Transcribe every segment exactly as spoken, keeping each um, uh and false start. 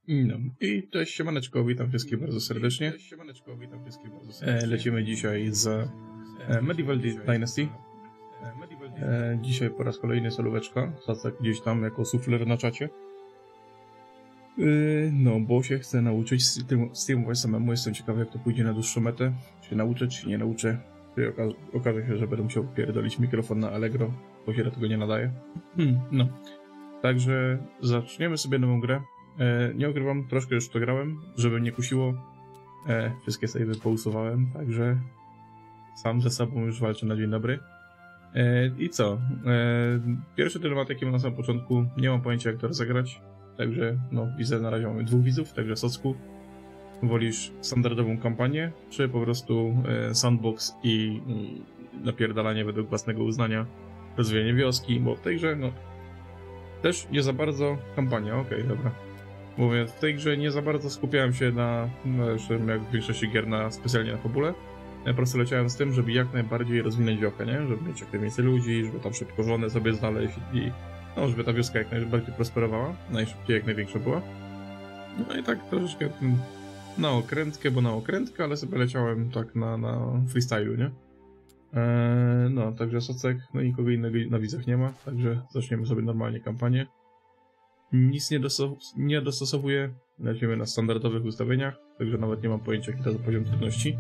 No i cześć, siemaneczko, witam wszystkich bardzo serdecznie. E, lecimy dzisiaj z e, Medieval Dynasty. E, dzisiaj po raz kolejny solóweczka, Sacek gdzieś tam jako sufler na czacie. E, no, bo się chcę nauczyć streamować samemu, jestem ciekawy jak to pójdzie na dłuższą metę. Czy nauczę, czy nie nauczę. Czy oka okaże się, że będę musiał pierdolić mikrofon na Allegro, bo się do tego nie nadaje. Hmm, no, także zaczniemy sobie nową grę. E, nie ogrywam, troszkę już to grałem, żeby nie kusiło. E, wszystkie save'y pousuwałem, także sam ze sobą już walczę na dzień dobry. E, I co? E, pierwszy dylemat jaki mam na samym początku, nie mam pojęcia jak to rozegrać, także no widzę, na razie mamy dwóch widzów, także Socku, wolisz standardową kampanię, czy po prostu e, sandbox i mm, napierdalanie według własnego uznania, rozwijanie wioski, bo w tej grze no też nie za bardzo kampania, okej, okay, dobra. Mówię, w tej grze nie za bardzo skupiałem się na, no już jak w większości gier, na, specjalnie na fabule. Ja po prostu leciałem z tym, żeby jak najbardziej rozwinąć wiochę, nie? Żeby mieć jak najwięcej ludzi, żeby tam szybko żonę sobie znaleźć i no, żeby ta wioska jak najbardziej prosperowała, najszybciej jak największa była. No i tak troszeczkę na okrętkę, bo na okrętkę, ale sobie leciałem tak na, na freestylu, nie? Eee, no, także Socek, no i nikogo innego na widzach nie ma, także zaczniemy sobie normalnie kampanię. Nic nie, nie dostosowuję, lecimy na standardowych ustawieniach, także nawet nie mam pojęcia jaki to za poziom trudności.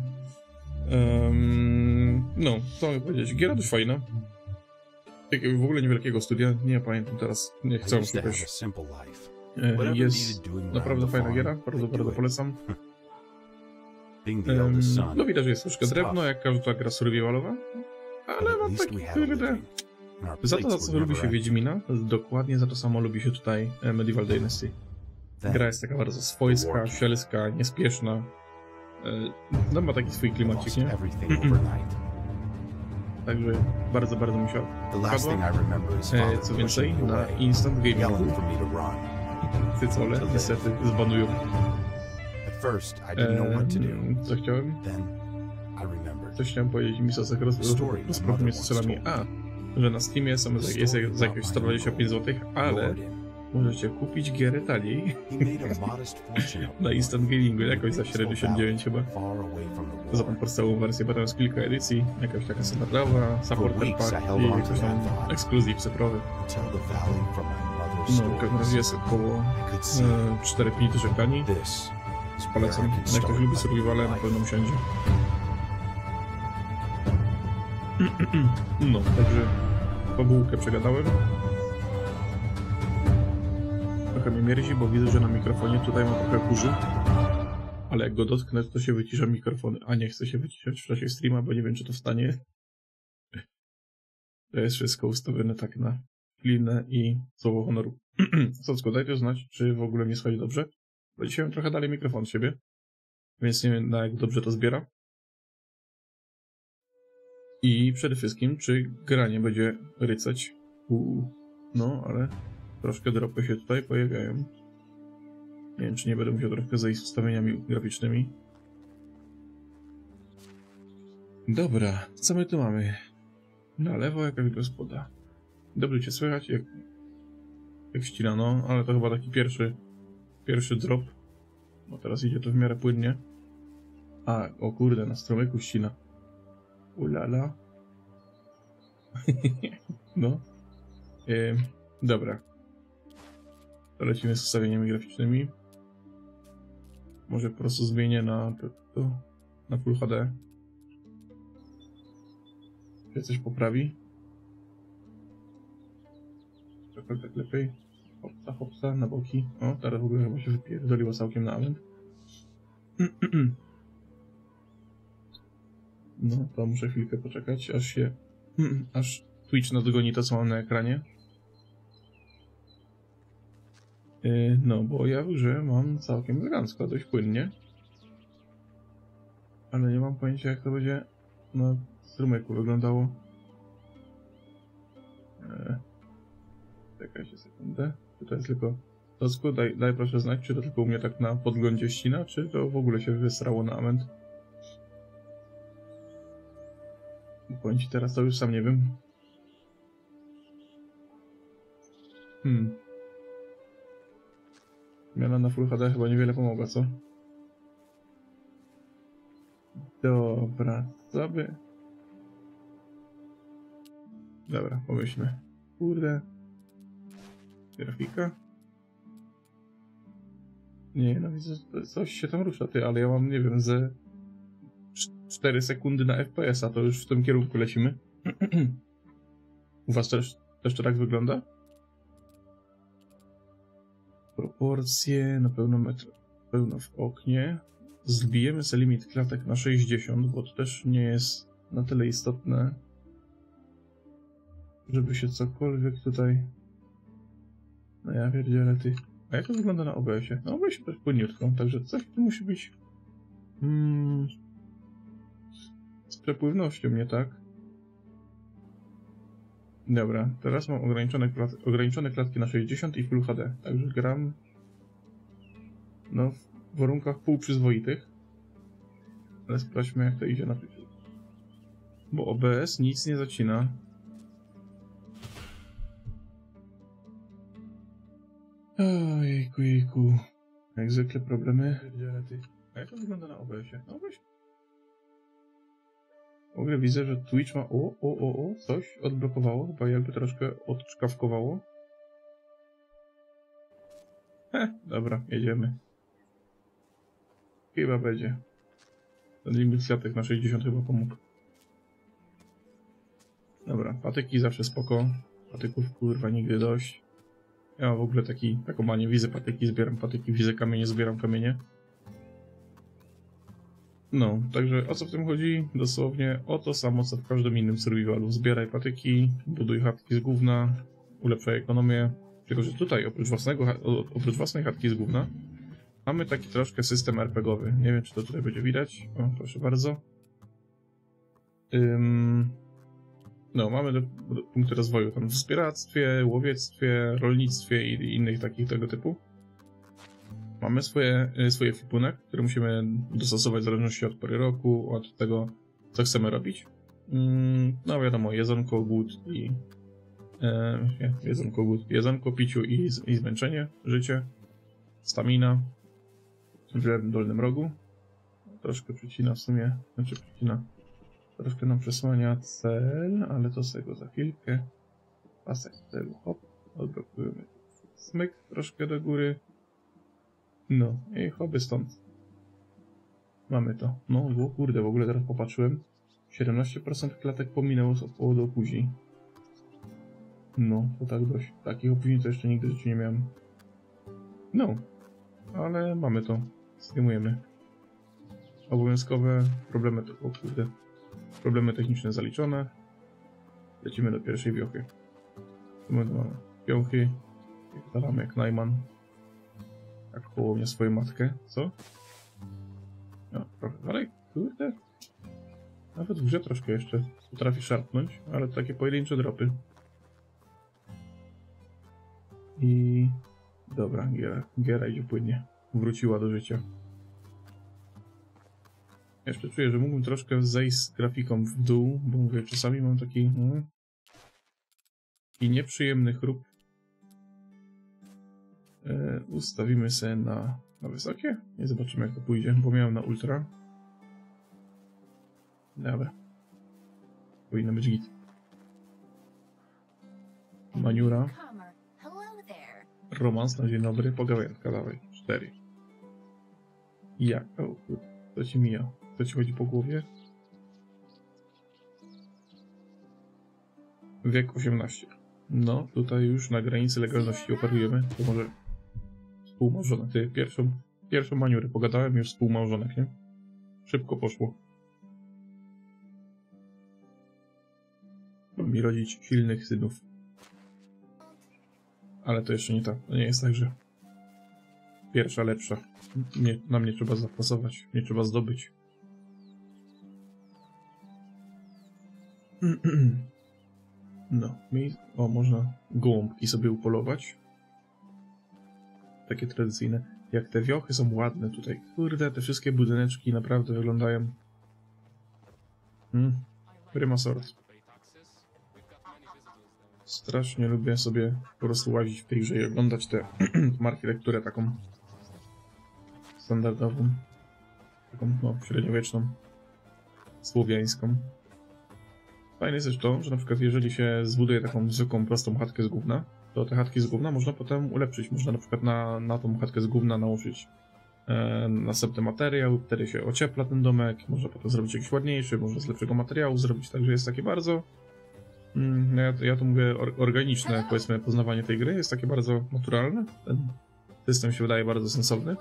Um, no, co mogę powiedzieć, giera dość fajna. Takiego w ogóle niewielkiego studia, nie pamiętam teraz, nie chcę szukać. E, jest naprawdę fajna giera, bardzo, bardzo polecam. Um, no widać, że jest troszkę drewno, jak każda gra survivalowa, ale mam taki kurde... Za to, za co lubi się Wiedźmina, dokładnie za to samo lubi się tutaj Medieval Dynasty. Gra jest taka bardzo swojska, sielska, niespieszna. No ma taki swój klimacik, nie? Także bardzo, bardzo mi się podoba. Co więcej, na instant gamingu Tycole niestety zbanują. Eee, co chciałem? Coś chciałem powiedzieć, mi Sosek rozprawił mnie z celami. A, że na Steamie są, jest za jakieś sto dwadzieścia pięć złotych, ale możecie kupić gierę taniej na instant gamingu, jakoś za siedemdziesiąt dziewięć chyba. Za tą podstawową wersję, potem jest kilka edycji, jakaś taka standardowa, supporter pack i jakoś tam ekskluzyw cyfrowy. No, w każdym razie jest około e, cztery pięć tysięcy taniej. Polecam, jak ktoś lubi survivale, na pewno usiądzie. No, także fabułkę przegadałem. Trochę mnie mierzi, bo widzę, że na mikrofonie tutaj mam trochę kurzu. Ale jak go dotknę, to się wycisza mikrofon, a nie chcę się wyciszać w czasie streama, bo nie wiem, czy to wstanie. To jest wszystko ustawione tak na linę i słowo honoru. Socko, daj to znać, czy w ogóle mnie słychać dobrze. Bo dzisiaj mam trochę dalej mikrofon od siebie, więc nie wiem, na jak dobrze to zbiera. I przede wszystkim, czy granie będzie rycać. Uuu. No, ale troszkę dropy się tutaj pojawiają. Nie wiem, czy nie będę musiał troszkę zejść z ustawieniami graficznymi. Dobra, co my tu mamy? Na lewo jakaś gospoda. Dobrze cię słychać, jak, jak ścina, no, ale to chyba taki pierwszy, pierwszy drop. No teraz idzie to w miarę płynnie. A, o kurde, na stromyku ścina. Ulala. No. E, dobra. To lecimy z ustawieniami graficznymi. Może po prostu zmienię na to, to na Full H D. Czy coś poprawi? Trochę tak lepiej. Hopsa, hopsa, na boki. O, teraz w ogóle chyba się wypierdoliło całkiem na amen. No, to muszę chwilkę poczekać, aż się... aż Twitch nadgoni to, co mam na ekranie. Yy, no, bo ja w grze mam całkiem elegancko, dość płynnie. Ale nie mam pojęcia, jak to będzie na strumyku wyglądało. Yy. Czekajcie sekundę. Czy to jest tylko... Tocku, daj, daj proszę znać, czy to tylko u mnie tak na podglądzie ścina, czy to w ogóle się wysrało na ament. Powiem ci teraz, to już sam nie wiem. Hmm. Zmiana na Full H D chyba niewiele pomogła, co? Dobra, co by... Dobra, pomyślmy. Kurde. Grafika? Nie, no widzę, że coś się tam rusza, ty, ale ja mam, nie wiem, ze cztery sekundy na F P S a, to już w tym kierunku lecimy. U was też, też to tak wygląda? Proporcje na pełno metr, pełno w oknie. Zbijemy sobie limit klatek na sześćdziesiąt, bo to też nie jest na tyle istotne, żeby się cokolwiek tutaj... No ja pierdzielę, ty. A jak to wygląda na O B S ie? Na O B S ie też płyniutko, także coś tu musi być... Hmm... z przepływnością, nie tak? Dobra, teraz mam ograniczone, klat ograniczone klatki na sześćdziesiąt i Full H D, także gram... No, w warunkach półprzyzwoitych. Ale sprawdźmy, jak to idzie na przykład. Bo O B S nic nie zacina. Ojejku, jejku. Jak zwykle problemy. A jak to wygląda na O B S ie? Na O B S ie. W ogóle widzę, że Twitch ma... O, o, o, o, coś odblokowało. Chyba jakby troszkę odczkawkowało. He, dobra, jedziemy. Chyba będzie. Ten limit klatek na sześćdziesiąt chyba pomógł. Dobra, patyki zawsze spoko. Patyków kurwa nigdy dość. Ja mam w ogóle taki, taką manię, widzę patyki, zbieram patyki, widzę kamienie, zbieram kamienie. No, także o co w tym chodzi? Dosłownie o to samo, co w każdym innym survivalu. Zbieraj patyki, buduj chatki z gówna, ulepszaj ekonomię. Tylko że tutaj, oprócz, własnego, oprócz własnej chatki z gówna, mamy taki troszkę system er pe gie owy. Nie wiem, czy to tutaj będzie widać. O, proszę bardzo. Ym... No, mamy do, do punkty rozwoju tam w zbieractwie, łowiectwie, rolnictwie i innych takich tego typu. Mamy swoje, swoje ekwipunek, które musimy dostosować w zależności od pory roku, od tego, co chcemy robić. No wiadomo, jedzonko, głód i... E, nie, jedzonko, głód, jedzonko, piciu i, i zmęczenie, życie, stamina w lewym dolnym rogu. Troszkę przycina w sumie, znaczy przycina. Troszkę nam przesłania cel, ale to z tego za chwilkę. Pasek celu, hop, odblokujemy. Smyk troszkę do góry. No i hopy stąd. Mamy to. No, o kurde, w ogóle teraz popatrzyłem. siedemnaście procent klatek pominęło z powodu opóźnień. No, to tak dość. Takich opóźnień to jeszcze nigdy w życiu nie miałem. No, ale mamy to. Zdejmujemy. Obowiązkowe problemy, o kurde. Problemy techniczne zaliczone. Lecimy do pierwszej wiochy. Tu mamy wiochy. Dalamy jak Najman. Jak połownie swoją matkę. Co? No, trochę dalej. Kurde. Nawet w grze troszkę jeszcze potrafi szarpnąć, ale to takie pojedyncze dropy. I... Dobra, Giera, Giera idzie płynnie. Wróciła do życia. Jeszcze czuję, że mógłbym troszkę zejść z grafiką w dół, bo mówię, czasami mam taki... No, i nieprzyjemny chrup. E, ustawimy sobie na, na wysokie i zobaczymy, jak to pójdzie, bo miałem na ultra. Dobra. Powinno być git. Maniura. Romans na dzień dobry, pogawędka, dawaj. Cztery. Jak? O kurde, co ci mija? Co ci chodzi po głowie? Wiek osiemnaście. No, tutaj już na granicy legalności operujemy. To może współmałżonek. Ty, pierwszą, pierwszą maniurę pogadałem, już współmałżonek, nie? Szybko poszło. Mam mi rodzić silnych synów. Ale to jeszcze nie tak. To nie jest tak, że pierwsza lepsza. Nie, nam nie trzeba zapasować, nie trzeba zdobyć. No, o, można gołąbki sobie upolować. Takie tradycyjne. Jak te wiochy są ładne tutaj. Kurde, te wszystkie budyneczki naprawdę wyglądają... Hmm. Prima sort. Strasznie lubię sobie po prostu łazić w tej grze i oglądać tę architekturę taką standardową. Taką, no, średniowieczną. Słowiańską. Fajne jest też to, że na przykład jeżeli się zbuduje taką zwykłą, prostą chatkę z gówna, to te chatki z gówna można potem ulepszyć. Można na przykład na, na tą chatkę z gówna nałożyć e, następny materiał, wtedy się ociepla ten domek, można potem zrobić jakiś ładniejszy, można z lepszego materiału zrobić, także jest takie bardzo, mm, ja, ja to mówię, or, organiczne, powiedzmy, poznawanie tej gry, jest takie bardzo naturalne. Ten system się wydaje bardzo sensowny.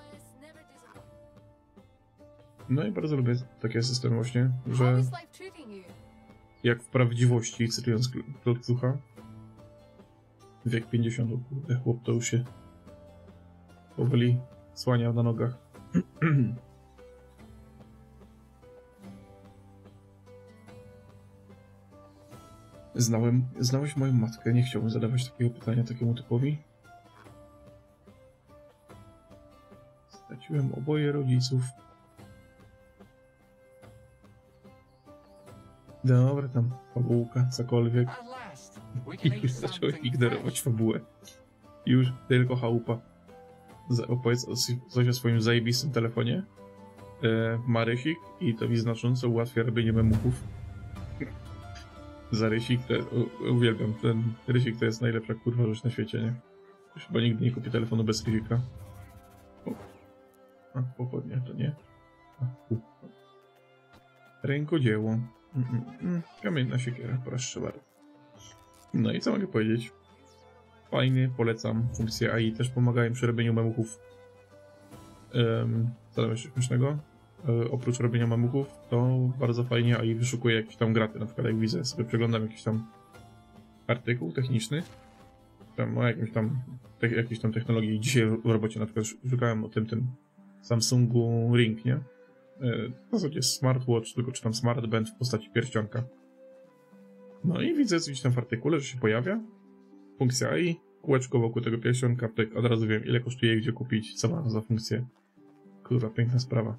No i bardzo lubię takie systemy właśnie, że jak w prawdziwości, cytując Claude Cloucha, wiek pięćdziesiąt, kurde, chłop to już się powoli słania na nogach. Znałem, znałeś moją matkę, nie chciałbym zadawać takiego pytania takiemu typowi. Straciłem oboje rodziców. Dobra, tam fabułka, cokolwiek. I już zacząłem ignorować fabułę. Już tylko chałupa. Opowiedz coś o swoim zajebistym telefonie. E, Marysik i to mi znacząco ułatwia robienie memuchów. Za rysik, to, u, uwielbiam, ten rysik to jest najlepsza kurwa rzecz na świecie, nie? Już chyba nigdy nie kupię telefonu bez rysika. O. A, pochodnie, to nie. A, u. Rękodzieło. Mm, mm, mm. Kamienna siekiera, proszę bardzo. No i co mogę powiedzieć? Fajny, polecam. Funkcje A I też pomagają przy robieniu memuchów. Um, co tam jeszcze śmiesznego? E, oprócz robienia memuchów, to bardzo fajnie A I wyszukuje jakieś tam graty. Na przykład jak widzę, sobie przeglądam jakiś tam artykuł techniczny, tam o jakimś tam, te, jakiejś tam technologii. Dzisiaj w robocie na przykład szukałem o tym, tym Samsungu Ring, nie? W zasadzie smartwatch, tylko czy tam smartband w postaci pierścionka. No i widzę gdzieś tam w artykule, że się pojawia funkcja A I, kółeczko wokół tego pierścionka, tak od razu wiem, ile kosztuje, gdzie kupić, co ma za funkcję. Kurwa, piękna sprawa.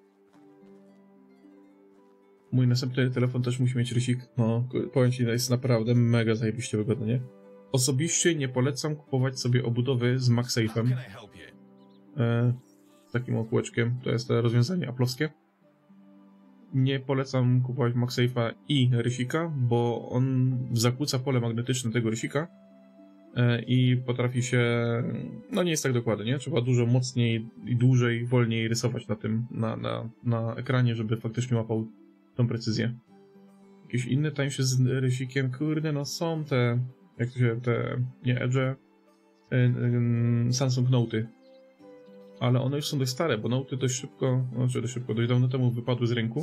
Mój następny telefon też musi mieć rysik. No, powiem ci, to jest naprawdę mega zajebiście wygodne, nie? Osobiście nie polecam kupować sobie obudowy z MagSafe'em. E, z takim okółeczkiem, to jest to rozwiązanie aplowskie. Nie polecam kupować MagSafe'a i rysika, bo on zakłóca pole magnetyczne tego rysika e, i potrafi się... No nie jest tak dokładnie, nie? Trzeba dużo mocniej i dłużej, wolniej rysować na tym, na, na, na ekranie, żeby faktycznie łapał tą precyzję. Jakieś inne tańsze z rysikiem, kurde, no są te, jak to się, te, nie Edge, y, y, Samsung Note'y. Ale one już są dość stare, bo Note'y dość szybko, znaczy dość szybko, dość dawno temu wypadły z rynku.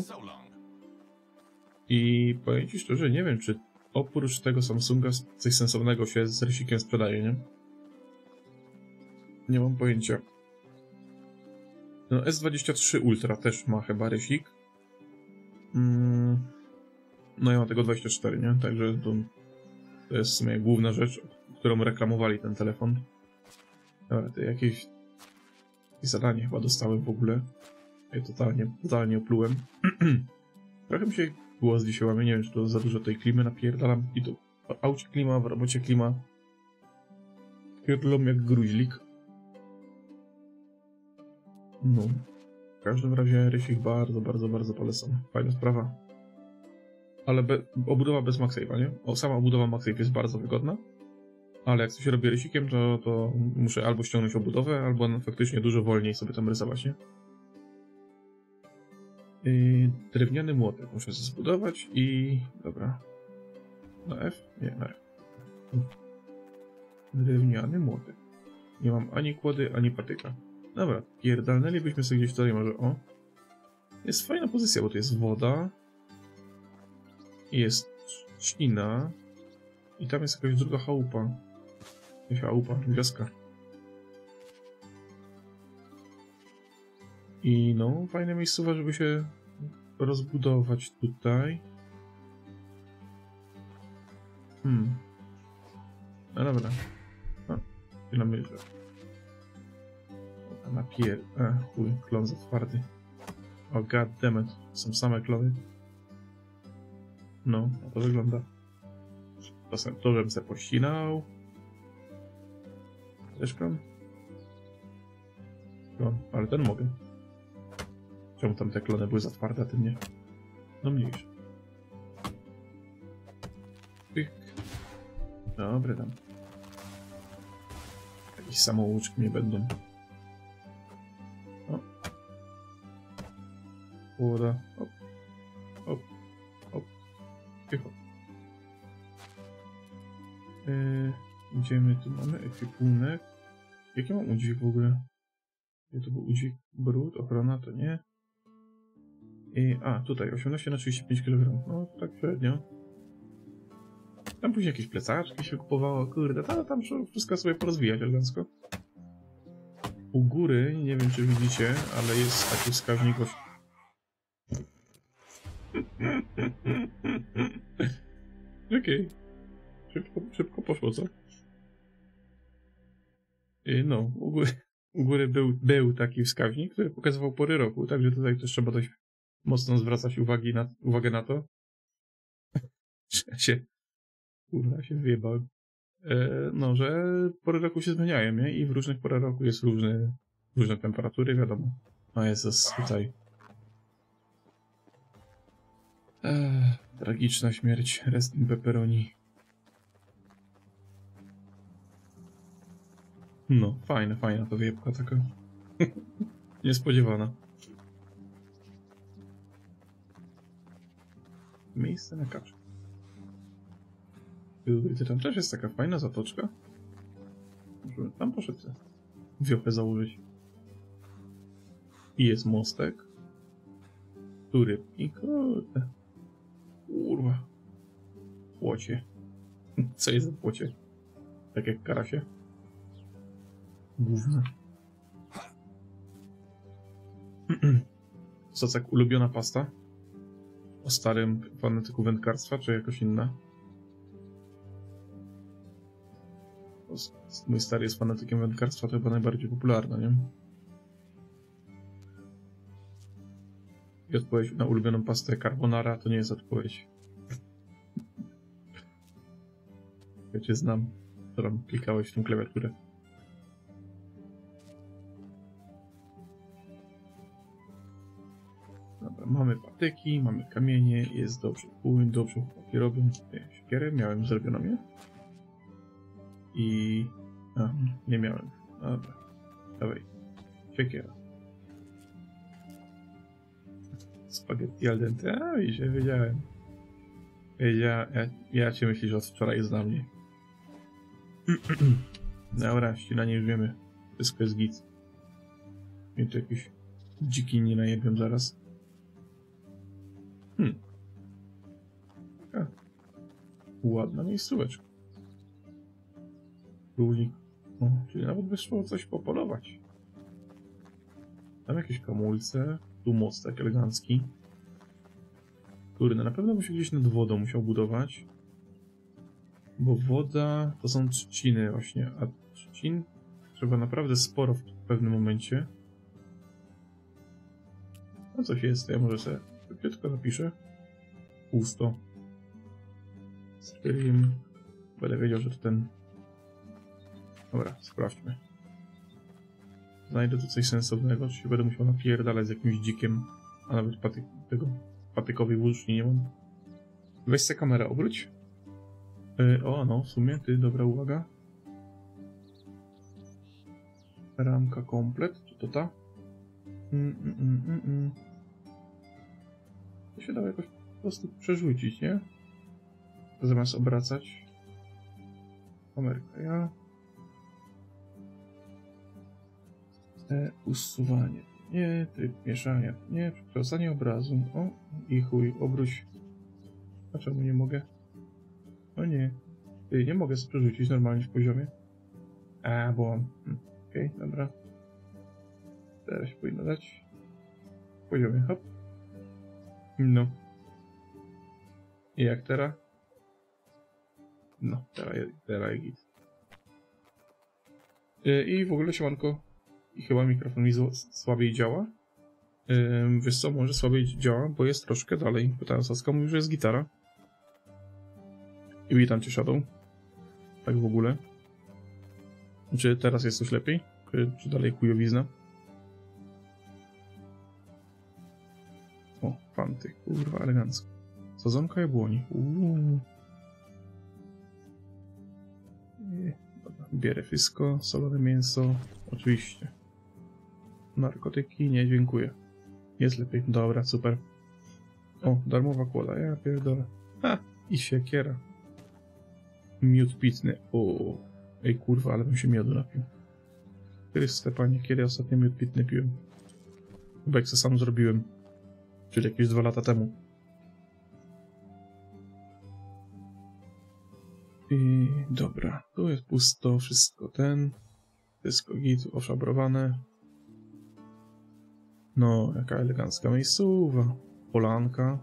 I powiem ci szczerze, nie wiem, czy oprócz tego Samsunga coś sensownego się z rysikiem sprzedaje, nie? Nie mam pojęcia. No S dwadzieścia trzy Ultra też ma chyba rysik. Mm. No ja mam tego dwadzieścia cztery, nie? Także to, to jest w sumie główna rzecz, którą reklamowali ten telefon. Dobra, to jakieś, jakieś zadanie chyba dostałem w ogóle. Ja totalnie, totalnie oplułem. Trochę mi się głos dzisiaj łamie, nie wiem, czy to za dużo tej klimy napierdalam. I to w aucie klima, w robocie klima. Pierdolą jak gruźlik. No. W każdym razie rysik bardzo, bardzo, bardzo polecam. Fajna sprawa. Ale be, obudowa bez MagSafe'a, nie? O, sama obudowa MagSafe jest bardzo wygodna. Ale jak coś robię rysikiem, to, to muszę albo ściągnąć obudowę, albo no, faktycznie dużo wolniej sobie tam rysować, nie? Yy, drewniany młotek muszę zbudować i... Dobra. Na F? Nie, na F. Drewniany młotek. Nie mam ani kłody, ani patyka. Dobra, pierdalnęlibyśmy sobie gdzieś tutaj może, o. Jest fajna pozycja, bo tu jest woda. Jest trzcina. I tam jest jakaś druga chałupa. Jakaś chałupa, wioska. I no, fajne miejscowa, żeby się rozbudować tutaj. Hmm. No dobra. A, chwila myślę. Na pier... A, chuj, klon za twardy. O, oh, goddammit. Są same klony. No, no to wygląda. To, sam, to żebym se pościnał. Też klon? Klon, ale ten mogę. Czemu tam te klony były zatwarte, a ty nie? No mniejsze. Pyk. Dobre tam. Jakieś samouczki nie będą. O. Woda. Hop. Hop. Hop. Hop. Yy, idziemy, tu mamy ekwipunek. Jaki mam udźwig w ogóle? Gdzie to był udźwig? Brud, ochrona, to nie. I, a, tutaj osiemnaście na trzydzieści pięć kilogramów. No, tak średnio. Tam później jakieś plecaczki się kupowało, kurde, tam, tam wszystko sobie porozwijać elegancko. U góry, nie wiem czy widzicie, ale jest taki wskaźnik oś... Okej. Okay. Szybko, szybko poszło, co? I no, u góry, u góry był, był taki wskaźnik, który pokazywał pory roku, także tutaj też trzeba dość mocno zwracać uwagi na, uwagę na to. Ja się... Kurwa, się wyjebałem. E, no, że pory roku się zmieniają, nie? I w różnych porach roku jest różne, różne temperatury, wiadomo. O Jezus, tutaj. Ech, tragiczna śmierć. Rest in pepperoni. No, fajna, fajna to wyjebka taka. Niespodziewana. Miejsce na kaczkę. Ty, tam też jest taka fajna zatoczka. Może tam poszedł wiochę założyć. I jest mostek. Który... I kurde. Kurwa. Płocie. Co jest za płocie? Tak jak karasie. Gówno. Socek, ulubiona pasta? O starym fanatyku wędkarstwa, czy jakoś inna? Mój stary jest fanatykiem wędkarstwa, to chyba najbardziej popularna, nie? I odpowiedź na ulubioną pastę carbonara to nie jest odpowiedź. Ja cię znam, którą klikałeś w tą klawiaturę. Dobra, mamy patyki, mamy kamienie, jest dobrze. Płyn, dobrze chłopaki robią. Siekierę miałem zrobioną, nie? I... A, nie miałem. Dobra. Dawaj. Siekiera. Spaghetti al dente. A, widzisz, wiedziałem. Wiedziałem. Ja, ja cię myślisz, że od wczoraj zna mnie. Dobra, ścinanie już wiemy. Wszystko jest git. I tu jakieś dziki nie najebią zaraz. Hmm. A. Ładna miejscóweczka. Królik. O, czyli nawet wyszło coś popolować. Tam jakieś kamulce. Tu mostek elegancki. Kurde, na pewno by się gdzieś nad wodą musiał budować. Bo woda to są trzciny właśnie, a trzcin trzeba naprawdę sporo w pewnym momencie. No coś jest, ja może sobie szybciutko napiszę. Pusto. Stwierdzimy. Będę wiedział, że to ten... Dobra, sprawdźmy. Znajdę tu coś sensownego, czy się będę musiał napierdalać z jakimś dzikiem, a nawet patyk, tego patykowej włóczni nie mam. Weź sobie kamerę, obróć. Yy, o, no, w sumie, ty, dobra uwaga. Ramka komplet, czy to ta? Mm, mm, mm, mm, mm. To się dało jakoś po prostu przerzucić, nie? Zamiast obracać. Kamerka, ja. E, usuwanie. Nie, tryb mieszania. Nie, przekształcanie obrazu. O, i chuj, obróć. A czemu nie mogę? O nie. Ty, nie mogę przerzucić normalnie w poziomie. A, bo mam. Hmm. Okej, okay, dobra. Teraz się powinno dać. W poziomie, hop. No. I jak teraz? No, teraz, teraz jest git. Yy, I w ogóle siemanko. I chyba mikrofon mi słabiej działa. Yy, wiesz co, może słabiej działa, bo jest troszkę dalej. Pytałem Saska, mówi, że jest gitara. I witam cię, Shadow. Tak w ogóle. Czy teraz jest coś lepiej? Czy, czy dalej chujowizna? O, fanty, kurwa, elegancko. Sadzonka jabłoni. Uuu. Bierę wszystko, solone mięso, oczywiście. Narkotyki, nie, dziękuję. Jest lepiej, dobra, super. O, darmowa kłoda, ja pierdolę. Ha, i siekiera. Miód pitny, o. Ej, kurwa, ale bym się miodu napił. Chryste, panie, kiedy ostatnio miód pitny piłem? Chyba jak se sam zrobiłem. Czyli jakieś dwa lata temu. I dobra, tu jest pusto, wszystko ten. Wszystko git, oszabrowane. No, jaka elegancka miejscowa. Polanka.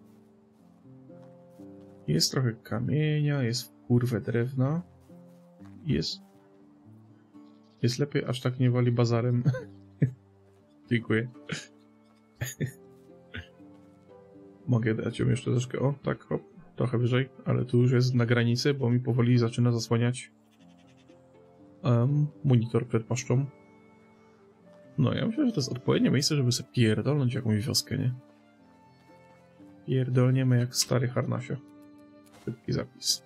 Jest trochę kamienia, jest kurwę drewna. Jest... Jest lepiej, aż tak nie wali bazarem. Dziękuję. Mogę dać ją jeszcze troszkę, o, tak, hop, trochę wyżej, ale tu już jest na granicy, bo mi powoli zaczyna zasłaniać um, monitor przed paszczą. No, ja myślę, że to jest odpowiednie miejsce, żeby sobie pierdolnąć jakąś wioskę, nie? Pierdolniemy jak stary harnasie. Szybki zapis.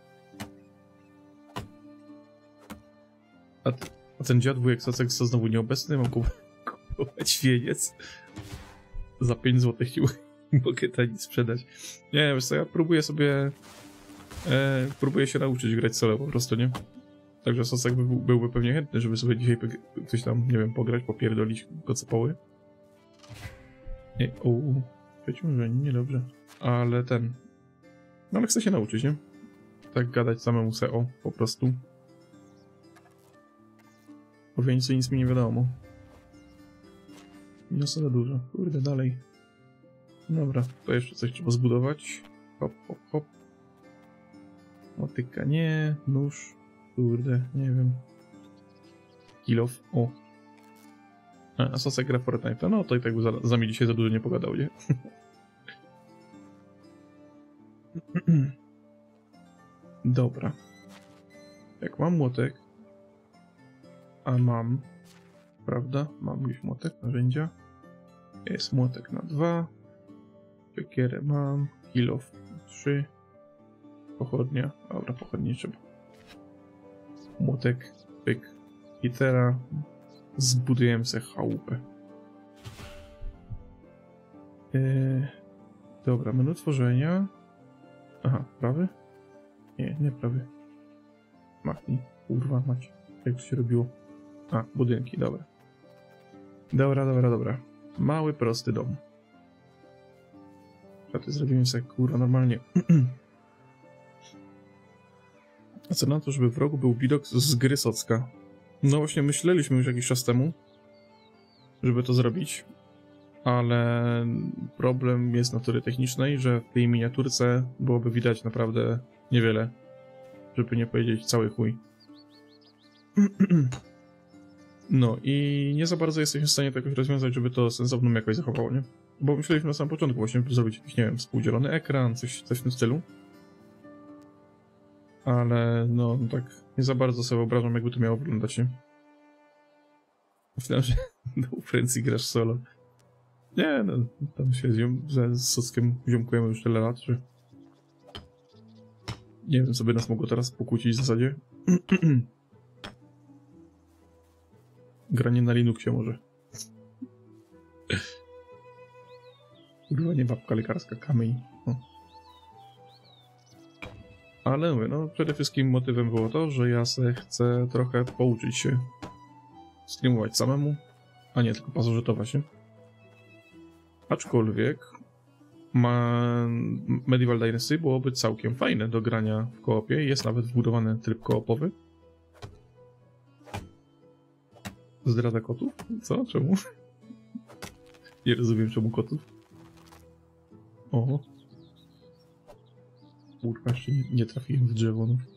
A, a ten dziad wujek Sacek co znowu nieobecny? Mam kupować wieniec. Za pięć złotych ci mogę tani sprzedać. Nie, wiesz co, ja próbuję sobie... E, próbuję się nauczyć grać solo po prostu, nie? Także Sacek by, byłby pewnie chętny, żeby sobie dzisiaj coś tam, nie wiem, pograć, popierdolić kocopoły. Nie, uuu, przeciążenie, niedobrze. Ale ten... No ale chcę się nauczyć, nie? Tak gadać samemu se, o, po prostu. O wieńcu nic mi nie wiadomo. Niosę za dużo. Kurde, dalej. Dobra, to jeszcze coś trzeba zbudować. Hop, hop, hop. Motyka nie, nóż. Kurde, nie wiem. Kilof, o. A Sacek gra Fortnite, no to i tak by za, za mnie dzisiaj za dużo nie pogadał, nie? Dobra. Jak mam młotek, a mam, prawda? Mam gdzieś młotek, narzędzia. Jest młotek na dwa. Siekierę mam. Kilof trzy. Pochodnia. Dobra, pochodnie trzeba. Młotek, pyk. I teraz zbudujemy sobie chałupę. Yy, dobra, menu tworzenia. Aha, prawy? Nie, nie prawy. Machnij, kurwa mać. Jak to się robiło? A, budynki, dobra. Dobra, dobra, dobra. Mały, prosty dom. Czaty zrobimy sobie, kurwa, normalnie. A co na to, żeby w rogu był widok z gry Socka? No właśnie myśleliśmy już jakiś czas temu, żeby to zrobić, ale problem jest natury technicznej, że w tej miniaturce byłoby widać naprawdę niewiele, żeby nie powiedzieć cały chuj. No i nie za bardzo jesteśmy w stanie to jakoś rozwiązać, żeby to sensowną jakoś zachowało, nie? Bo myśleliśmy na samym początku właśnie zrobić jakiś, nie wiem, współdzielony ekran, coś, coś w tym stylu. Ale no tak nie za bardzo sobie wyobrażam, jakby to miało wyglądać, nie? Myślałem, że do Frenzy grasz solo. Nie, no tam się z, ziom, z Sockiem ziomkujemy już tyle lat, że... Nie wiem, co by nas mogło teraz pokłócić w zasadzie. Granie na Linuxie może. Kurwa, nie babka lekarska, kamień. O. Ale mówię, no przede wszystkim motywem było to, że ja se chcę trochę pouczyć się streamować samemu, a nie tylko pasożytować się. Aczkolwiek ma Medieval Dynasty byłoby całkiem fajne do grania w koopie. Jest nawet wbudowany tryb koopowy. Zdrada kotów? Co? Czemu? Nie rozumiem, czemu kotów. O. Kurwa, jeszcze nie, nie trafiłem w drzewo, no.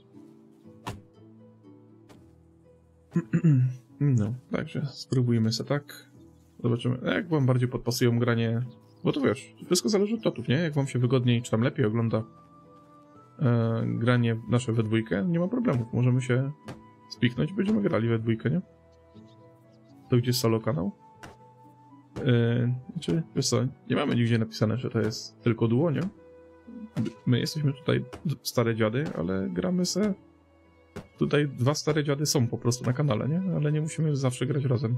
No, także spróbujmy se tak. Zobaczymy, jak wam bardziej podpasują granie. Bo to wiesz, wszystko zależy od czatów, nie? Jak wam się wygodniej, czy tam lepiej ogląda e, granie nasze we dwójkę, nie ma problemów. Możemy się spiknąć, będziemy grali we dwójkę, nie? To gdzie jest solo kanał? Yy, znaczy, wiesz co, nie mamy nigdzie napisane, że to jest tylko duo, nie? My jesteśmy tutaj stare dziady, ale gramy se... Tutaj dwa stare dziady są po prostu na kanale, nie? Ale nie musimy zawsze grać razem.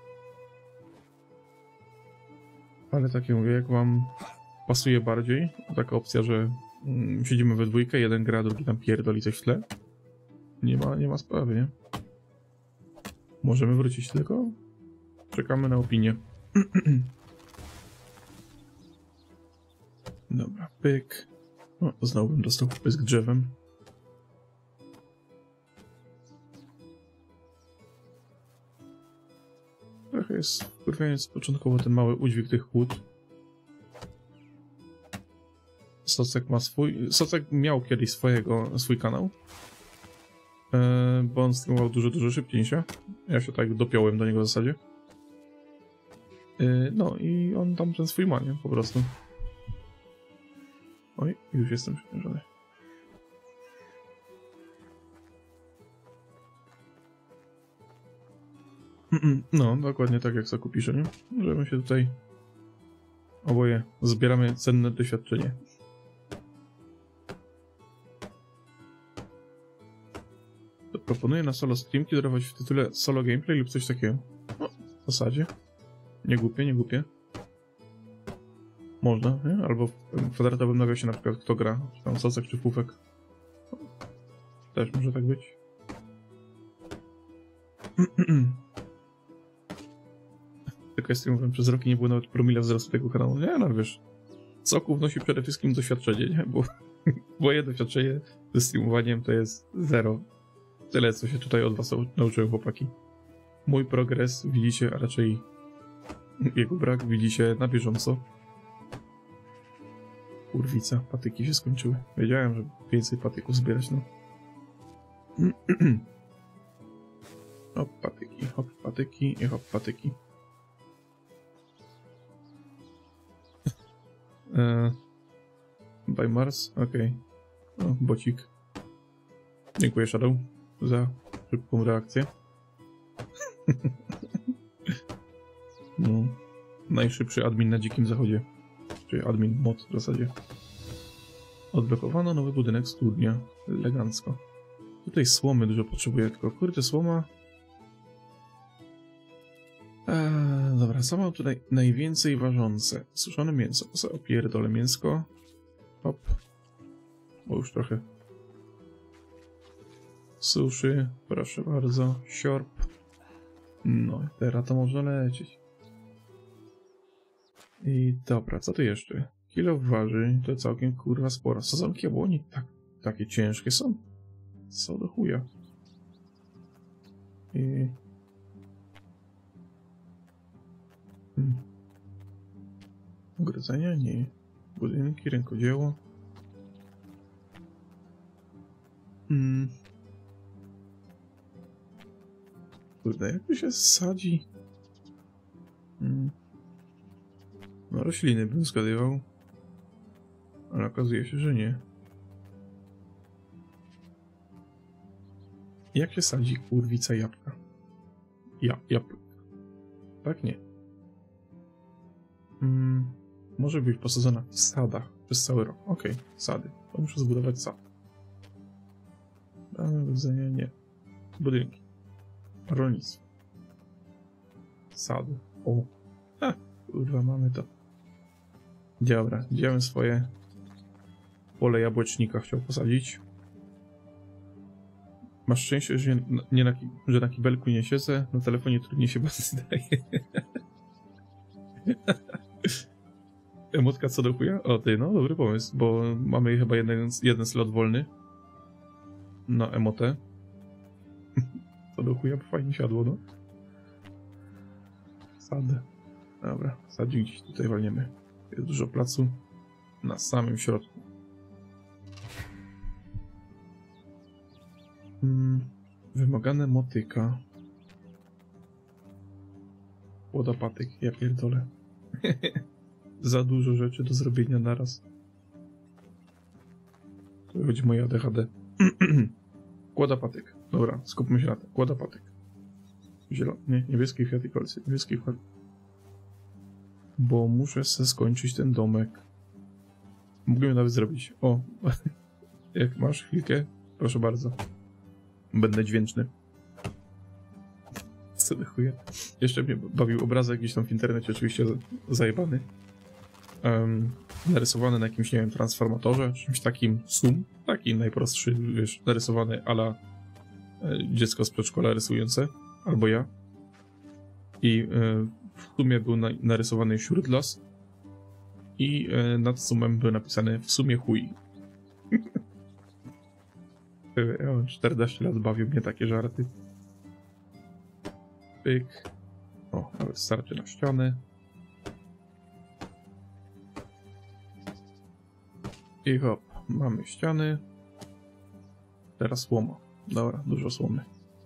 Ale takie mówię, jak wam pasuje bardziej, taka opcja, że mm, siedzimy we dwójkę, jeden gra, drugi tam pierdoli coś w tle. Nie ma, nie ma sprawy, nie? Możemy wrócić, tylko czekamy na opinię. Dobra, pyk. O, znowu bym dostał pysk drzewem. Trochę jest wkurwiając początkowo ten mały udźwig tych kłód. Socek ma swój... Socek miał kiedyś swojego, swój kanał. Yy, bo on streamował dużo, dużo szybciej niż ja. Ja się tak dopiąłem do niego w zasadzie. Yy, no i on tam ten swój ma, nie? Po prostu. Oj, już jestem przymierzony. No, dokładnie tak jak Saku pisze, nie? Że my się tutaj oboje zbieramy cenne doświadczenie. To proponuję na solo stream kierować w tytule solo gameplay lub coś takiego. No, w zasadzie. Nie głupie, nie głupie. Można, nie? Albo w kwadratowym nawiasie na przykład kto gra, czy tam Socek, czy Fufek. Też może tak być. Tylko ja streamowałem przez rok i nie było nawet promila wzrostu tego kanału. Nie, no wiesz, Soku wnosi przede wszystkim doświadczenie, nie? Bo moje doświadczenie ze streamowaniem to jest zero. Tyle, co się tutaj od was nauczyłem, chłopaki. Mój progres widzicie, a raczej jego brak widzicie na bieżąco. Kurwica, patyki się skończyły. Wiedziałem, że więcej patyków zbierać, no. Hop, patyki, hop, patyki i hop, patyki. eee, by Mars, okej. Okay. O, bocik. Dziękuję, Shadow, za szybką reakcję. No, najszybszy admin na Dzikim Zachodzie. Czyli admin mod w zasadzie. Odblokowano nowy budynek studnia. Elegancko. Tutaj słomy dużo potrzebuję, tylko kurde słoma. Eee, dobra, co mam tutaj najwięcej ważące? Suszone mięso. To sobie opierdolę mięsko. Hop. Bo już trochę suszy. Proszę bardzo. Siorb. No, teraz to można lecieć. I dobra, co tu jeszcze? Kilo waży, to całkiem kurwa sporo. Sadzonki jabłoni tak, takie ciężkie są. Co do chuja. I... Hmm. Ogrodzenia? Nie. Budynki, rękodzieło. Hmm. Kurde, jak to się sadzi? Hmm. No rośliny bym zgadywał. Ale okazuje się, że nie. Jak się sadzi kurwica jabłka? Ja, jabłka. Tak nie. Hmm, może być posadzona w sadach przez cały rok. Okej, okay, sady. To muszę zbudować sad. Dane widzenia nie. Budynki. Rolnictwo. Sady. O. Ha, kurwa, mamy to. Dobra, idziemy swoje pole jabłecznika chciał posadzić. Masz szczęście, że, nie, nie na, że na kibelku nie siedzę, na telefonie trudniej się bardzo zdaje. Emotka co do chuja? O ty, no dobry pomysł, bo mamy chyba jeden, jeden slot wolny na emotę. Co do chuja, fajnie siadło, no. Sad. Dobra, sadzi gdzieś tutaj walniemy. Jest dużo placu na samym środku. Hmm, wymagane motyka. Łodopatyk, ja pierdolę. Za dużo rzeczy do zrobienia naraz. To wychodzi moje A D H D. Kładopatyk. Dobra, skupmy się na tym. Kładopatyk. Zielony, nie, niebieski kwiat i kolcy. Niebieski kwiat. Bo muszę sobie skończyć ten domek. Mógłbym nawet zrobić. O, jak masz chwilkę, proszę bardzo. Będę dźwięczny. Co do chuja. Jeszcze mnie bawił obrazek gdzieś tam w internecie, oczywiście zajebany. Um, narysowany na jakimś, nie wiem, transformatorze, czymś takim sum. Taki najprostszy, wiesz, narysowany a la dziecko z przedszkola rysujące. Albo ja. I e, w sumie był na, narysowany śródlas. I e, nad sumem był napisany w sumie chuj. Ja mam czternaście lat, bawią mnie takie żarty. Pyk. O, nawet starczy na ścianę. I hop, mamy ściany. Teraz słoma. Dobra, dużo słomy.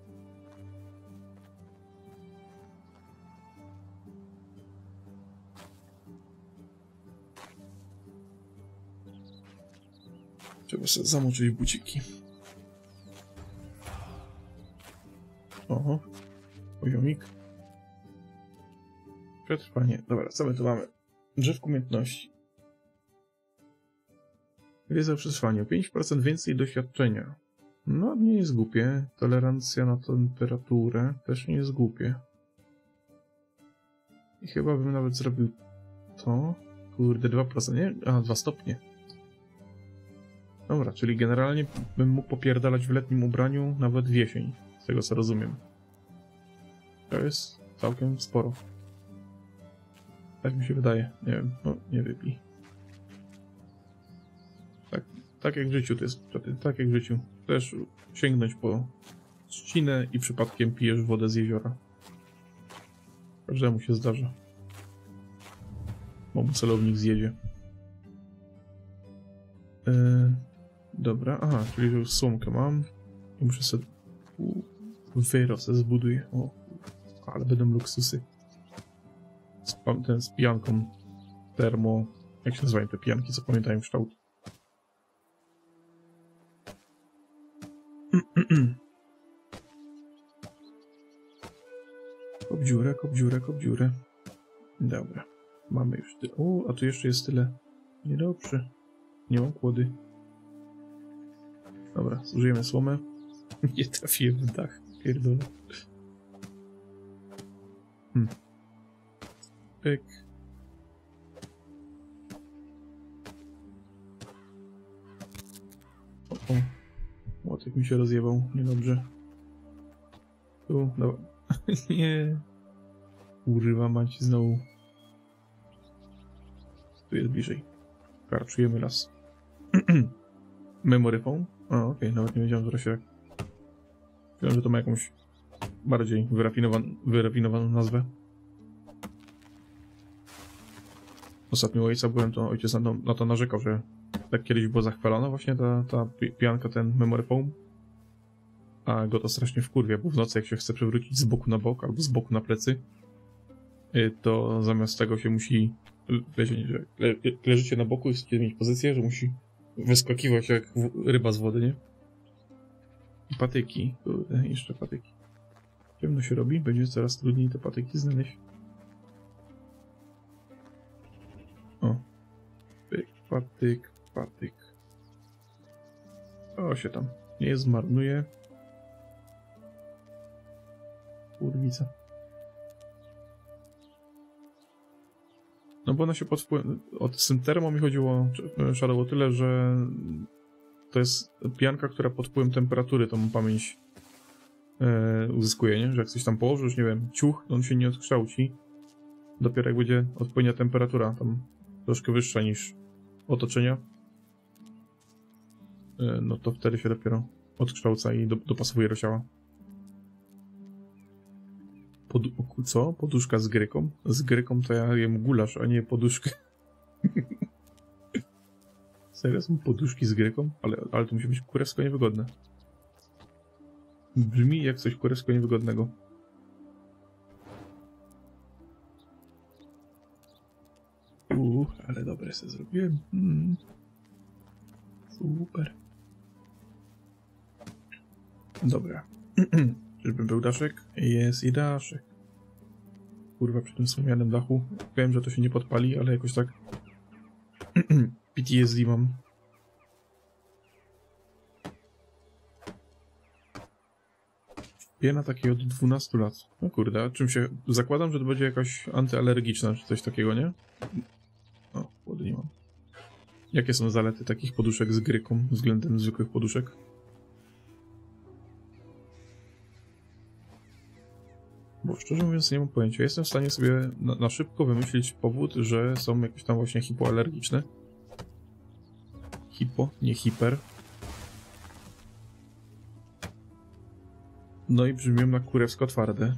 Trzeba sobie zamoczyć buciki. Oho. Poziomik. Przetrwanie. Dobra, co my tu mamy? Drzewko umiejętności. Wiedza o przetrwaniu. pięć procent więcej doświadczenia. No, nie jest głupie. Tolerancja na temperaturę też nie jest głupie. I chyba bym nawet zrobił to. Kurde, dwa procent, nie? A, dwa stopnie. Dobra, czyli generalnie bym mógł popierdalać w letnim ubraniu nawet w jesień. Z tego co rozumiem. To jest całkiem sporo. Tak mi się wydaje. Nie wiem, no nie wypij. Tak, tak jak w życiu to jest. Tak jak w życiu. Chcesz sięgnąć po trzcinę i przypadkiem pijesz wodę z jeziora. Każdemu się zdarza. Bo mu celownik zjedzie. Yy, dobra, aha, czyli już słomkę mam. I muszę sobie... Wyro se zbuduję. O, ale będą luksusy. Z, ten z pijanką termo... Jak się nazywają te pijanki, co pamiętają kształt? Kop dziurę, kop dziurę, kop dziurę. Dobra. Mamy już tyle. O, a tu jeszcze jest tyle. Niedobrze. Nie mam kłody. Dobra, zużyjemy słomę. Nie trafiłem w dach. Pierdolę. Hmm. Pyk. O, o. Młotek mi się rozjebał. Niedobrze. Tu, dobra. Nie. Używa mać znowu. Tu jest bliżej. Karczujemy las. Memory foam? A, okej, okay. Nawet nie wiedziałem, że się... Wiem, że to ma jakąś bardziej wyrafinowan wyrafinowaną nazwę. Ostatnio u ojca byłem, to ojciec na to, na to narzekał, że tak kiedyś było zachwalona właśnie ta, ta pijanka, ten memory foam. A go to strasznie wkurwia, bo w nocy jak się chce przewrócić z boku na bok albo z boku na plecy, to zamiast tego się musi... Wiecie, że le leżycie na boku i chcecie mieć pozycję, że musi wyskakiwać jak ryba z wody, nie? I patyki. Kurde, jeszcze patyki. Ciemno się robi, będzie coraz trudniej te patyki znaleźć. O. Pyk, patyk, patyk. O, się tam nie zmarnuje. Kurwica. No bo ona się pod wpływem... Od tym termo mi chodziło, Shadow, o tyle, że to jest pijanka, która pod wpływem temperatury tą pamięć e, uzyskuje, nie? Że jak coś tam położysz, nie wiem, ciuch, to on się nie odkształci. Dopiero jak będzie odpowiednia temperatura, tam troszkę wyższa niż otoczenia, e, no to wtedy się dopiero odkształca i do, dopasowuje do ciała. Pod... Co? Poduszka z gryką? Z gryką to ja jem gulasz, a nie poduszkę. Serio, są poduszki z gryką? Ale, ale to musi być kurewsko niewygodne. Brzmi jak coś kurewsko niewygodnego. Uuu, ale dobre sobie zrobiłem. Mm. Super. Dobra. Czyżby był daszek? Jest i daszek. kurwa, przy tym wspomnianym dachu. Wiem, że to się nie podpali, ale jakoś tak P T S D mam. Piena takiej od dwunastu lat. No kurde, a czym się... Zakładam, że to będzie jakaś antyalergiczna, czy coś takiego, nie? O, wody nie mam. Jakie są zalety takich poduszek z gryką względem zwykłych poduszek? Bo szczerze mówiąc nie mam pojęcia. Jestem w stanie sobie na, na szybko wymyślić powód, że są jakieś tam właśnie hipoalergiczne. Hipo, nie hiper. No i brzmią na kurewsko twarde.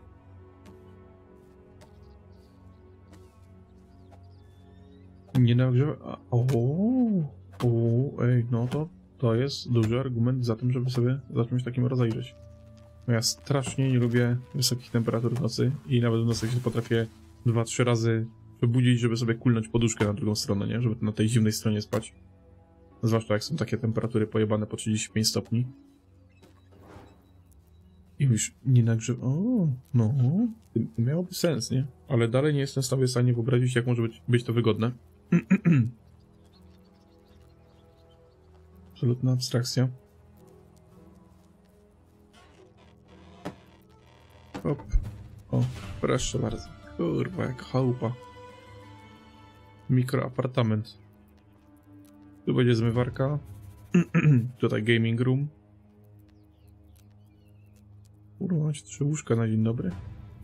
Nie nagrzewa... O, o, ej, no to, to jest duży argument za tym, żeby sobie za czymś takim rozejrzeć. No ja strasznie nie lubię wysokich temperatur w nocy i nawet w nocy się potrafię dwa trzy razy przebudzić, żeby sobie kulnąć poduszkę na drugą stronę, nie? Żeby na tej zimnej stronie spać. Zwłaszcza jak są takie temperatury pojebane po trzydzieści pięć stopni. I już nie nagrzewa... O, no, to miałoby sens, nie? Ale dalej nie jestem sobie w stanie wyobrazić, jak może być, być to wygodne. Absolutna abstrakcja. Hop. O, proszę bardzo. Kurwa, jak chałupa. Mikroapartament. Tu będzie zmywarka. Tutaj gaming room. Kurwa, macie trzy łóżka na dzień dobry.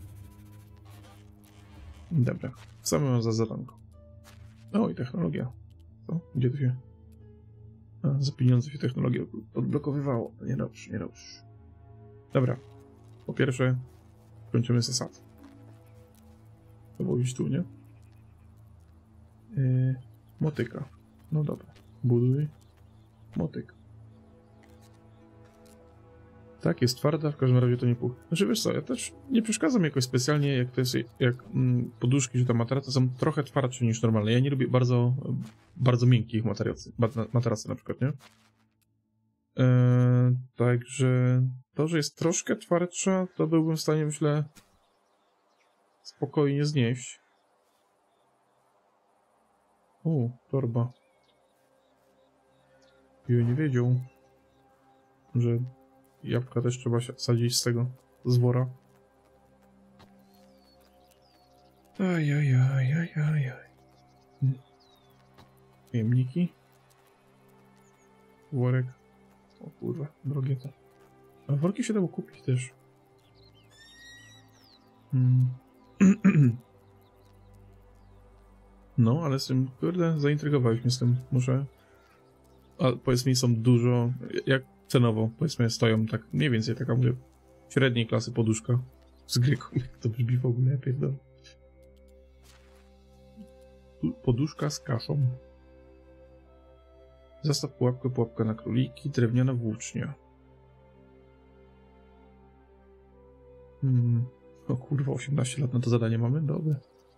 Dobra, same mam za zadanko. O, i technologia. Co? Gdzie to się... A, za pieniądze się technologia odblokowywało. Niedobrze, niedobrze. Dobra. Po pierwsze, kończymy se sad. To było już tu, nie? Yy, motyka. No dobra. Buduj. Motyka. Tak, jest twarda, w każdym razie to nie puch. Znaczy wiesz co, ja też nie przeszkadza mi jakoś specjalnie, jak to jest, jak mm, poduszki czy tam materace są trochę twardsze niż normalne. Ja nie lubię bardzo, bardzo miękkich materacy, materacy na przykład, nie? Eee, także to, że jest troszkę twardsza, to byłbym w stanie, myślę, spokojnie znieść. U, torba. Ja nie wiedział, że jabłka też trzeba sadzić z tego, z wora. Ajajajajajaj. Pojemniki. Worek. O kurwa, drogie to. A worki się dało kupić też. Hmm. No, ale z tym, kurde, zaintrygowałeś mnie z tym. Muszę... A powiedz mi, są dużo... Jak cenowo, powiedzmy, stoją tak mniej więcej taka, mówię, średniej klasy poduszka z gryką. Jak to brzmi w ogóle, ja pierdolę. Poduszka z kaszą. Zastaw pułapkę, pułapka na króliki, drewniana włócznia. Hmm. O kurwa, osiemnaście lat na to zadanie mamy? Dobre.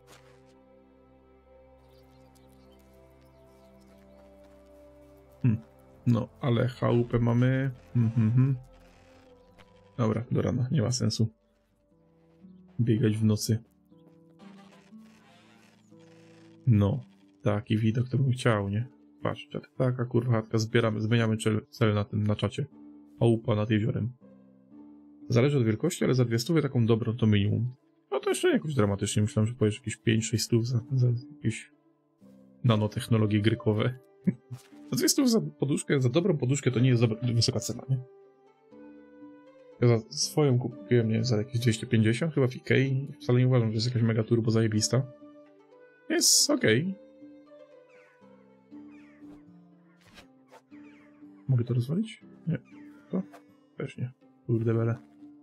Hmm. No, ale chałupę mamy... Hmm, hmm, hmm. Dobra, do rana, nie ma sensu. Biegać w nocy. No, taki widok to bym chciał, nie? Patrz, taka kurwa chatka, zbieramy, zmieniamy cel, cel na tym, na czacie. Chałupa nad jeziorem. Zależy od wielkości, ale za dwie stówy taką dobrą to minimum. No to jeszcze jakoś dramatycznie, myślałem, że powiesz jakieś pięć sześć stów za, za jakieś nanotechnologie grykowe. Za dwie stówy za poduszkę, za dobrą poduszkę to nie jest dobra, wysoka cena, nie? Ja za swoją kupiłem, nie, za jakieś dwieście pięćdziesiąt, chyba w Ikei. Wcale nie uważam, że jest jakaś mega turbo zajebista. Jest okej. Okay. Mogę to rozwalić? Nie. To? Też nie. Kurde bele.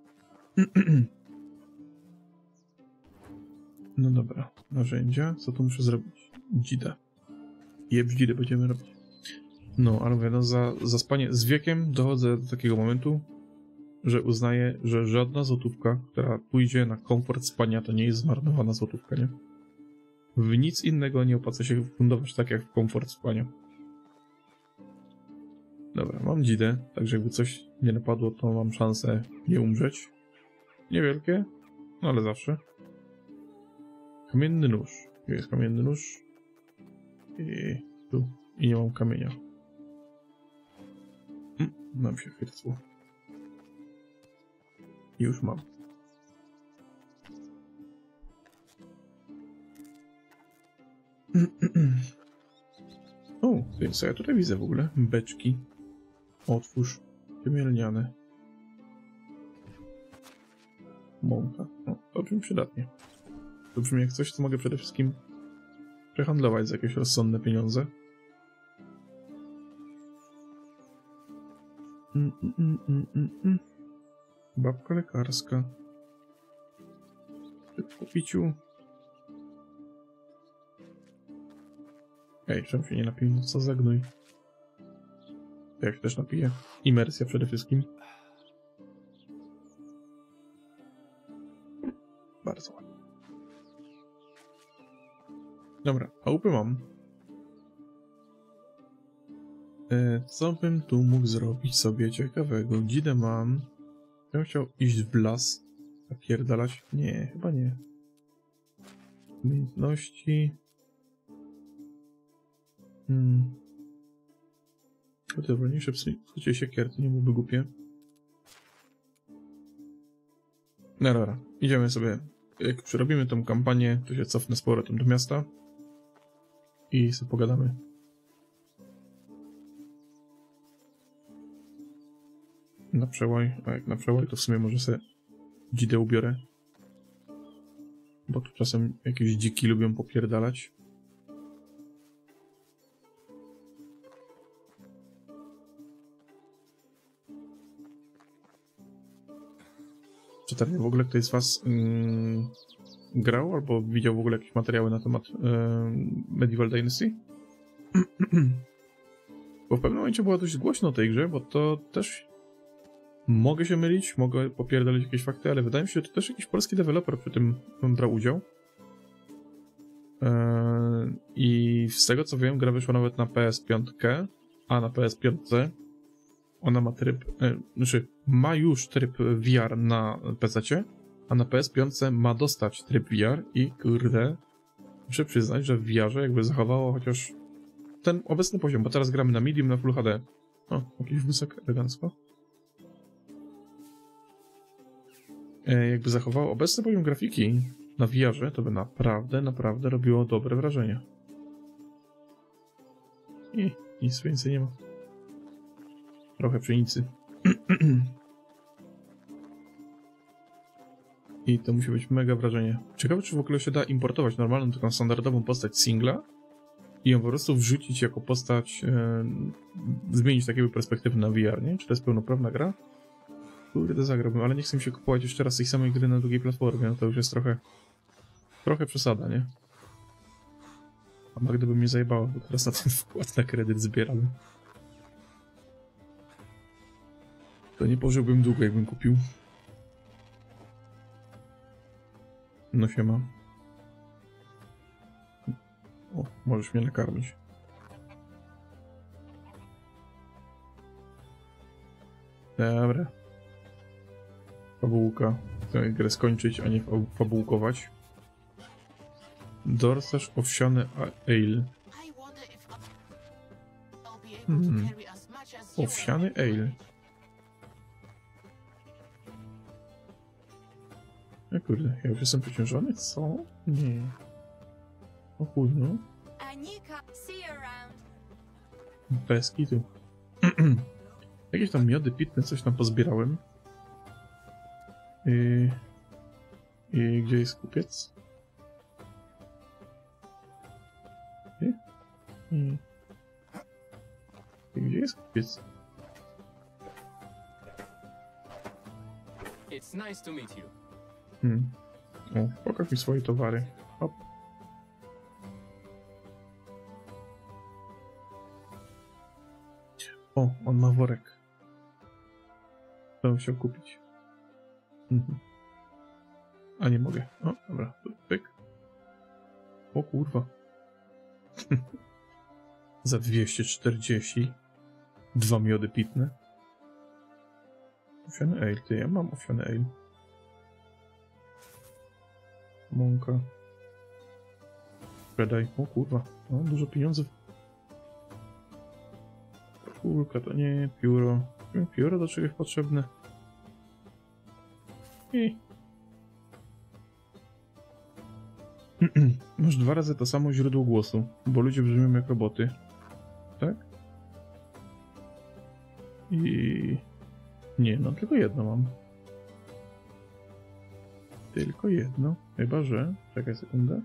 No dobra. Narzędzia. Co tu muszę zrobić? Dzidę. Jeb dzidę będziemy robić. No, ale mówię, no za, za spanie z wiekiem dochodzę do takiego momentu, że uznaję, że żadna złotówka, która pójdzie na komfort spania, to nie jest zmarnowana złotówka, nie? W nic innego nie opłaca się fundować tak jak w komfort spania. Dobra, mam dzidę, także jakby coś nie napadło, to mam szansę nie umrzeć. Niewielkie, no ale zawsze. Kamienny nóż. Tu jest kamienny nóż. I tu. I nie mam kamienia. Mm, nam się chwytło. Już mam. O, co ja tutaj widzę w ogóle? Beczki. Otwórz. Wymielniane. Mąka. O, to brzmi przydatnie. To brzmi jak coś, co mogę przede wszystkim przehandlować za jakieś rozsądne pieniądze. Mm, mm, mm, mm, mm. Babka lekarska. Po piciu. Ej, czemu się nie napiję? No co za gnój. To ja się też napiję. Imersja przede wszystkim. Bardzo ładnie. Dobra, chałupy mam. E, co bym tu mógł zrobić sobie ciekawego? Dzidę mam. Ja bym chciał iść w las. Napierdalać? Nie, chyba nie. Umiejętności. Hmm. O, te wolniejsze psy. Słuchajcie, siekier, to nie byłoby głupie. No dobra, idziemy sobie. Jak przerobimy tą kampanię, to się cofnę z powrotem do miasta. I sobie pogadamy. Na przełaj, a jak na przełaj, to w sumie może sobie dzidę ubiorę. Bo tu czasem jakieś dziki lubią popierdalać. Czy tam w ogóle ktoś z was mm, grał albo widział w ogóle jakieś materiały na temat yy, Medieval Dynasty? Bo w pewnym momencie było dość głośno o tej grze, bo to też mogę się mylić, mogę popierdolić jakieś fakty, ale wydaje mi się, że to też jakiś polski deweloper przy tym brał udział. Yy, I z tego co wiem, gra wyszła nawet na P S pięć, a na P S pięć ona ma tryb, yy, znaczy ma już tryb V R na pececie, a na P S pięć ma dostać tryb V R i kurde, muszę przyznać, że w V R-ze jakby zachowało chociaż ten obecny poziom, bo teraz gramy na medium, na Full H D. O, jakiś wózek, elegancko. E, jakby zachowało obecny poziom grafiki na V R-ze, to by naprawdę, naprawdę robiło dobre wrażenie. I nic więcej nie ma. Trochę pszenicy. I to musi być mega wrażenie. Ciekawe, czy w ogóle się da importować normalną, taką standardową postać singla i ją po prostu wrzucić jako postać, e, zmienić takiego perspektywy na V R, nie? Czy to jest pełnoprawna gra? Kurde, zagrałbym, ale nie chcę mi się kupować jeszcze raz tej samej gry na drugiej platformie, no to już jest trochę trochę przesada, nie? A Magda by mnie zajebała, bo teraz na ten wkład na kredyt zbieram. To nie pożyłbym długo, jakbym kupił. No siema. O, możesz mnie nakarmić. Dobra. Fabułka. Chcę grę skończyć, a nie fabułkować. Dorsasz owsiany ale. Hmm. Owsiany ale. No kurde, ja już jestem przeciążony? Co? Nie. O chuj, no. Bez kitu. Jakieś tam miody pitne, coś tam pozbierałem. I... I gdzie jest kupiec? I... I... I gdzie jest kupiec? It's nice to meet you. Hmm. O, pokaż mi swoje towary. Hop. O, on ma worek. To bym chciał kupić. Mhm. A nie mogę. O, dobra. Pyk. O kurwa. Za dwieście czterdzieści. Dwa miody pitne. Owsiany ale. Ty, ja mam owsiany ale. Mąka. sprzedaj. O kurwa, o, dużo pieniędzy. Kulka to nie, pióro. Pióro do czegoś potrzebne. I... Masz dwa razy to samo źródło głosu, bo ludzie brzmią jak roboty. Tak? I... Nie, no tylko jedno mam. Tylko jedno. Chyba, że... Czekaj sekundę.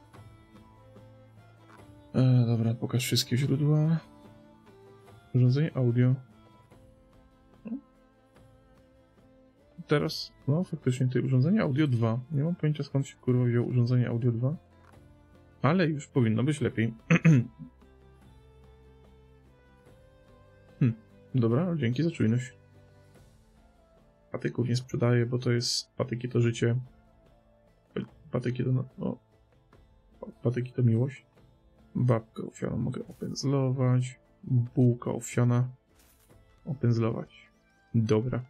E, dobra, pokaż wszystkie źródła. Urządzenie audio. No. Teraz, no faktycznie, tutaj urządzenie audio dwa. Nie mam pojęcia, skąd się kurwa wziął urządzenie audio dwa. Ale już powinno być lepiej. hm. Dobra, dzięki za czujność. Patyków nie sprzedaję, bo to jest... Patyki to życie. Patyki to... No, patyki to miłość. Babkę owsianą mogę opędzlować. Bułka owsiana. Opędzlować. Dobra.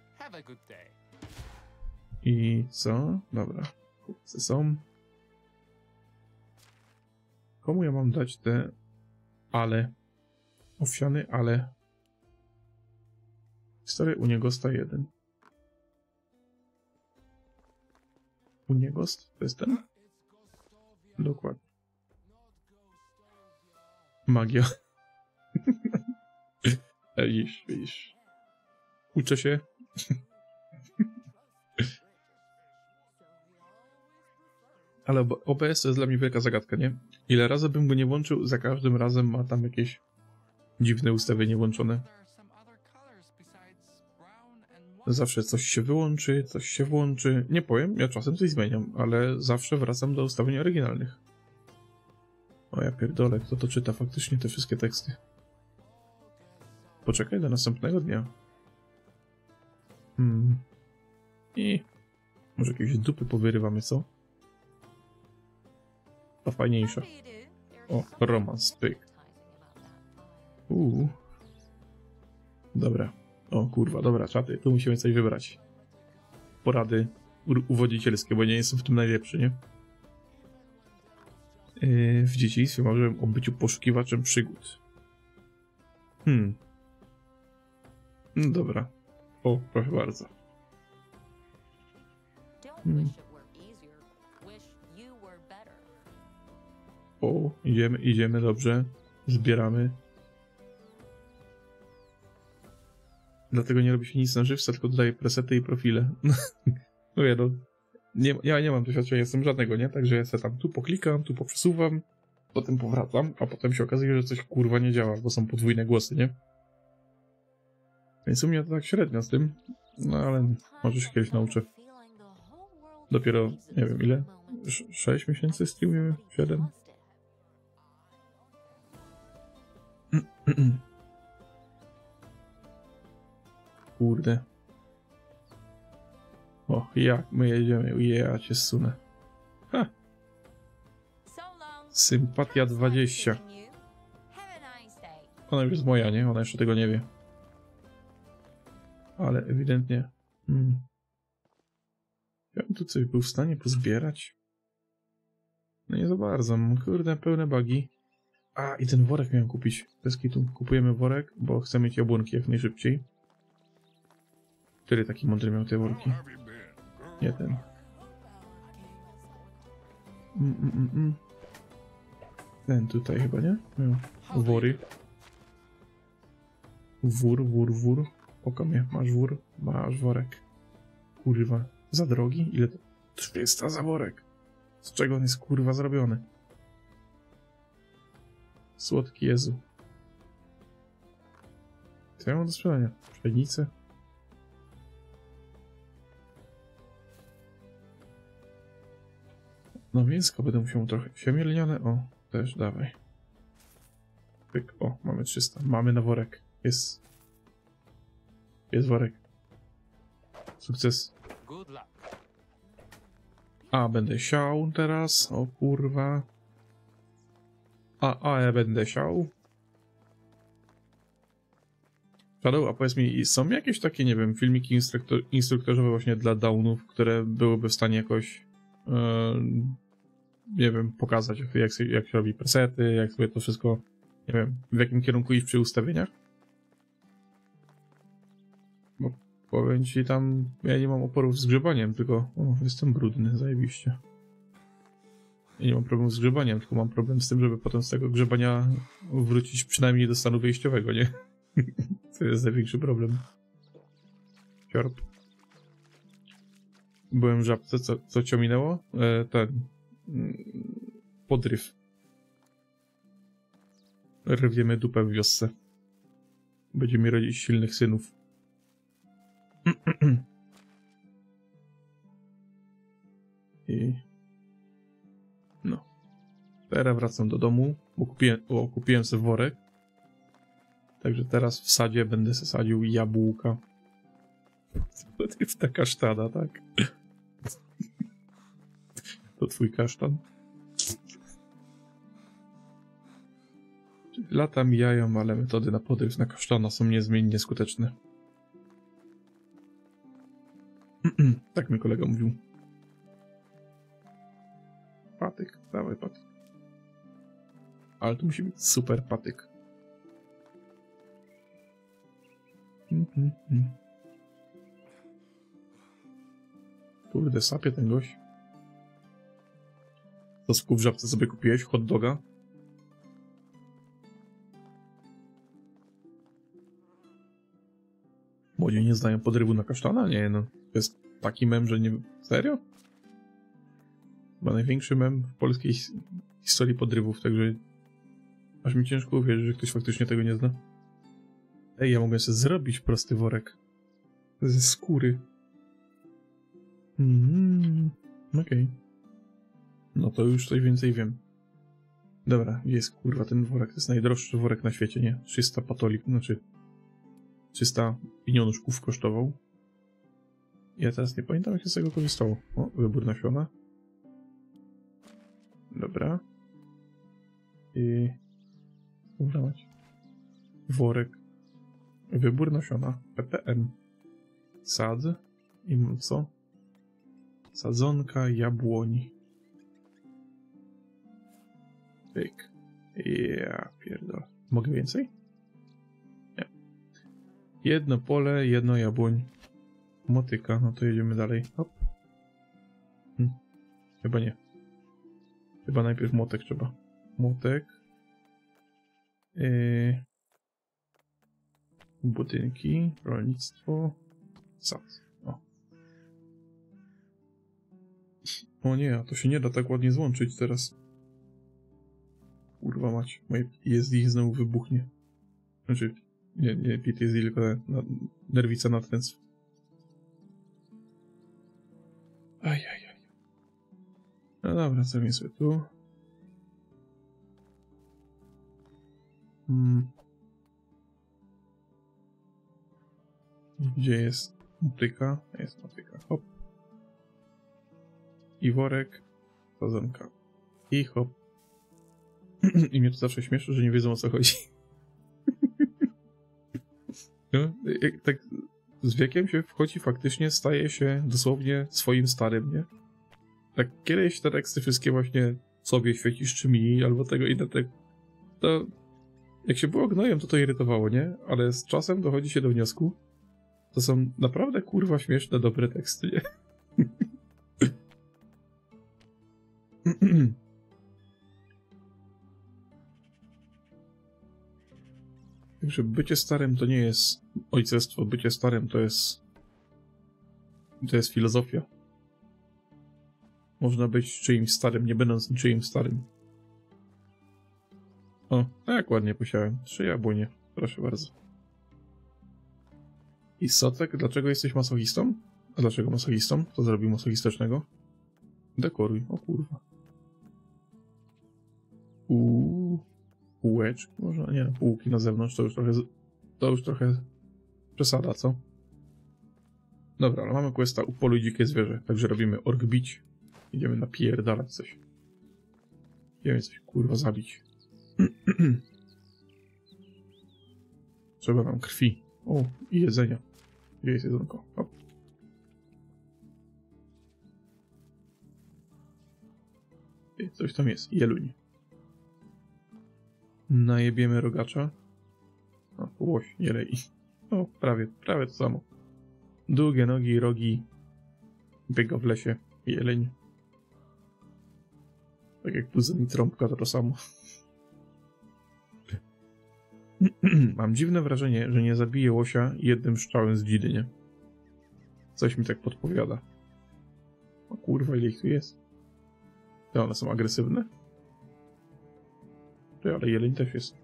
I co? Dobra. Kupcy są. Komu ja mam dać te... Ale. Owsiany, ale. Historia Uniegosta jeden. Uniegost? To jest ten? Dokładnie. Magia. Widzisz, widzisz. Uczę się. Ale O B S to jest dla mnie wielka zagadka, nie? Ile razy bym go nie włączył, za każdym razem ma tam jakieś dziwne ustawienie włączone. Zawsze coś się wyłączy, coś się włączy. Nie powiem, ja czasem coś zmieniam, ale zawsze wracam do ustawień oryginalnych. O ja pierdolę, kto to czyta faktycznie te wszystkie teksty? Poczekaj do następnego dnia. Hmm. I może jakieś dupy powyrywamy, co? To fajniejsze. O, romans, pyk. Uuu. Dobra. O kurwa, dobra, czaty, tu musimy coś wybrać. Porady uwodzicielskie, bo nie jestem w tym najlepszy, nie? Yy, w dzieciństwie marzyłem o byciu poszukiwaczem przygód. Hmm. No dobra. O, proszę bardzo. Hmm. O, idziemy, idziemy, dobrze. Zbieramy. Dlatego nie robi się nic na żywca, tylko dodaję presety i profile. No ja, no, nie, ja nie mam doświadczenia, jestem żadnego, nie? Także ja sobie tam tu poklikam, tu poprzesuwam, potem powracam, a potem się okazuje, że coś kurwa nie działa, bo są podwójne głosy, nie? Więc u mnie to tak średnio z tym, no ale może się kiedyś nauczę. Dopiero, nie wiem ile, sześć miesięcy streamujemy? siedem? Kurde. O, jak my jedziemy, ja cię zsunę. Ha! Sympatia dwadzieścia. Ona już jest moja, nie? Ona jeszcze tego nie wie. Ale ewidentnie... Hmm. Ja bym tu coś był w stanie pozbierać. No nie za bardzo. Kurde, pełne bugi. A, i ten worek miałem kupić. Bez kitu. Kupujemy worek, bo chcę mieć jabłonki jak najszybciej. Który taki mądry miał te worki? Nie ten. Mm, mm, mm, mm. Ten tutaj chyba, nie? Miał wory. Wór, wór, wór. Oko mnie. Masz wór? Masz worek. Kurwa. Za drogi? Ile to? trzysta za worek. Z czego on jest kurwa zrobiony? Słodki Jezu. Co ja mam do sprzedania? Pszenicę? No mięsko będę musiał trochę. Siemię lniane? O, też dawaj. Pyk. O, mamy trzysta. Mamy na worek. Jest. Jest worek. Sukces. A, będę siał teraz. O kurwa. A, a ja będę siał. Shadow, a powiedz mi, są jakieś takie, nie wiem, filmiki instruktor instruktorzowe właśnie dla downów, które byłyby w stanie jakoś yy, nie wiem, pokazać, jak, jak, jak się robi presety, jak sobie to wszystko, nie wiem, w jakim kierunku iść przy ustawieniach. Bo powiem ci tam, ja nie mam oporów z grzebaniem, tylko o, jestem brudny, zajebiście. Ja nie mam problemu z grzebaniem, tylko mam problem z tym, żeby potem z tego grzebania wrócić przynajmniej do stanu wyjściowego, nie? To jest największy problem. Siorb. Byłem w Żabce, co, co cię minęło? E, ten... Podryw. Rwiemy dupę w wiosce. Będziemy rodzić silnych synów. I... No. Teraz wracam do domu, bo kupiłem, o, kupiłem sobie worek. Także teraz w sadzie będę sobie sadził jabłka. To jest ta kasztana, tak? To twój kasztan? Lata mijają, ale metody na podryw na kasztana są niezmiennie skuteczne. Tak mi kolega mówił. Patyk, dawaj patyk. Ale to musi być super patyk. Kurde, sapie ten gość. To w Żabce sobie kupiłeś hot doga? Młodzi nie znają podrywu na kasztana? Nie, no. To jest taki mem, że nie... Serio? Chyba największy mem w polskiej historii podrywów, także... Aż mi ciężko uwierzyć, że ktoś faktycznie tego nie zna. Ej, ja mogę sobie zrobić prosty worek. Ze skóry. Mm, okej. Okay. No to już coś więcej wiem. Dobra, gdzie jest kurwa ten worek? To jest najdroższy worek na świecie, nie? trzysta patoli, znaczy... trzysta pieniążków kosztował. Ja teraz nie pamiętam, jak się z tego korzystało. O, wybór nasiona. Dobra. I... Dobra mać. Worek. Wybór nasiona. P P M. Sad. I co? Sadzonka jabłoni. Pyk. Ja pierdolę. Mogę więcej? Nie. Jedno pole, jedno jabłoń. Motyka, no to jedziemy dalej. Hop. Hm. Chyba nie. Chyba najpierw motek trzeba. Motek. Yy... Budynki, rolnictwo. Sad. O. O nie, a to się nie da tak ładnie złączyć teraz. Kurwa mać, moje P T S D znowu wybuchnie. Znaczy, nie, nie P T S D, tylko na, nerwica natręctw. Ajajaj. No dobra, co sobie tu. Hmm. Gdzie jest motyka? Jest motyka. Hop. I worek. Sadzonka. I hop. I mnie to zawsze śmieszy, że nie wiedzą, o co chodzi. No, jak, tak z wiekiem się wchodzi, faktycznie staje się dosłownie swoim starym, nie? Tak kiedyś te teksty wszystkie właśnie sobie świecisz czy mi, albo tego i tego. To jak się było gnojem, to to irytowało, nie? Ale z czasem dochodzi się do wniosku, to są naprawdę kurwa śmieszne, dobre teksty, nie? Także bycie starym to nie jest ojcostwo, bycie starym to jest... to jest filozofia. Można być czyimś starym, nie będąc niczyim starym. O, jak ładnie posiałem. Trzy jabłonie. Proszę bardzo. I Sotek, dlaczego jesteś masochistą? A dlaczego masochistą? Co zrobił masochistycznego? Dekoruj. O kurwa. Uuu... Półeczki, może nie, półki na zewnątrz, to już trochę, to już trochę przesada, co? Dobra, ale mamy questa upoluj dzikie zwierzę, także robimy ork bić. Idziemy napierdalać coś. Idziemy coś kurwa zabić. Trzeba nam krwi. O, i jedzenia. Gdzie jest jedzonko? Hop. Ty, coś tam jest. Jeluń. Najebiemy rogacza. O, łoś, jelej. O, prawie, prawie to samo. Długie nogi, rogi. Biega w lesie. Jeleń. Tak jak puzem i trąbka, to to samo. Mam dziwne wrażenie, że nie zabiję łosia jednym strzałem z dzidy, nie? Coś mi tak podpowiada. O kurwa, ile ich tu jest. To one są agresywne? Ty, ale jeleń też jest.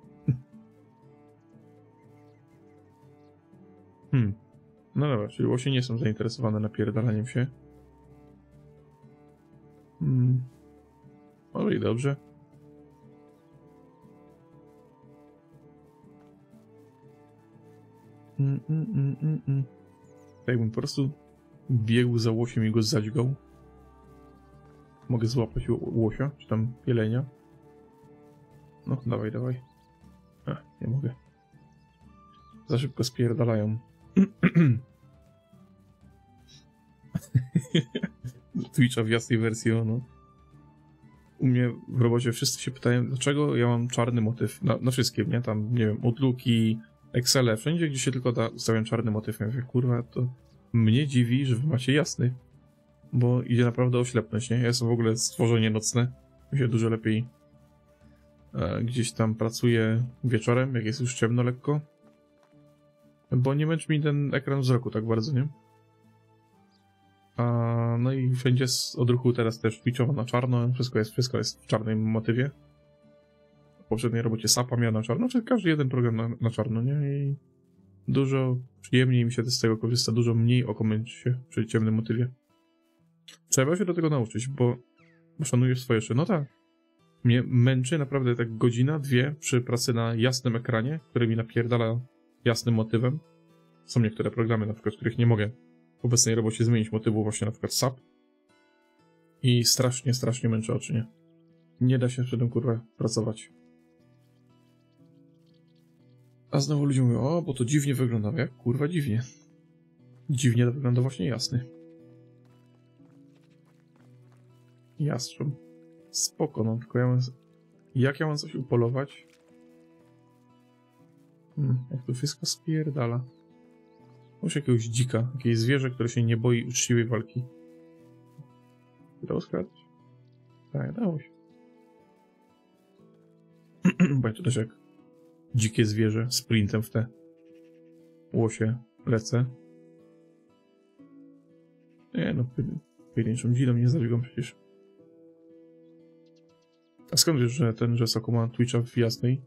Hmm. No dobra, czyli łosie nie są zainteresowane napierdalaniem się. Hmm. Może i dobrze. Mm, mm, mm, mm, mm. Tak jakbym po prostu biegł za łosiem i go zadźgał. Mogę złapać łosia, czy tam jelenia. No, dawaj, dawaj. A, nie mogę. Za szybko spierdalają. Twitcha w jasnej wersji, no. U mnie w robocie wszyscy się pytają, dlaczego ja mam czarny motyw. Na, na wszystkim, nie? Tam, nie wiem, Outlooki, Excele, wszędzie, gdzie się tylko da, ustawiam czarny motyw. Ja mówię, kurwa, to mnie dziwi, że wy macie jasny. Bo idzie naprawdę oślepnąć, nie? Ja jestem w ogóle stworzenie nocne. Mi się dużo lepiej e, gdzieś tam pracuję wieczorem, jak jest już ciemno lekko. Bo nie męczy mi ten ekran wzroku tak bardzo, nie? A, no i wszędzie z odruchu teraz też twitchowo na czarno, wszystko jest, wszystko jest w czarnym motywie. W poprzedniej robocie Sapa miała na czarno, czyli każdy jeden program na, na czarno, nie? I dużo przyjemniej mi się z tego korzysta, dużo mniej oko męczy się przy ciemnym motywie. Trzeba się do tego nauczyć, bo, bo szanujesz swoje szy. No tak. Mnie męczy naprawdę tak godzina, dwie przy pracy na jasnym ekranie, który mi napierdala jasnym motywem. Są niektóre programy, na przykład, w których nie mogę w obecnej robocie zmienić motywu, właśnie na przykład S A P. I strasznie, strasznie męczy oczy, nie? Nie da się przy tym, kurwa, pracować. A znowu ludzie mówią, o, bo to dziwnie wygląda. Jak, kurwa, dziwnie. Dziwnie to wygląda właśnie jasny. Jastrząb. Spoko, no, tylko ja mam... Jak ja mam coś upolować? Hmm, jak to wszystko spierdala. Muszę jakiegoś dzika, jakieś zwierzę, które się nie boi uczciwej walki. Udało skradać? Tak, dało się. Bo ja to też jak dzikie zwierzę, sprintem w te łosie lecę. Nie no, pojedynczą dzidą nie zabiegam przecież. A skąd wiesz, że ten, że Soko ma Twitcha w jasnej?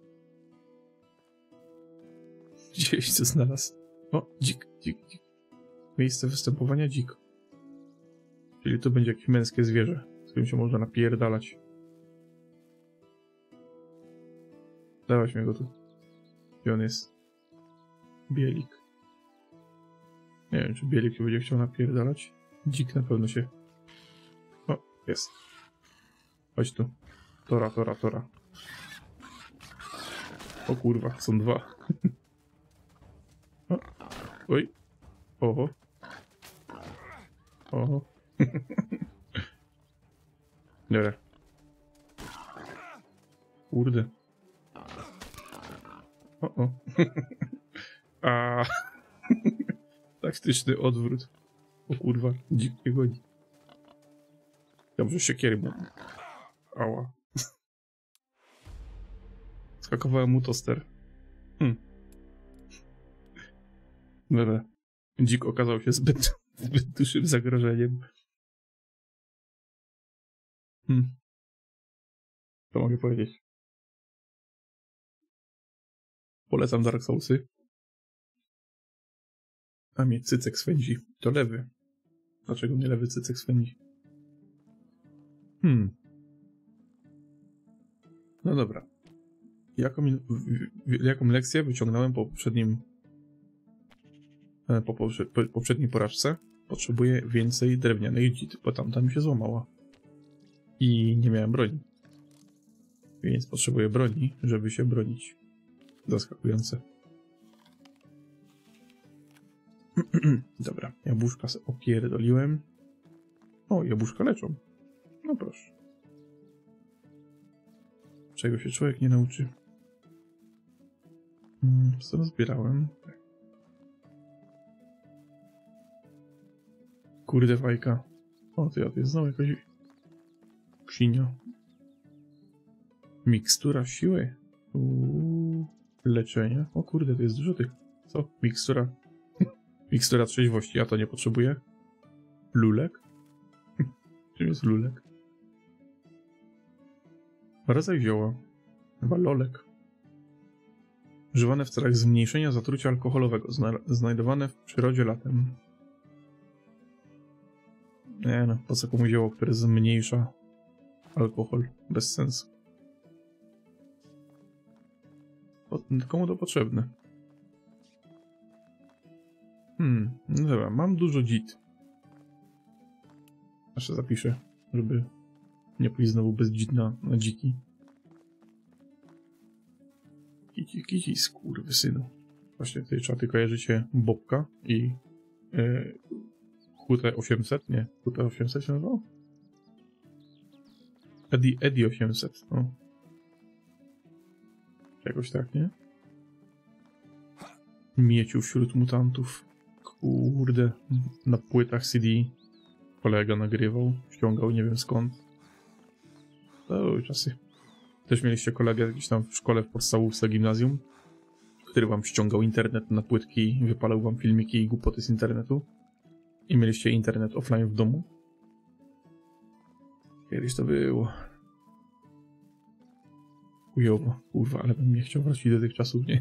Gdzieś co znalazł. O, dzik, dzik, dzik. Miejsce występowania dzik. Czyli to będzie jakieś męskie zwierzę, z którym się można napierdalać. Dawać mi go tu. Gdzie on jest? Bielik. Nie wiem, czy Bielik się będzie chciał napierdalać. Dzik na pewno się... O, jest. Chodź tu. Tora, tora, tora. O kurwa, są dwa. O. Oj. Oho. Oho. Dobra. Kurde. O, o. A. Taktyczny odwrót. O kurwa, dzik nie goni. Dobrze, siekiery mu. Ała. Skakowałem mu toster. Hm. Dobra. Dzik okazał się zbyt, zbyt dużym zagrożeniem. Hm. Co mogę powiedzieć? Polecam Dark Soulsy. A mnie cycek swędzi. To lewy. Dlaczego mnie lewy cycek swędzi? Hmm. No dobra. Jaką, jaką lekcję wyciągnąłem po poprzednim po, po, po poprzedniej porażce? Potrzebuję więcej drewnianej dzid, bo tamta mi się złamała. I nie miałem broni. Więc potrzebuję broni, żeby się bronić. Zaskakujące. Dobra, jabłuszka sobie opierdoliłem. O, jabłuszka leczą. No proszę. czego się człowiek nie nauczy. Hmm, co zbierałem? Kurde fajka. O, to ja to jest znowu jakaś ksinia. Mikstura siły. Uuu, leczenie. O kurde, to jest dużo tych. Co? Mikstura. Mikstura trzeźwości, ja to nie potrzebuję. Lulek? Czym jest lulek? Rodzaj zioła. Chyba lolek. Używane w celach zmniejszenia zatrucia alkoholowego. Zna znajdowane w przyrodzie latem. Nie no, po co komu zioło, które zmniejsza alkohol? Bez sensu. Po, komu to potrzebne? Hmm, no dobra, mam dużo dzit. Jeszcze zapiszę, żeby nie pójść znowu bez dzit na, na dziki. Kici, kici, skurwysynu. Właśnie tutaj trzeba tylko kojarzycie Bobka i yy, Q T osiemset, nie, Q T osiemset się nazywało? Eddie, Eddie osiemset, no. Jakoś tak, nie? Mieciu wśród mutantów. Kurde, na płytach C D kolega nagrywał, ściągał nie wiem skąd. To czasy. Też mieliście kolegę gdzieś tam w szkole, w podstawówce, gimnazjum, który wam ściągał internet na płytki, wypalał wam filmiki i głupoty z internetu. I mieliście internet offline w domu. Kiedyś to było. Chujowo, kurwa, ale bym nie chciał wrócić do tych czasów, nie?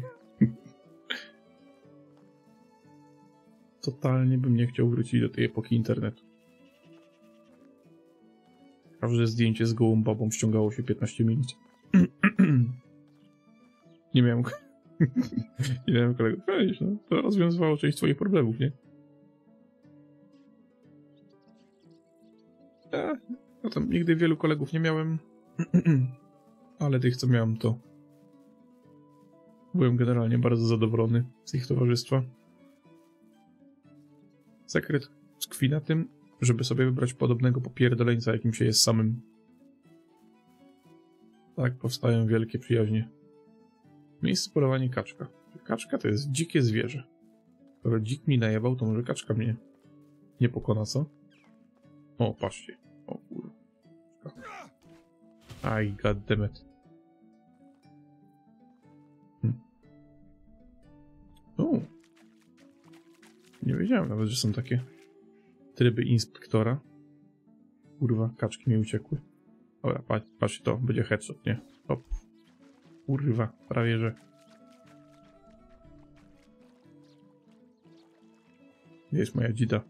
Totalnie bym nie chciał wrócić do tej epoki internetu. Każde zdjęcie z gołą babą ściągało się piętnaście minut. Nie miałem... nie miałem kolegów. Weź, no, to rozwiązywało część twoich problemów, nie? Ja, no tam nigdy wielu kolegów nie miałem. Ale tych, co miałem, to... byłem generalnie bardzo zadowolony z ich towarzystwa. Sekret tkwi na tym, żeby sobie wybrać podobnego popierdoleńca, jakim się jest samym. Tak powstają wielkie przyjaźnie. Miejsce polowania kaczka. Kaczka to jest dzikie zwierzę. Skoro dzik mi najebał, to może kaczka mnie nie pokona, co? O, patrzcie. O kurwa. Aj, goddammit. Hm. O. Nie wiedziałem nawet, że są takie tryby inspektora. Kurwa, kaczki mi uciekły. Dobra, patrz, patrz to, będzie headshot, nie? Hop. Kurwa, prawie że. Gdzie jest moja dzida?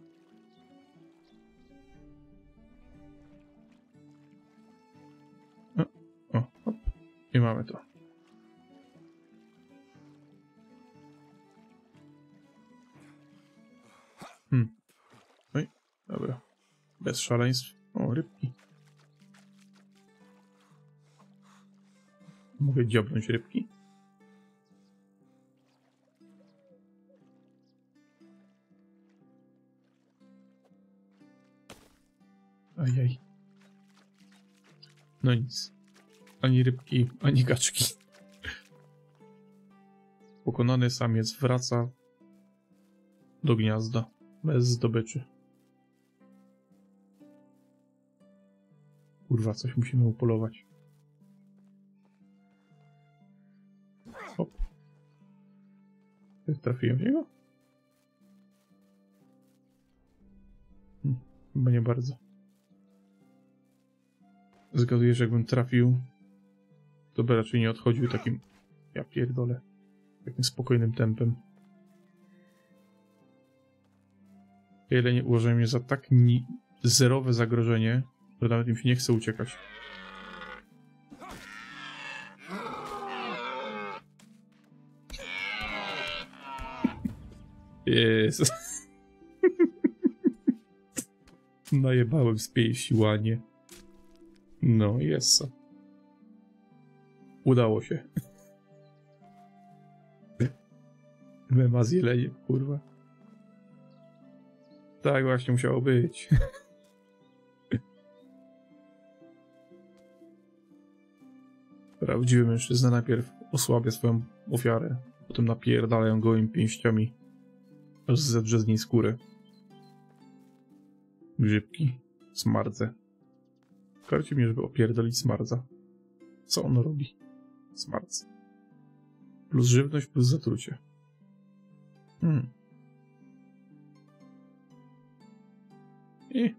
O, o, hop. I mamy to. Hmm. Oj, dobra. Bez szaleństw. O, rybki. Mogę dziobnąć rybki? Ajaj. No nic. Ani rybki, ani kaczki. Pokonany samiec wraca do gniazda. Bez zdobyczy. Kurwa, coś musimy upolować. Hop. Trafiłem w niego? Hm, chyba nie bardzo. Zgaduję, że jakbym trafił, to by raczej nie odchodził takim... Ja pierdolę. Takim spokojnym tempem. Ile nie uważam mnie za tak ni zerowe zagrożenie, że nawet im się nie chce uciekać. Jezus. Najebałem z pięści łanie. No, jest. Udało się. Mema z jeleniem, kurwa. Tak właśnie musiało być. Prawdziwy mężczyzna najpierw osłabia swoją ofiarę, potem napierdalają gołymi pięściami, aż zedrze z niej skórę. Grzybki, smardze. Karci mnie, żeby opierdolić smardza. Co on robi? Smardz. Plus żywność, plus zatrucie. Hmm. I...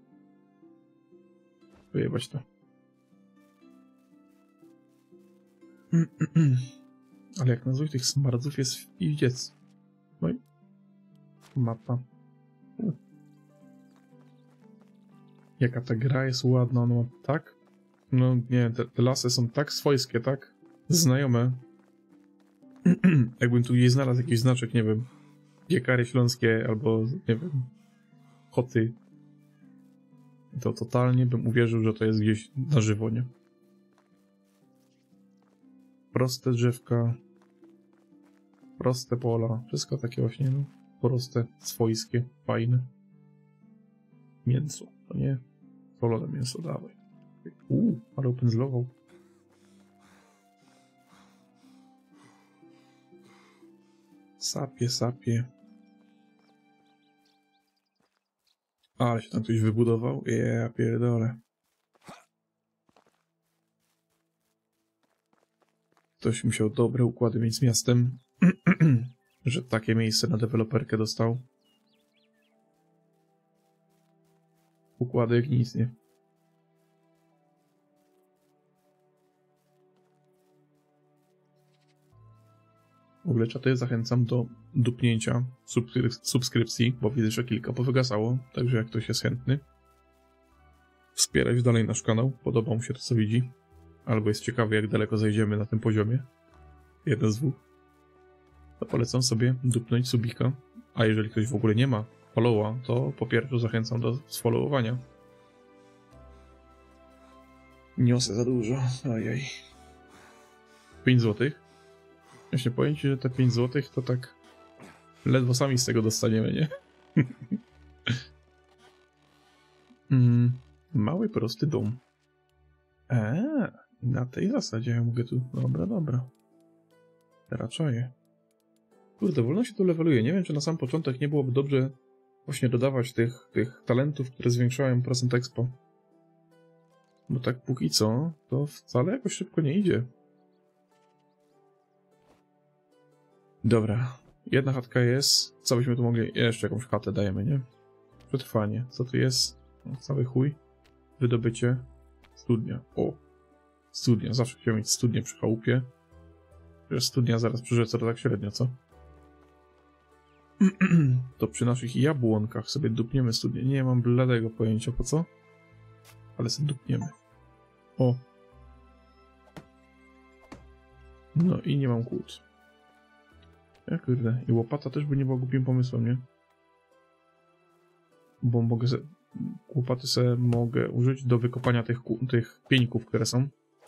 wyjebać to. Ale jak nazwę tych smardzów jest w piździec. No i... mapa. U. Jaka ta gra jest ładna, no tak? No nie, te, te lasy są tak swojskie, tak znajome. Jakbym tu gdzieś znalazł jakiś znaczek, nie wiem, Piekary Śląskie albo, nie wiem, Choty, to totalnie bym uwierzył, że to jest gdzieś na żywo, nie? Proste drzewka, proste pola, wszystko takie właśnie, no, proste, swojskie, fajne. Mięso, to nie? Solone mięso, dawaj. Uuu, ale opędzlował. Sapie, sapie. Ale się tam ktoś wybudował? Ja pierdolę. Ktoś musiał dobre układy mieć z miastem, że takie miejsce na deweloperkę dostał. Układy jak nic, nie? W ogóle czaty zachęcam do dupnięcia subskryp subskrypcji, bo widzę, że kilka powygasało, także jak ktoś jest chętny, wspierać dalej nasz kanał, podoba mu się to, co widzi, albo jest ciekawy, jak daleko zajdziemy na tym poziomie, jeden z dwóch, to polecam sobie dupnąć subika, a jeżeli ktoś w ogóle nie ma followa, to po pierwsze zachęcam do sfollowowania. Niosę za dużo, ajaj. pięć złotych. Właśnie powiem ci, że te pięć złotych to tak ledwo sami z tego dostaniemy, nie? mm, mały, prosty dom. Eee, na tej zasadzie ja mogę tu... Dobra, dobra. Teraz czaję. Kurde, wolno się tu leveluje. Nie wiem, czy na sam początek nie byłoby dobrze właśnie dodawać tych, tych talentów, które zwiększają procent expo. Bo tak póki co, to wcale jakoś szybko nie idzie. Dobra, jedna chatka jest. Co byśmy tu mogli... Jeszcze jakąś chatę dajemy, nie? Przetrwanie. Co tu jest? No, cały chuj. Wydobycie. Studnia. O! Studnia. Zawsze chciałem mieć studnię przy chałupie. Przecież studnia zaraz przy rzece to tak średnio, co? To przy naszych jabłonkach sobie dupniemy studnię. Nie mam bladego pojęcia po co. Ale sobie dupniemy. O! No i nie mam kłód. Ja kurde, i łopata też by nie była głupim pomysłem, nie? Bo mogę se, łopaty sobie mogę użyć do wykopania tych, tych pieńków, które są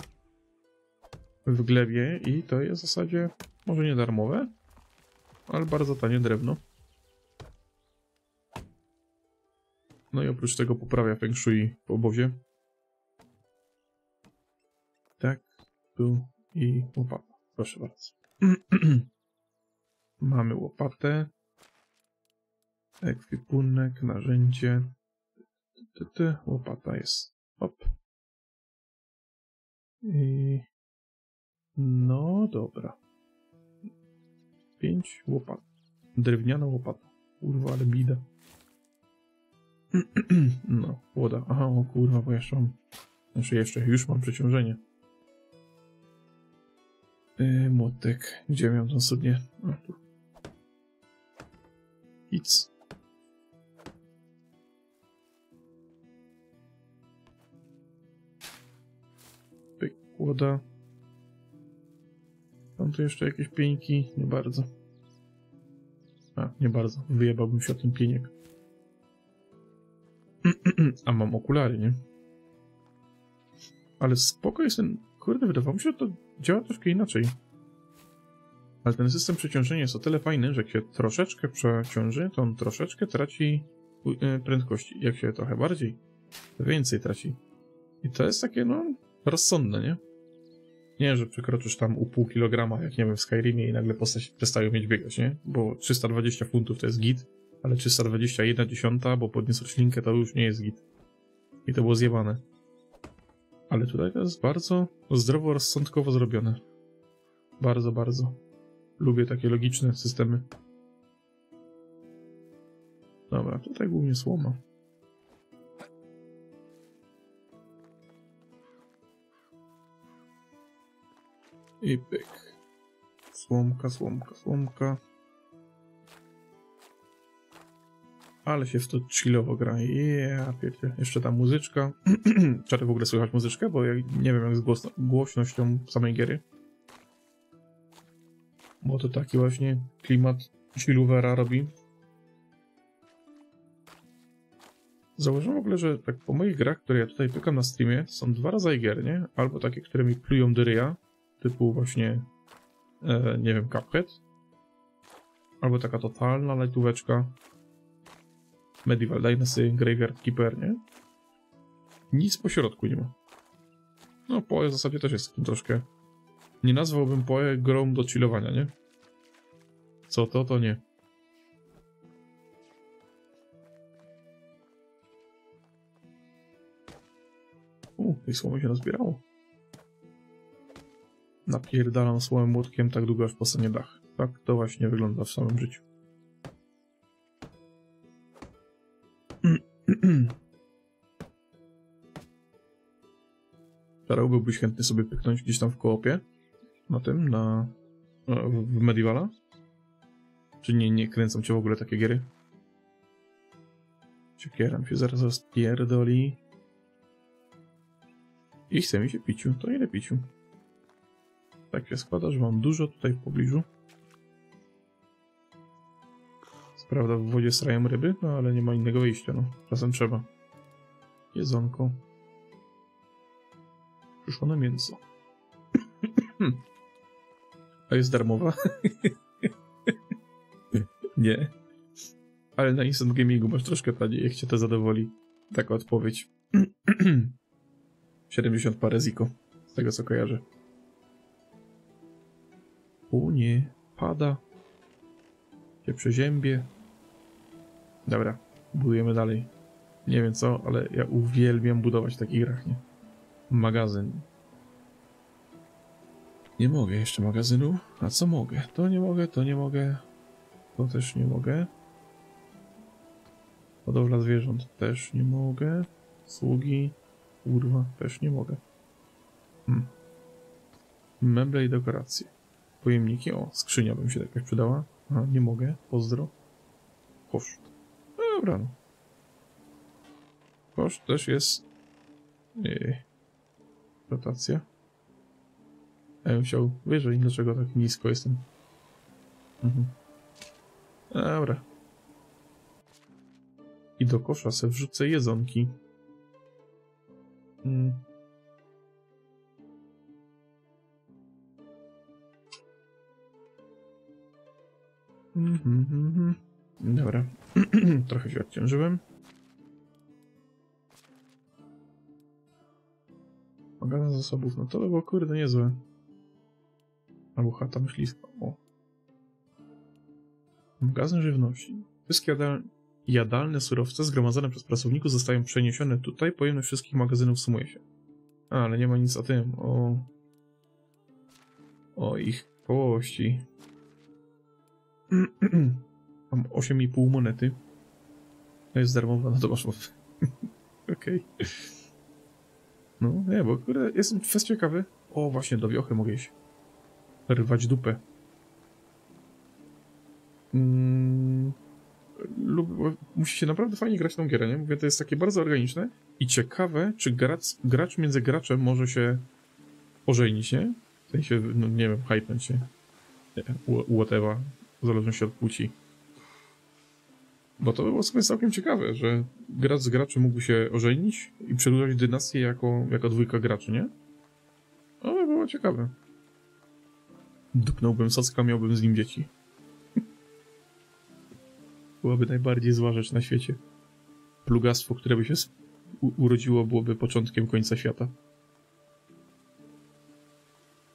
w glebie i to jest w zasadzie może nie darmowe, ale bardzo tanie drewno. No i oprócz tego poprawia feng shui w obozie. Tak, tu i łopata. Proszę bardzo. Mamy łopatę, ekwipunek, narzędzie, ty, ty, ty. Łopata jest, hop. I... no dobra. Pięć łopat. Drewniana łopata. Kurwa, ale bida. No, woda. Aha, o kurwa, bo jeszcze mam, znaczy jeszcze, już mam przeciążenie. Yy, młotek. Gdzie miałem tą studnię? O, tu. Nic. Pyk, kłoda. Tam tu jeszcze jakieś pieńki? Nie bardzo. A, nie bardzo. Wyjebałbym się o ten pieniek. A mam okulary, nie? Ale spoko jest ten... Kurde, wydawało mi się, że to działa troszkę inaczej. Ale ten system przeciążenia jest o tyle fajny, że jak się troszeczkę przeciąży, to on troszeczkę traci prędkości. Jak się trochę bardziej, to więcej traci. I to jest takie, no, rozsądne, nie? Nie, że przekroczysz tam u pół kilograma, jak nie wiem, w Skyrimie i nagle postać przestają mieć biegać, nie? Bo trzysta dwadzieścia funtów to jest git, ale trzysta dwadzieścia jeden dziesiąta, bo podniosłeś linkę, to już nie jest git. I to było zjebane. Ale tutaj to jest bardzo zdroworozsądkowo zrobione. Bardzo, bardzo. Lubię takie logiczne systemy. Dobra, tutaj głównie słoma. I pyk. Słomka, słomka, słomka. Ale się w to chillowo gra. Yeah, piecie. Jeszcze ta muzyczka. Czy w ogóle słychać muzyczkę? Bo ja nie wiem jak z głośno głośnością samej giery. Bo to taki właśnie klimat chilluvera robi. Zauważyłem w ogóle, że tak po moich grach, które ja tutaj pykam na streamie, są dwa rodzaje gier, nie? Albo takie, które mi plują do ryja, typu właśnie, e, nie wiem, Cuphead. Albo taka totalna lightóweczka. Medieval Dynasty, Graveyard Keeper, nie? Nic po środku nie ma. No, Poe w zasadzie też jest takim troszkę... Nie nazwałbym Poe grą do chillowania, nie? Co to, to nie. U, tej słomy się nazbierało. Napierdalam słomem młotkiem tak długo, aż powstanie dach. Tak to właśnie wygląda w samym życiu. Tarał, byłbyś chętny sobie pyknąć gdzieś tam w koopie? Na tym, na... w, w Medievala? Czy nie, nie kręcą cię w ogóle takie giery? Ciekieram się zaraz rozpierdoli. I chce mi się piciu, to ile piciu? Tak się składa, że mam dużo tutaj w pobliżu. Co prawda w wodzie srają ryby, no ale nie ma innego wyjścia, no. Czasem trzeba. Jedzonko. Przyszło mięso. A jest darmowa? Nie. Ale na Instant Gamingu masz troszkę taniej, jak cię to zadowoli. Taka odpowiedź. siedemdziesiąt parę ziko. Z tego co kojarzę. O nie. Pada. Się przeziębie. Dobra. Budujemy dalej. Nie wiem co, ale ja uwielbiam budować w takich grach, nie? Magazyn. Nie mogę jeszcze magazynu. A co mogę? To nie mogę, to nie mogę. To też nie mogę. Hodowla zwierząt też nie mogę. Sługi. Kurwa, też nie mogę. Hmm. Meble i dekoracje. Pojemniki. O, skrzynia by mi się jakaś przydała. A, nie mogę. Pozdro. Kosz. Dobra, no. Kosz też jest... Yy. Rotacja. Ja bym chciał wyżej. Dlaczego tak nisko jestem? Mhm. Dobra. I do kosza se wrzucę jedzonki. Mm. Mm -hmm, mm -hmm. Dobra. Trochę się odciężyłem. Magazyn zasobów, no to by było kurde niezłe. Albo chata myśliwska. O. Magazyn żywności. Wszystkie jadal jadalne surowce zgromadzone przez pracowników zostają przeniesione tutaj. Pojemność wszystkich magazynów sumuje się. A, ale nie ma nic o tym. O, o ich kołości. Mam osiem i pół monety. To jest darmowa, no to masz mowę. Okej. Okay. No, nie, bo kurde, jestem fest ciekawy. O, właśnie, do wiochy mogę iść. Rwać dupę. Mm, lub, musi się naprawdę fajnie grać tą gierę, nie? Mówię, to jest takie bardzo organiczne i ciekawe, czy gracz, gracz między graczem może się ożenić, nie? W sensie, no nie wiem, hypnąć się. Whatever. W zależności od płci. Bo to by było sobie całkiem ciekawe, że gracz z graczem mógłby się ożenić i przedłużać dynastię jako, jako dwójka graczy, nie? No, to by było ciekawe. Dupnąłbym Socka, miałbym z nim dzieci. Byłaby najbardziej zła rzecz na świecie. Plugastwo, które by się urodziło, byłoby początkiem końca świata.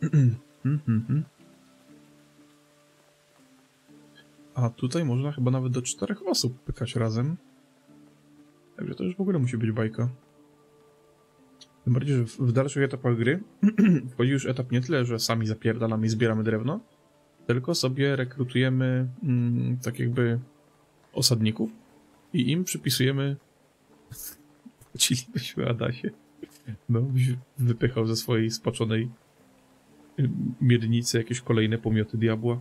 A tutaj można chyba nawet do czterech osób pykać razem. Także to już w ogóle musi być bajka. Tym bardziej, że w, w dalszych etapach gry wchodzi już etap nie tyle, że sami zapierdalamy i zbieramy drewno, tylko sobie rekrutujemy mm, tak jakby osadników i im przypisujemy... Chcielibyśmy Adasie. No, byś wypychał ze swojej spaczonej miednicy jakieś kolejne pomioty diabła.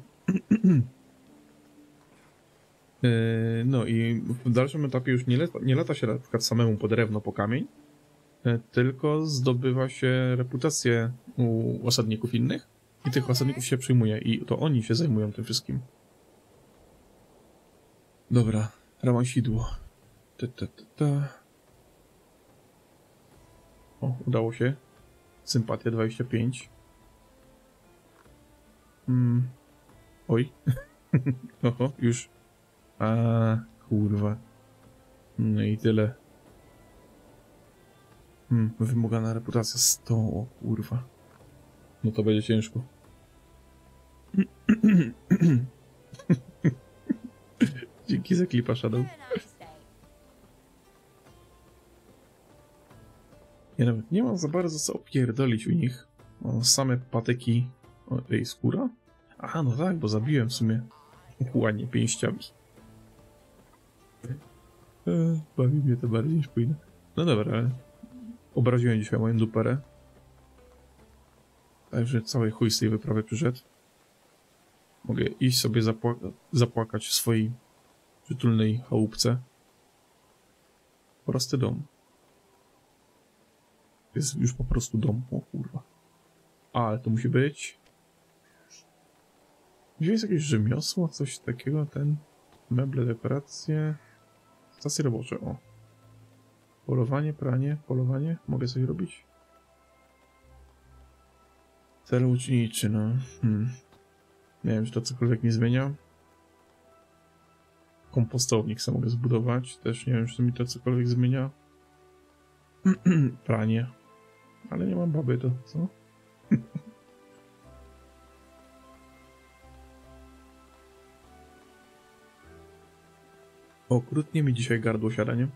No i w dalszym etapie już nie lata, nie lata się na przykład samemu po drewno, po kamień, tylko zdobywa się reputację u osadników innych i tych osadników się przyjmuje i to oni się zajmują tym wszystkim. Dobra, ramansidło. Ta, ta, ta, ta. O, udało się. Sympatia dwadzieścia pięć. Hmm. Oj. Oho, już. A, kurwa. No i tyle. Hmm, wymagana reputacja sto, o kurwa. No to będzie ciężko. Dzięki za klipa, Shadow. Ja nawet nie mam za bardzo co opierdolić u nich. O, same patyki. O, ej, skóra? Aha, no tak, bo zabiłem w sumie ładnie pięściami. E, bawi mnie to bardziej niż pójdę. No dobra, ale obraziłem dzisiaj moją duperę. Także cały chuj z tej wyprawy przyszedł. Mogę iść sobie zapła- zapłakać w swojej przytulnej chałupce. Prosty dom. Jest już po prostu dom, o kurwa. A, ale to musi być... Gdzie jest jakieś rzemiosło, coś takiego, ten... Meble, dekoracje... Stacje robocze, o. Polowanie, pranie, polowanie. Mogę coś robić? Cel łuczniczy, no. Hmm. Nie wiem, czy to cokolwiek nie zmienia. Kompostownik sobie mogę zbudować. Też nie wiem, czy to mi to cokolwiek zmienia. Pranie. Ale nie mam baby, to co? Okrutnie mi dzisiaj gardło siada, nie?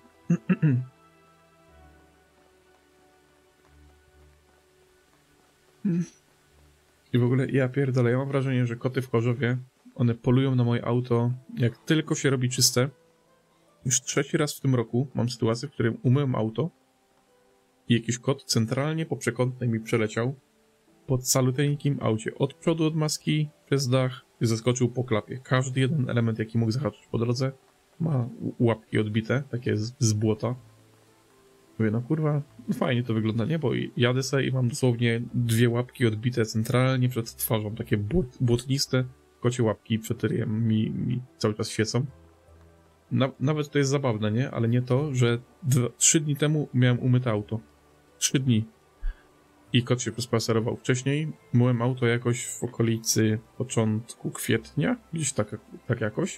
I w ogóle ja pierdolę, ja mam wrażenie, że koty w Chorzowie, one polują na moje auto, jak tylko się robi czyste. Już trzeci raz w tym roku mam sytuację, w której umyłem auto i jakiś kot centralnie po przekątnej mi przeleciał pod saluteńkim aucie. Od przodu od maski, przez dach, zeskoczył po klapie. Każdy jeden element, jaki mógł zahaczyć po drodze, ma łapki odbite, takie z, z błota. Mówię, no kurwa, fajnie to wygląda, nie? Bo jadę sobie i mam dosłownie dwie łapki odbite centralnie przed twarzą, takie błot, błotniste, kocie łapki przed ryjem mi, mi cały czas świecą. Na, nawet to jest zabawne, nie? Ale nie to, że dwa, trzy dni temu miałem umyte auto. Trzy dni. I kot się przespacerował. Wcześniej myłem auto jakoś w okolicy początku kwietnia, gdzieś tak, tak jakoś.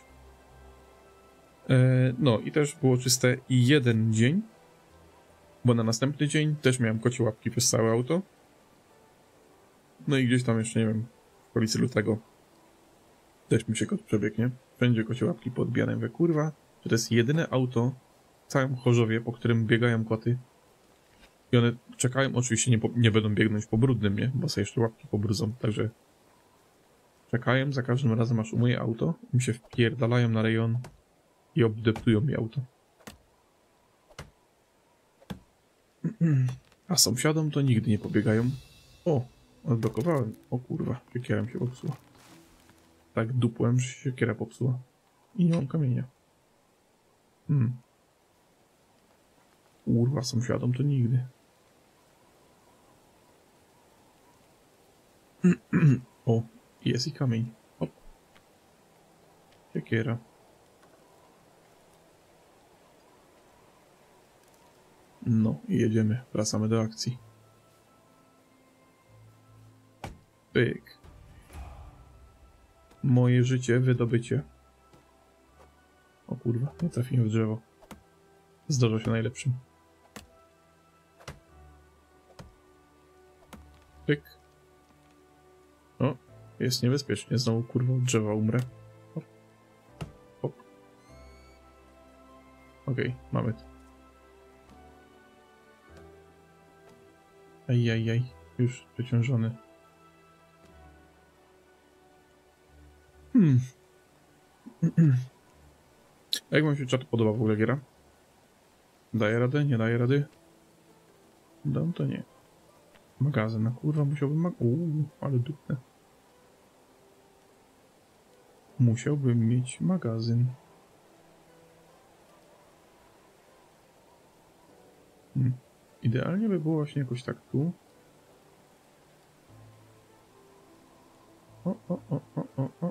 E, no i też było czyste i jeden dzień, bo na następny dzień też miałem kocie łapki przez całe auto. No i gdzieś tam jeszcze, nie wiem, w okolicy lutego też mi się kot przebiegnie. Wszędzie kocie łapki podbijane. We kurwa, że to jest jedyne auto w całym Chorzowie, po którym biegają koty. I one czekają, oczywiście nie, po, nie będą biegnąć po brudnym, nie? Bo sobie jeszcze łapki pobrudzą, także czekają za każdym razem, aż umyję auto, mi się wpierdalają na rejon i obdeptują mi auto. A sąsiadom to nigdy nie pobiegają. O, odblokowałem. O kurwa, siekiera mi się popsuła. Tak dupłem, że się siekiera popsuła. I nie mam kamienia. Hmm. Kurwa, sąsiadom to nigdy. O, jest i kamień. Hop. Siekiera. No i jedziemy. Wracamy do akcji. Pyk. Moje życie, wydobycie. O kurwa, nie trafiłem w drzewo. Zdarza się najlepszym. Pyk. O, jest niebezpiecznie. Znowu kurwa od drzewa umrę. Hop. Hop. Okej, okay, mamy to. Ajajaj, już przeciążony. Hmm. Jak wam się czat podoba w ogóle giera? Daje radę? Nie daje rady? Dam to nie. Magazyn, na kurwa musiałbym mag... Uuu, ale dupne. Musiałbym mieć magazyn. Hmm. Idealnie by było właśnie jakoś tak tu. O, o, o, o, o, o.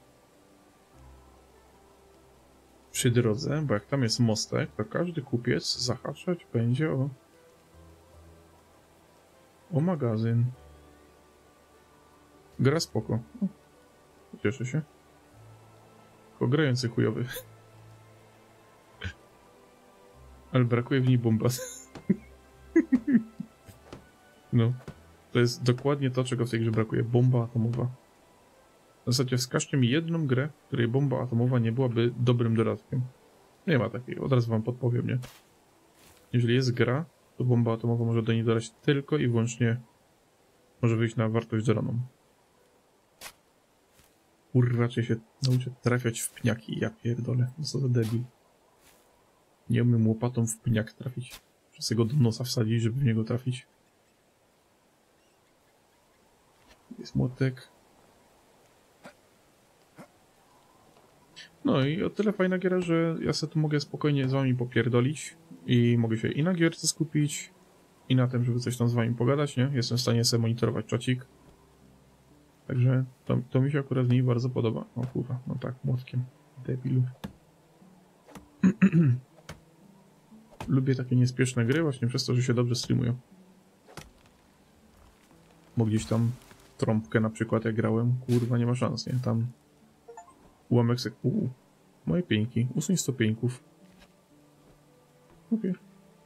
Przy drodze, bo jak tam jest mostek, to każdy kupiec zahaczać będzie o... o magazyn. Gra spoko. O, cieszę się. Tylko grający chujowy. Ale brakuje w niej bomba. No. To jest dokładnie to, czego w tej grze brakuje. Bomba atomowa. W zasadzie wskażcie mi jedną grę, w której bomba atomowa nie byłaby dobrym dodatkiem. Nie ma takiej, od razu wam podpowiem, nie? Jeżeli jest gra, to bomba atomowa może do niej dodać tylko i wyłącznie może wyjść na wartość zeroną. Kur, raczej się nauczę trafiać w pniaki, ja pierdolę, no co za debil. Nie umiem łopatą w pniak trafić. Muszę sobie go do nosa wsadzić, żeby w niego trafić. Jest młotek. No i o tyle fajna giera, że ja sobie tu mogę spokojnie z wami popierdolić i mogę się i na gierce skupić, i na tym, żeby coś tam z wami pogadać, nie? Jestem w stanie sobie monitorować czacik. Także to, to mi się akurat w niej bardzo podoba. O kurwa, no tak, młotkiem. Debilu. Lubię takie niespieszne gry właśnie przez to, że się dobrze streamują. Bo gdzieś tam trąbkę na przykład jak grałem, kurwa nie ma szans, nie? Tam ułamek sek... Uuu, moje pieńki. Usuń sto pieńków. Okej. Okay.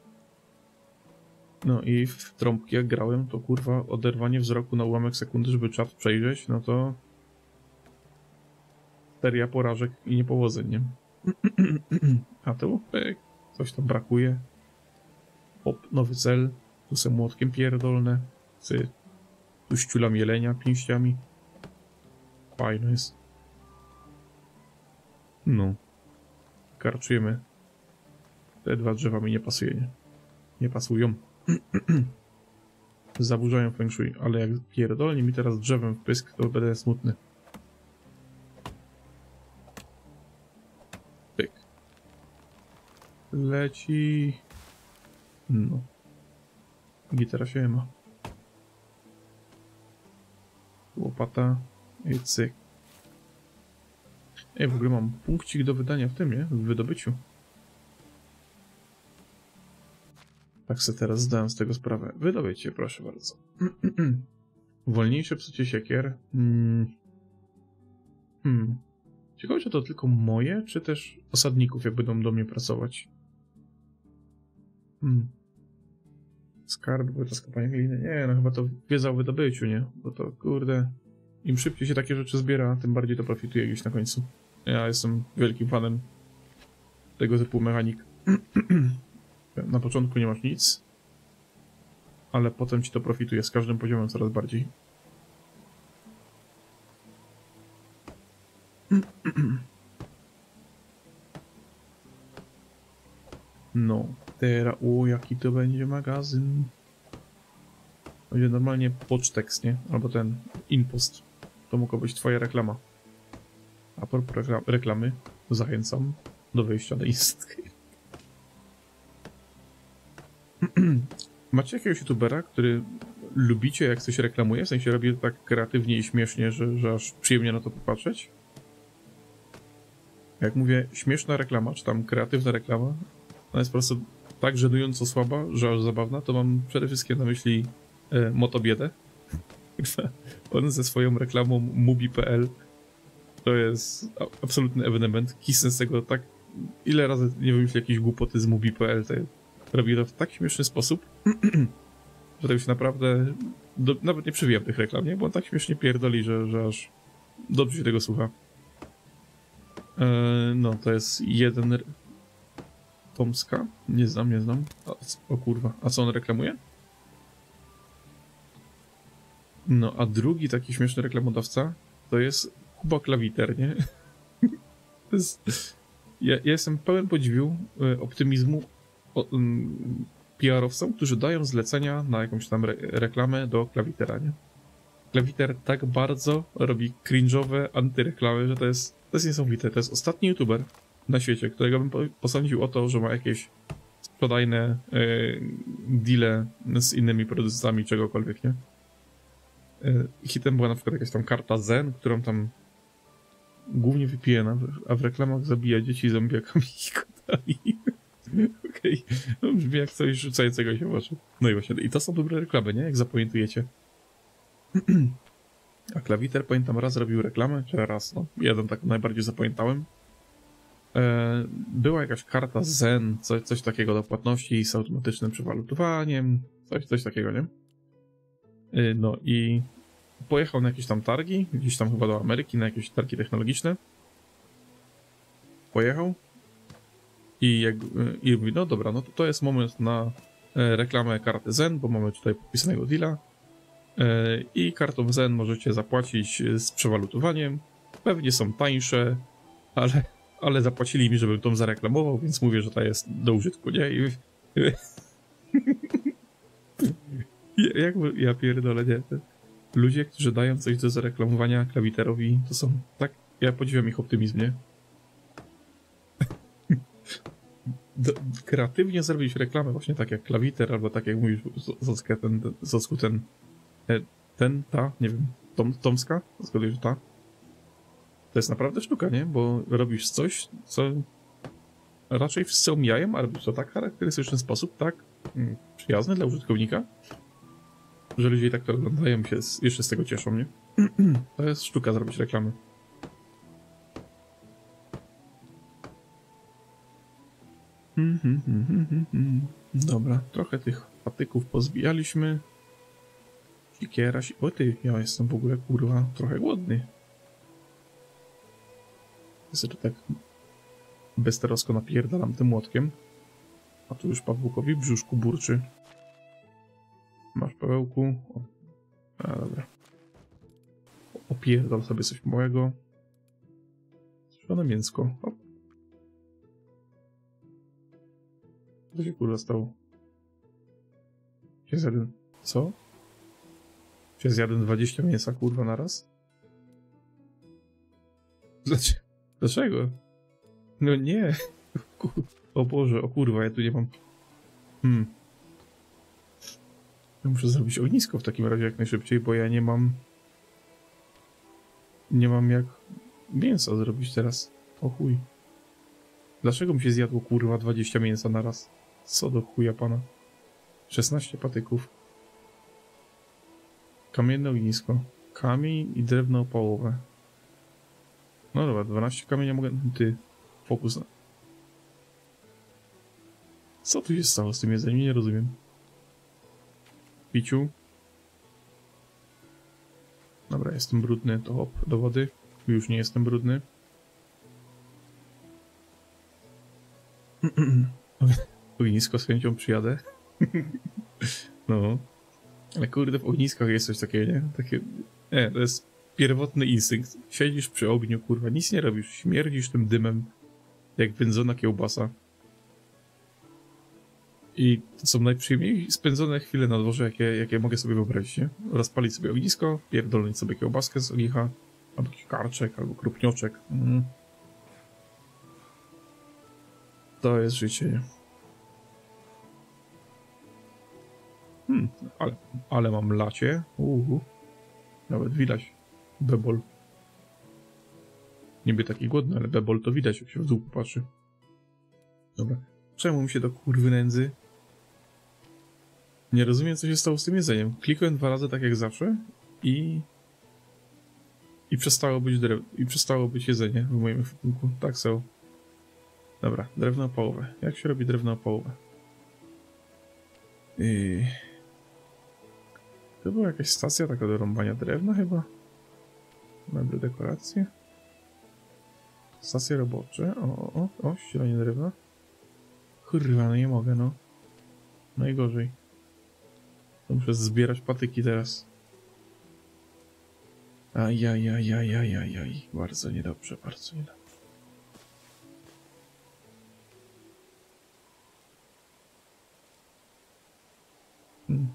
No i w trąbki jak grałem, to kurwa oderwanie wzroku na ułamek sekundy, żeby czat przejrzeć, no to seria porażek i niepowodzeń, nie? A tu pyk, coś tam brakuje. Hop, nowy cel. Tu se młotkiem pierdolne. Ty, tu ściulam jelenia pięściami. Fajno jest. No. Karczujemy. Te dwa drzewa mi nie pasuje, nie? Nie pasują. Zaburzają feng shui, ale jak pierdolnie mi teraz drzewem w pysk, to będę smutny. Pyk. Leci. No. Gitara się ma. Łopata i cyk. Ej, w ogóle mam punkcik do wydania w tym, nie? W wydobyciu. Tak sobie teraz zdałem z tego sprawę. Wydobycie, proszę bardzo. Wolniejsze psucie siekier. Hmm. Hmm. Ciekawe, czy to tylko moje, czy też osadników, jak będą do mnie pracować. Hmm. Skarb, bo to skopanie gliny. Nie, no chyba to wiedza o wydobyciu, nie? Bo to, kurde, im szybciej się takie rzeczy zbiera, tym bardziej to profituje gdzieś na końcu. Ja jestem wielkim fanem tego typu mechanik. Na początku nie masz nic, ale potem ci to profituje z każdym poziomem coraz bardziej. No, teraz, o jaki to będzie magazyn. Będzie normalnie pocztekst, nie? Albo ten impost. To mogła być twoja reklama. A propos rekla reklamy, zachęcam do wejścia na Inst. Macie jakiegoś youtubera, który lubicie, jak coś reklamuje? W sensie robi to tak kreatywnie i śmiesznie, że, że aż przyjemnie na to popatrzeć? Jak mówię śmieszna reklama, czy tam kreatywna reklama, ona jest po prostu tak żenująco słaba, że aż zabawna, to mam przede wszystkim na myśli e, Motobiedę. On ze swoją reklamą mubi kropka p l to jest absolutny ewenement. Kisnę z tego tak... Ile razy nie wymyślę jakieś głupoty z mubi kropka p l, to robi to w tak śmieszny sposób, że to już naprawdę do, nawet nie przewijam tych reklam, nie? Bo on tak śmiesznie pierdoli, że, że aż dobrze się tego słucha. E, no, to jest jeden... Tomska? Nie znam, nie znam. O, o kurwa, a co on reklamuje? No, a drugi taki śmieszny reklamodawca to jest Kuba Klawiter, nie? To jest... Ja, ja jestem pełen podziwu, e, optymizmu o, um, P R-owcom, którzy dają zlecenia na jakąś tam re reklamę do Klawitera, nie? Klawiter tak bardzo robi cringe'owe antyreklamy, że to jest, to jest niesamowite. To jest ostatni youtuber na świecie, którego bym po posądził o to, że ma jakieś sprzedajne yy, deale z innymi producentami czegokolwiek, nie? Yy, hitem była na przykład jakaś tam karta Zen, którą tam głównie wypije, a w reklamach zabija dzieci zombiakami i kotami. Okej, okay. No brzmi jak coś rzucającego się w oczy. No i właśnie, i to są dobre reklamy, nie? Jak zapamiętujecie. A Klawiter, pamiętam, raz robił reklamę, czy raz, no, jeden tak najbardziej zapamiętałem. E, była jakaś karta Zen, coś, coś takiego do płatności z automatycznym przewalutowaniem, coś, coś takiego, nie? E, no i pojechał na jakieś tam targi, gdzieś tam chyba do Ameryki, na jakieś targi technologiczne. Pojechał i, jak, i mówi, no dobra, no to to jest moment na reklamę karty Zen, bo mamy tutaj podpisanego deala. I kartą Zen możecie zapłacić z przewalutowaniem. Pewnie są tańsze, ale, ale zapłacili mi, żebym tą zareklamował, więc mówię, że ta jest do użytku, nie? I... Jak ja pierdolę, nie? Ludzie, którzy dają coś do zareklamowania Klawiterowi, to są tak... Ja podziwiam ich optymizm, nie? Do, kreatywnie zrobić reklamę właśnie tak jak Klawiter, albo tak jak mówisz, Zoskę, ten, Zosku, ten... Ten, ta, nie wiem, Tom, Tomska? Zgaduję, że ta. To jest naprawdę sztuka, nie? Bo robisz coś, co raczej wszyscy omijają, ale robisz to tak charakterystyczny sposób, tak mm, przyjazny dla użytkownika, że ludzie i tak to oglądają i się z, jeszcze z tego cieszą, nie? To jest sztuka zrobić reklamy. Dobra, trochę tych patyków pozbijaliśmy. Sikiera, si o ty, ja jestem w ogóle, kurwa, trochę głodny. Ja sobie tak bezterosko napierdalam tym młotkiem. A tu już Pawełkowi w brzuszku burczy. Masz, Pawełku. O. A, dobra. Opierdam sobie coś małego. Suszone mięsko. O. Co się, kurwa, stało? Się zjadłem. Co? Się zjadłem dwadzieścia mięsa, kurwa, naraz? Dlaczego? Dlaczego? No nie. O Boże, o kurwa, ja tu nie mam... Hmm. Ja muszę zrobić ognisko w takim razie jak najszybciej, bo ja nie mam... Nie mam jak mięsa zrobić teraz. O chuj. Dlaczego mi się zjadło, kurwa, dwadzieścia mięsa naraz? Co do chuja pana? szesnaście patyków. Kamienne ognisko. Kamień i drewno opałowe. No dobra, dwanaście kamienia mogę... Ty, fokus na... Co tu się stało z tym jedzeniem? Nie rozumiem. Piciu. Dobra, jestem brudny, to hop, do wody. Już nie jestem brudny. Ognisko z chęcią przyjadę. No. Ale kurde, w ogniskach jest coś takiego, nie? Takie... Nie, to jest pierwotny instynkt. Siedzisz przy ogniu, kurwa, nic nie robisz. Śmierdzisz tym dymem, jak wędzona kiełbasa. I to są najprzyjemniej spędzone chwile na dworze, jakie, jakie mogę sobie wyobrazić, nie? Rozpalić sobie ognisko, pierdolnąć sobie kiełbaskę z ognicha, albo jakiś karczek, albo krupnioczek. Mm. To jest życie, nie? Hmm, ale, ale mam lacie. Uhu. Nawet widać. Bebol. Niby taki głodny, ale bebol to widać, jak się w dół popatrzy. Dobra. Czemu mi się do kurwy nędzy? Nie rozumiem, co się stało z tym jedzeniem. Klikłem dwa razy tak jak zawsze i... I przestało być drew... I przestało być jedzenie w moim ekwipunku. Tak są. Dobra, drewno opałowe. Jak się robi drewno opałowe? Yy... To była jakaś stacja taka do rąbania drewna chyba? Meble, dekoracje? Stacje robocze. O, o, o, o, ścielanie drewna. Kurwa, no nie mogę, no. Najgorzej. To muszę zbierać patyki teraz. Ajajajajajajaj. Bardzo niedobrze, bardzo niedobrze. Hmm.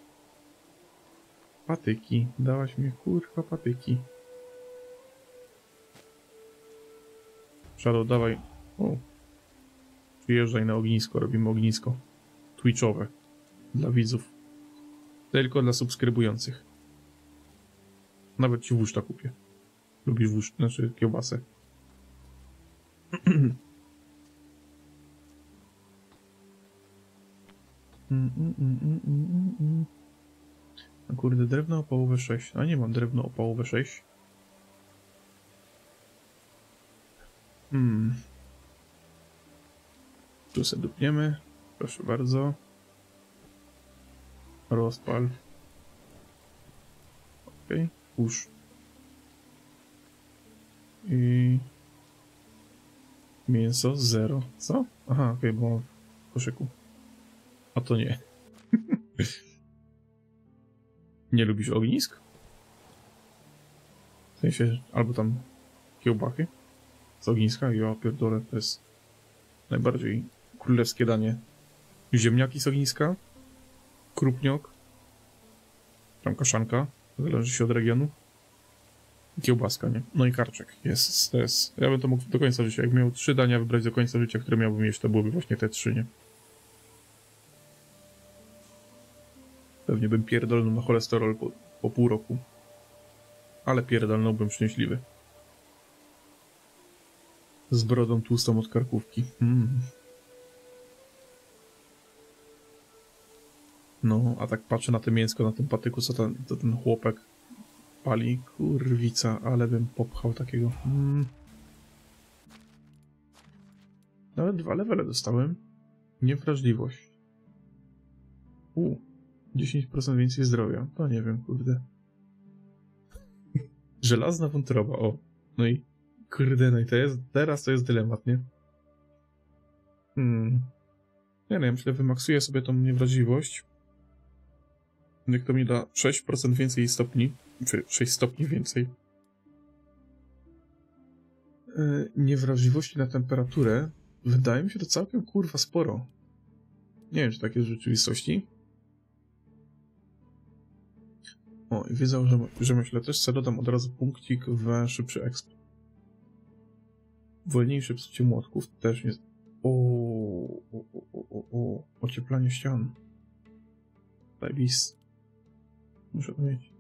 Patyki. Dałaś mi kurwa patyki. Shadow, dawaj. O. Przyjeżdżaj na ognisko. Robimy ognisko. Twitchowe. Dla widzów. Tylko dla subskrybujących. Nawet ci wuszta kupię. Lubisz wuszta, znaczy kiełbasę. mm, mm, mm, mm, mm, mm. A kurde, drewno opałowe sześć. A nie mam drewno opałowe sześć. Hmm. Tu sobie dupniemy. Proszę bardzo. Rozpal. Okej. Okay. Push. I... Mięso zero. Co? Aha, okej, okay, bo mam w koszyku. A to nie. Nie lubisz ognisk? W sensie, albo tam kiełbachy z ogniska? Ja pierdolę, to jest najbardziej królewskie danie. Ziemniaki z ogniska, krupniok, tam kaszanka, zależy się od regionu. Kiełbaska, nie? No i karczek. Jest, to jest. Ja bym to mógł do końca życia. Jakbym miał trzy dania wybrać do końca życia, które miałbym jeść, to byłyby właśnie te trzy, nie? Pewnie bym pierdolnął na cholesterol po, po pół roku. Ale pierdolnąłbym szczęśliwy. Z brodą tłustą od karkówki. Mm. No, a tak patrzę na to mięsko, na tym patyku, co ten, to ten chłopek pali. Kurwica, ale bym popchał takiego. Mm. Nawet dwa levele dostałem. Niewrażliwość. U, dziesięć procent więcej zdrowia. To nie wiem, kurde. Żelazna wątroba, o. No i kurde, no i to jest, teraz to jest dylemat, nie? Hmm. Nie wiem, myślę, wymaksuję sobie tą niewrażliwość. Jak to mi da sześć procent więcej stopni, czy sześć stopni więcej. Yy, niewrażliwości na temperaturę, wydaje mi się to całkiem kurwa sporo. Nie wiem, czy tak jest w rzeczywistości. O, i wiedzą, że, że myślę też sobie dodam od razu punkcik w szybszy exp. Wolniejsze psucie młotków też jest. O, o, o, o, o, ocieplanie ścian. Zajebis. Muszę to mieć.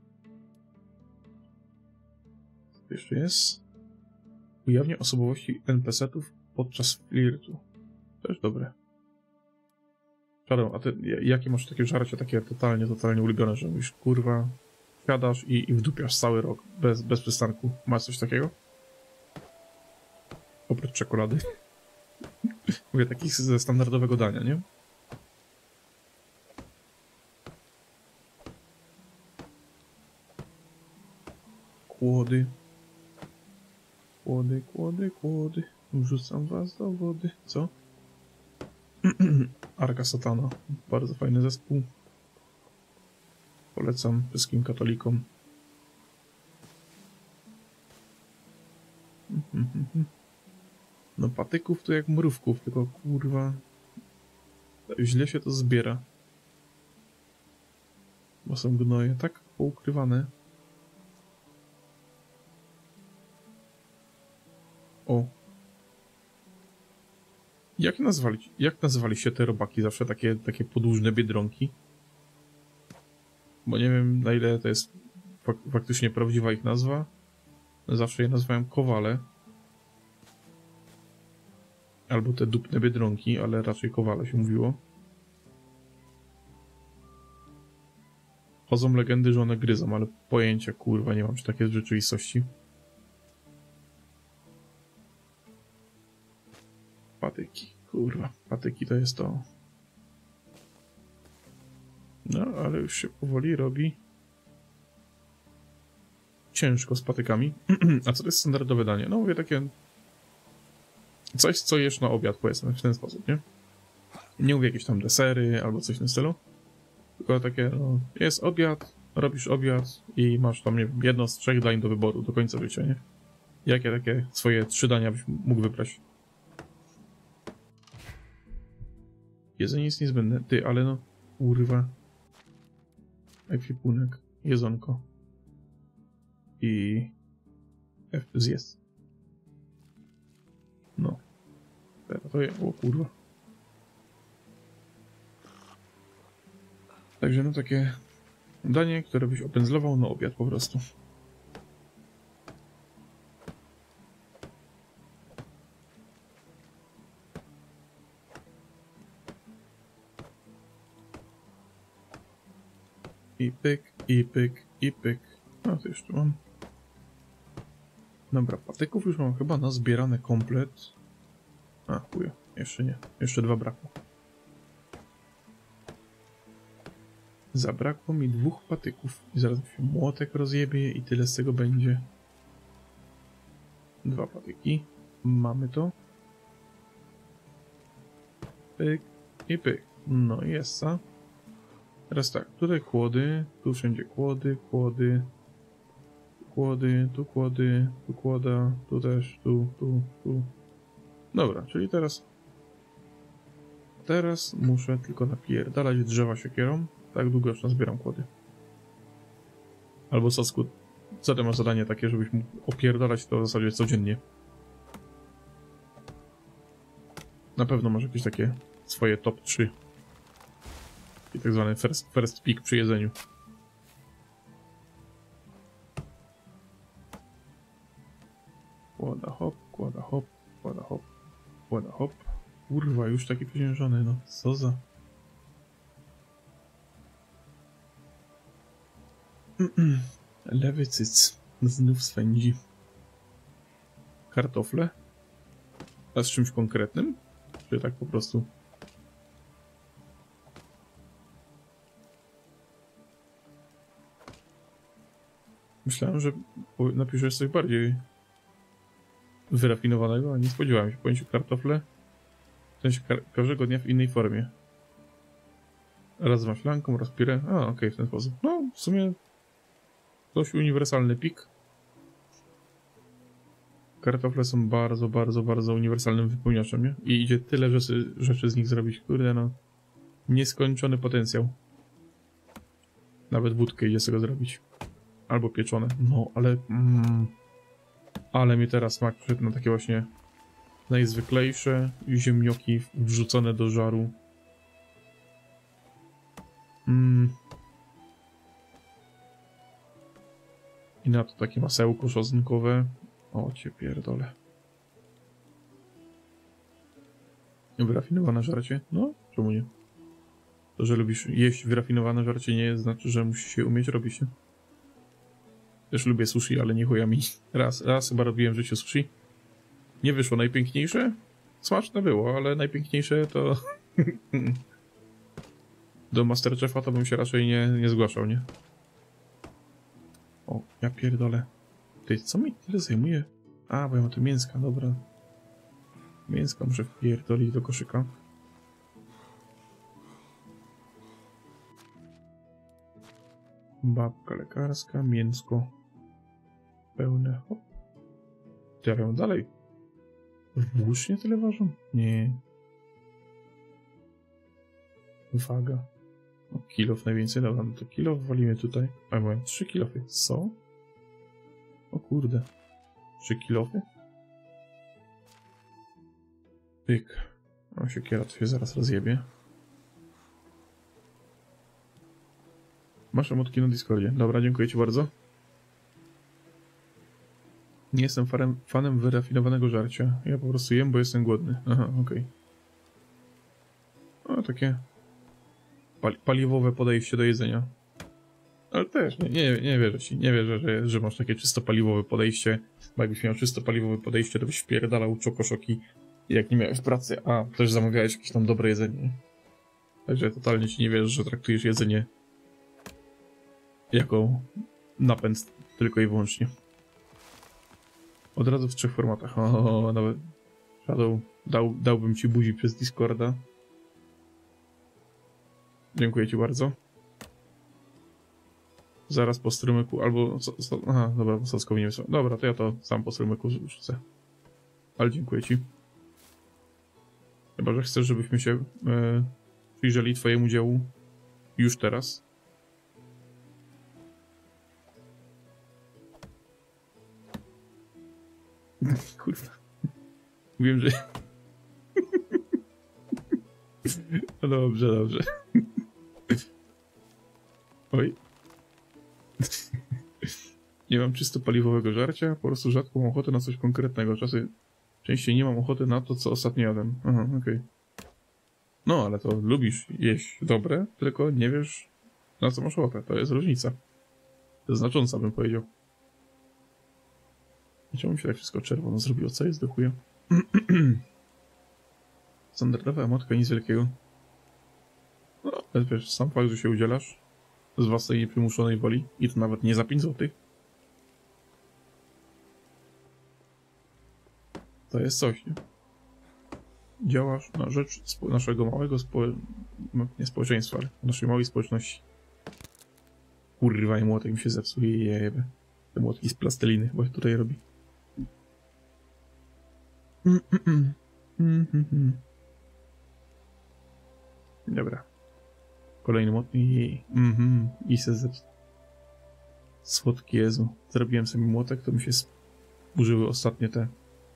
Co jeszcze jest? Ujawnia osobowości en pe ce ów podczas flirtu. Też dobre. Shadow, a ty jakie masz takie żarcie, takie totalnie, totalnie ulubione, że mówisz, kurwa, siadasz i, i wdupiasz cały rok, bez, bez przystanku. Masz coś takiego? Oprócz czekolady. Mówię, takich ze standardowego dania, nie? Kłody. Kłody, kłody, kłody. Wrzucam was do wody. Co? Arka Satana. Bardzo fajny zespół. Polecam wszystkim katolikom. No patyków to jak mrówków, tylko kurwa źle się to zbiera. Bo są gnoje tak poukrywane. O. Jak nazwali, jak nazwali się te robaki? Zawsze takie, takie podłużne biedronki? Bo nie wiem, na ile to jest fak faktycznie prawdziwa ich nazwa. Zawsze je nazywałem kowale. Albo te dupne biedronki, ale raczej kowale się mówiło. Chodzą legendy, że one gryzą, ale pojęcia, kurwa, nie mam, czy takie jest w rzeczywistości. Patyki, kurwa, patyki to jest to. No, ale już się powoli robi ciężko z patykami. A co to jest standardowe danie? No mówię takie coś, co jesz na obiad, powiedzmy, w ten sposób, nie? Nie mówię jakieś tam desery albo coś w tym stylu. Tylko takie, no, jest obiad, robisz obiad i masz tam, nie wiem, jedno z trzech dań do wyboru do końca życia, nie? Jakie takie swoje trzy dania byś mógł wybrać? Jedzenie jest niezbędne. Ty, ale no, kurwa. Ekwipunek, jedzonko. I F plus jest. No. Teraz to jest, o kurwa. Także no takie danie, które byś opędzlował na obiad po prostu. I pyk, i pyk, i pyk. No to jeszcze mam. Dobra, patyków już mam chyba nazbierane komplet. A, chuja, jeszcze nie. Jeszcze dwa brakło. Zabrakło mi dwóch patyków. I zaraz mi się młotek rozjebie i tyle z tego będzie. Dwa patyki. Mamy to. Pyk i pyk. No i jest, a? Teraz tak, tutaj kłody, tu wszędzie kłody, kłody, kłody, tu kłody, tu kłoda, tu też, tu, tu, tu. Dobra, czyli teraz teraz muszę tylko napierdalać drzewa siekierą, tak długo aż nazbieram kłody. Albo Sasku, co ty masz zadanie takie, żebyś mógł opierdalać to w zasadzie codziennie? Na pewno masz jakieś takie swoje top trzy. I tak zwany first, first pick przy jedzeniu. Kłada hop, kłada hop, kłada hop, kłada hop. Kurwa, już taki pieniężony, no co za... Lewy cyc znów swędzi. Kartofle? A z czymś konkretnym? Czy tak po prostu? Myślałem, że napiszesz coś bardziej wyrafinowanego, a nie spodziewałem się. Powiem ci kartofle w sensie ka każdego dnia w innej formie. Raz z maślanką, raz pire. A, okej, okay, w ten sposób. No, w sumie dość uniwersalny pik. Kartofle są bardzo, bardzo, bardzo uniwersalnym wypełniaczem, nie? I idzie tyle rzeczy, rzeczy z nich zrobić. Kurde, no. Nieskończony potencjał. Nawet wódkę idzie z tego zrobić. Albo pieczone. No, ale... Mm, ale mi teraz smak przyszedł na takie właśnie najzwyklejsze ziemnioki wrzucone do żaru. Mm. I na to takie masełko czosnkowe. O cię pierdolę. Wyrafinowane żarcie? No, czemu nie? To, że lubisz jeść wyrafinowane żarcie nie znaczy, że musisz się umieć robić, nie? Też lubię sushi, ale nie chuja mi. Raz, raz chyba robiłem w życiu sushi. Nie wyszło najpiękniejsze. Smaczne było, ale najpiękniejsze to... Do Masterchefa to bym się raczej nie, nie zgłaszał, nie? O, ja pierdolę. Ty, co mi tyle zajmuje? A, bo ja mam tu mięska, dobra. Mięska muszę wpierdolić do koszyka. Babka lekarska, mięsko. Pełne, hop. Ty, ale dalej. Włócznie tyle ważą? Nie. Waga. O, kilof najwięcej, dobra, no to kilof walimy tutaj. A, mają trzy kilofy. Co? O kurde. Trzy kilofy? Pyk. O, siekiera to się zaraz rozjebie. Masz emotki na Discordzie. Dobra, dziękuję ci bardzo. Nie jestem fanem, fanem wyrafinowanego żarcia. Ja po prostu jem, bo jestem głodny. Aha, okej. Okay. O, takie pali paliwowe podejście do jedzenia. Ale też, nie, nie, nie wierzę ci. Nie wierzę, że, że masz takie czysto paliwowe podejście. Bo jakbyś miał czysto paliwowe podejście, to byś wpierdalał czokoszoki, jak nie miałeś pracy, a też zamawiałeś jakieś tam dobre jedzenie. Także totalnie ci nie wierzę, że traktujesz jedzenie jako napęd tylko i wyłącznie. Od razu w trzech formatach. O, nawet Shadow, dał, dałbym ci buzi przez Discorda. Dziękuję ci bardzo. Zaraz po strumyku, albo... So, so, aha, dobra, Sowskowi nie wysłałem. Dobra, to ja to sam po strumyku rzucę. Ale dziękuję ci. Chyba że chcesz, żebyśmy się e, przyjrzeli twojemu dziełu już teraz. Kurwa. Wiem, że... No dobrze, dobrze. Oj. Nie mam czysto paliwowego żarcia, po prostu rzadko mam ochotę na coś konkretnego. Czasy częściej nie mam ochoty na to, co ostatnio jadłem. Aha, okej. Okay. No, ale to lubisz jeść dobre, tylko nie wiesz, na co masz ochotę. To jest różnica. Znacząca, bym powiedział. Czemu mi się tak wszystko czerwono zrobiło? Co jest do chuja? Standardowa emotka, nic wielkiego. No, ale wiesz, sam fakt, że się udzielasz z własnej nieprzymuszonej woli i to nawet nie za pięć złotych. To jest coś, nie? Działasz na rzecz spo naszego małego spo no, nie społeczeństwa, ale naszej małej społeczności. Kurwa, i młotek mi się zepsuje i jebie. Te młotki z plasteliny, bo tutaj robi. Mm -mm -mm. Mm -mm. Dobra. Kolejny młot i... Mm -hmm. I se zepsuł. Słodki Jezu. Zrobiłem sobie młotek, to mi się użyły ostatnie te...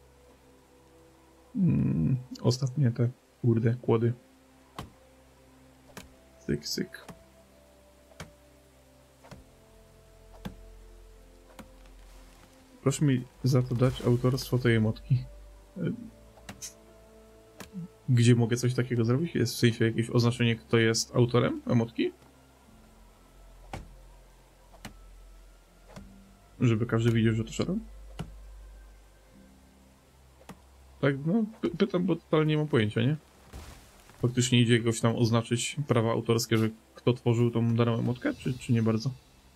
Mm, ostatnie te, kurde, kłody. Syk, syk. Proszę mi za to dać autorstwo tej emotki. Gdzie mogę coś takiego zrobić? Jest w sensie jakieś oznaczenie, kto jest autorem emotki? Żeby każdy widział, że to Shadow? Tak, no, py pytam, bo totalnie nie mam pojęcia, nie? Faktycznie idzie jakoś tam oznaczyć prawa autorskie, że kto tworzył tą daną emotkę, czy, czy nie bardzo?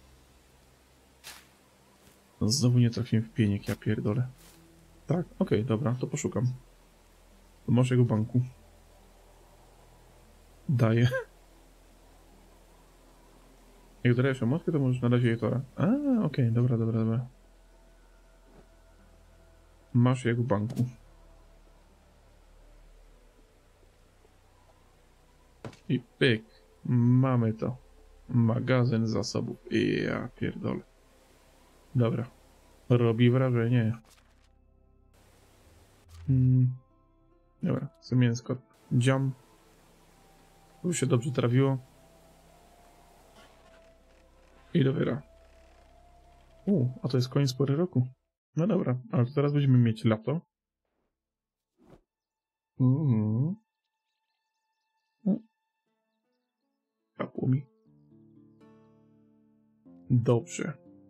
No, znowu nie trafiłem w pieniek, ja pierdolę. Tak, okej, okay, dobra, to poszukam. To masz jego banku. Daję. Jak dodajesz emotkę, to możesz na razie jej tora. A, okej, okay, dobra, dobra, dobra. Masz jego banku. I pyk. Mamy to. Magazyn zasobów. I ja pierdolę. Dobra. Robi wrażenie. Hmm. Dobra, chcę mięsko. Dziam. To się dobrze trafiło. I do wyra. U, a to jest koniec pory roku. No dobra, ale to teraz będziemy mieć lato. Uuu. Kapło mi. Dobrze.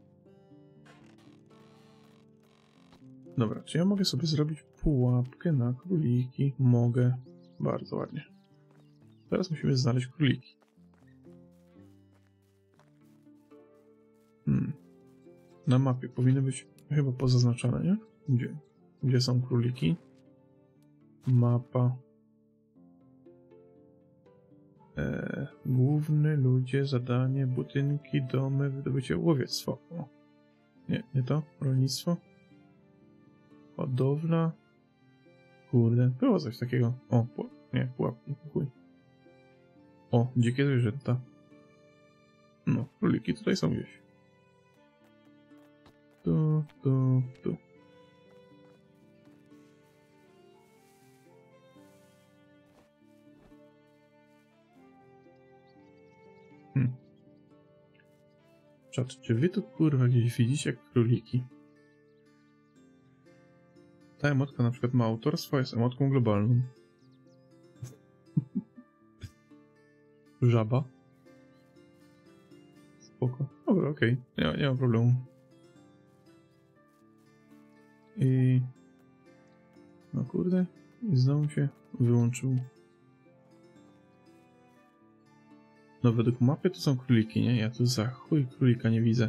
Dobra, czy ja mogę sobie zrobić pułapkę na króliki? Mogę. Bardzo ładnie. Teraz musimy znaleźć króliki. Hmm. Na mapie powinny być chyba pozaznaczone, nie? Gdzie? Gdzie są króliki? Mapa. Eee, główny, ludzie, zadanie, budynki, domy, wydobycie, łowiectwo. O. Nie, nie to? Rolnictwo? Hodowla. Kurde, było coś takiego. O, pu nie, pułapki, chuj. O, dzikie zwierzęta. No, króliki tutaj są gdzieś. Tu, tu, tu. Hmm. Czat, czy wy tu kurwa gdzieś widzicie jak króliki? Ta emotka na przykład ma autorstwo, jest emotką globalną. Żaba. Spoko. Dobra, okej. Okay. Nie, nie ma problemu. I... No kurde. I znowu się wyłączył. No według mapy to są króliki, nie? Ja tu za chuj królika nie widzę.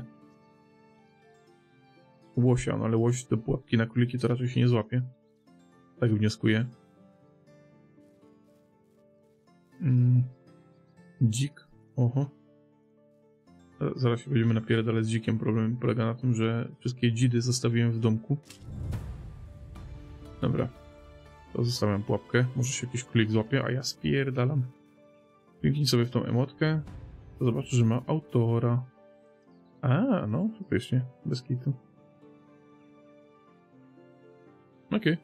Łosia, no ale łoś do pułapki na króliki to raczej się nie złapie. Tak wnioskuję. Mm. Dzik. Oho. Zaraz się będziemy napierdalać z dzikiem. Problem polega na tym, że wszystkie dzidy zostawiłem w domku. Dobra. To zostawiam pułapkę. Może się jakiś królik złapie, a ja spierdalam. Kliknij sobie w tą emotkę. To zobaczysz, że ma autora. A, no, faktycznie. Bez kitu. Okej. Okay.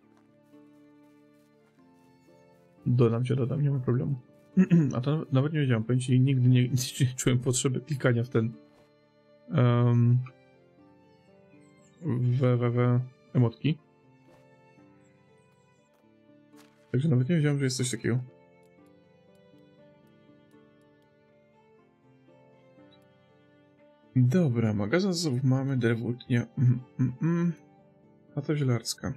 Dodam cię, dodam, nie ma problemu. A to nawet nie wiedziałem, powiem ci, nigdy nie, nie czułem potrzeby klikania w ten um, w, w, w emotki. Także nawet nie wiedziałem, że jest coś takiego. Dobra, magazyn zasobów mamy, drewutnia. Mm, mm, mm. Chata zielarska.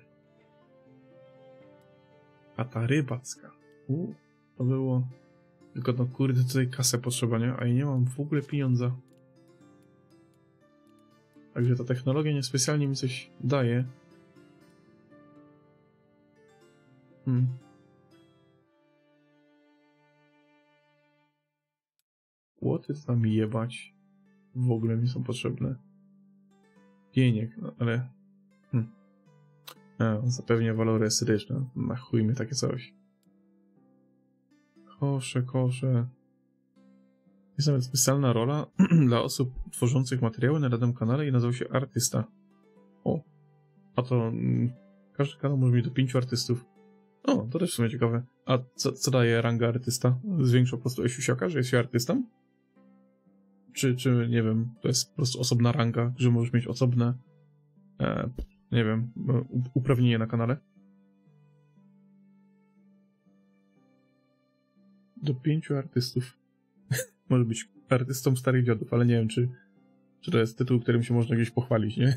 Chata rybacka. U, to było... Tylko no kurde, tutaj kasę potrzeba, nie? A ja nie mam w ogóle pieniądza. Także ta technologia niespecjalnie mi coś daje. Hmm. Łoty to tam jebać. W ogóle mi są potrzebne. Pieniek, no ale... Hmm. A, zapewnia walory estetyczne. Na chuj mi takie coś. Kosze, kosze. Jest nawet specjalna rola dla osób tworzących materiały na danym kanale i nazywa się artysta. O, a to mm, każdy kanał może mieć do pięciu artystów. O, to też w sumie ciekawe. A co, co daje ranga artysta? Zwiększa po prostu siusiaka, że jest się artystą? Czy, czy, nie wiem, to jest po prostu osobna ranga, że możesz mieć osobne, e, nie wiem, uprawnienie na kanale? Do pięciu artystów. Może być artystą starych dziadów, ale nie wiem, czy, czy to jest tytuł, którym się można gdzieś pochwalić, nie?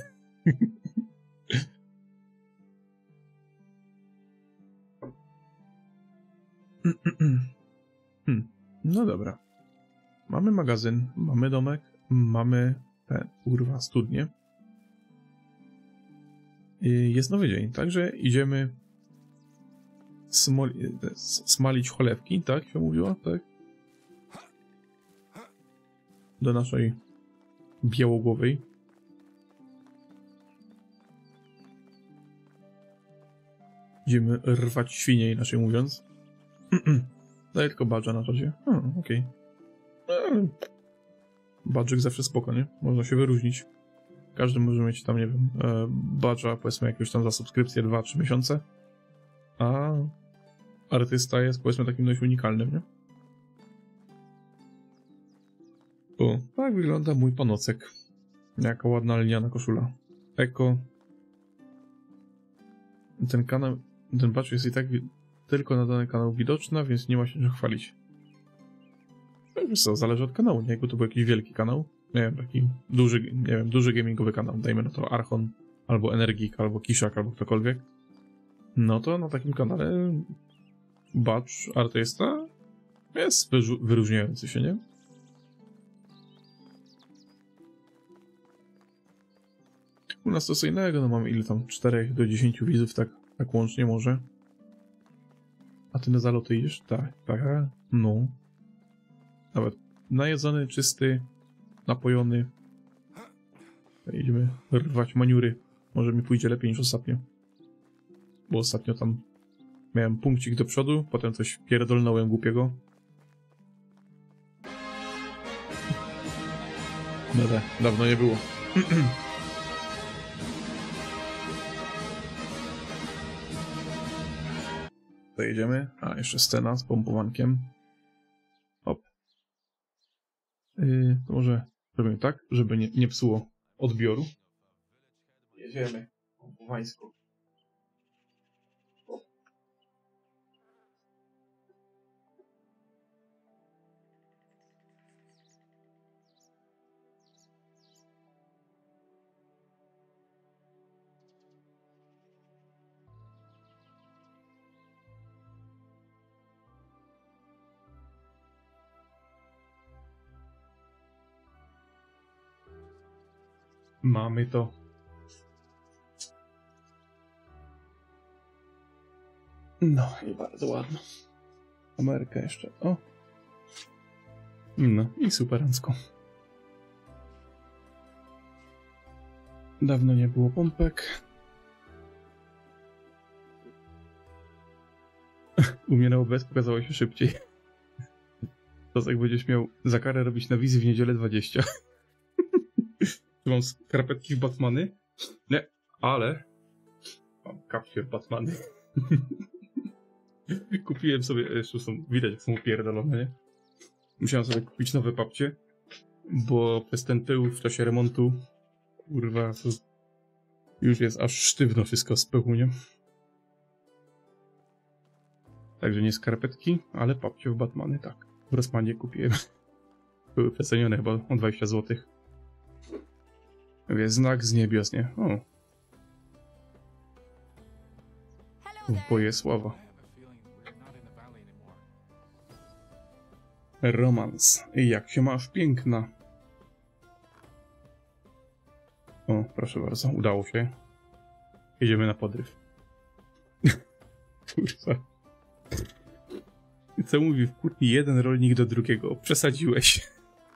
hmm. No dobra. Mamy magazyn, mamy domek, mamy te, kurwa, studnie. Jest nowy dzień, także idziemy smoli, smalić cholewki, tak się mówiło, tak? Do naszej białogłowej. Idziemy rwać świnie, inaczej mówiąc. Daję tylko badża na czacie. Hmm, okej. Okay. Badżyk zawsze spoko, nie? Można się wyróżnić. Każdy może mieć tam, nie wiem, badża, powiedzmy, jakiegoś tam za subskrypcję dwa trzy miesiące. A artysta jest, powiedzmy, takim dość unikalnym, nie? O, tak wygląda mój panocek. Jaka ładna liniana koszula. Eko. Ten kanał, ten badge jest i tak tylko na dany kanał widoczna, więc nie ma się czym chwalić. Wiesz co, zależy od kanału, nie? Jakby to był jakiś wielki kanał, nie wiem, taki duży, nie wiem, duży gamingowy kanał, dajmy na to Archon, albo Energik, albo Kiszak, albo ktokolwiek, no to na takim kanale badge artysta jest wyróżniający się, nie? U nas to co innego, no mamy ile tam, czterech do dziesięciu widzów, tak, tak łącznie może. A ty na zaloty idziesz? Tak, tak, no. Nawet najedzony, czysty, napojony. Idziemy rwać maniury. Może mi pójdzie lepiej niż ostatnio. Bo ostatnio tam miałem punkcik do przodu, potem coś pierdolnąłem głupiego. Dobra, dawno nie było. Dojedziemy. A, jeszcze scena z pompowankiem. Hop. Yy, to może robimy tak, żeby nie, nie psuło odbioru. Jedziemy. Pompowańsko. Mamy to. No i bardzo ładno. Ameryka jeszcze. O. No i superancko. Dawno nie było pompek. U mnie na O B S pokazało się szybciej. To jak będziesz miał za karę robić na wizji w niedzielę dwadzieścia. Mam skarpetki w Batmany. Nie, ale mam kapcie w Batmany. Kupiłem sobie, jeszcze są, widać jak są upierdolone, nie? Musiałem sobie kupić nowe papcie, bo przez ten tył w czasie remontu, kurwa, to już jest aż sztywno wszystko z pyłu, nie? Także nie skarpetki, ale papcie w Batmany, tak. W Rossmanie kupiłem. Były przecenione chyba o dwadzieścia złotych. Wie, znak z niebios, nie? O. Boje sława. Romans. Jak się masz, piękna. O, proszę bardzo, udało się. Jedziemy na podryw. Kurwa. Co mówi w kurni jeden rolnik do drugiego? Przesadziłeś.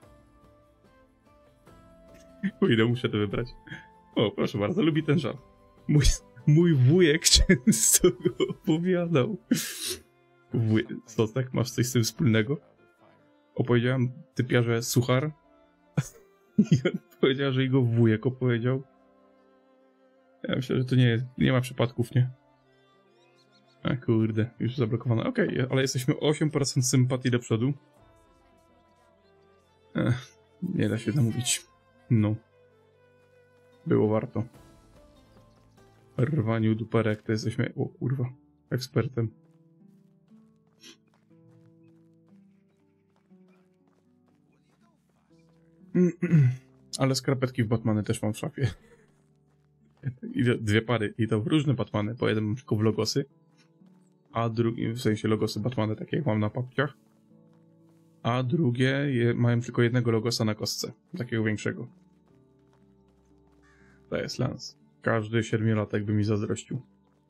Pójdę, muszę to wybrać. O, proszę bardzo, lubi ten żart. Mój, mój wujek często go opowiadał. Wuj... Co, tak? Masz coś z tym wspólnego? Opowiedziałem typiarze suchar. I on powiedział, że jego wujek opowiedział. Ja myślę, że to nie jest, nie ma przypadków, nie? A kurde, już zablokowane. Okej, okay, ale jesteśmy osiem procent sympatii do przodu. Ech, nie da się namówić. No. Było warto. W rwaniu duperek to jesteśmy, o kurwa, ekspertem. Ale skarpetki w Batmany też mam w szafie. I dwie pary, i to w różne Batmany, bo jeden mam tylko w logosy, a drugi, w sensie logosy Batmany, takie jak mam na papciach, a drugie je, mają tylko jednego logosa na kostce, takiego większego. To jest Lance. Każdy siedmiolatek by mi zazdrościł.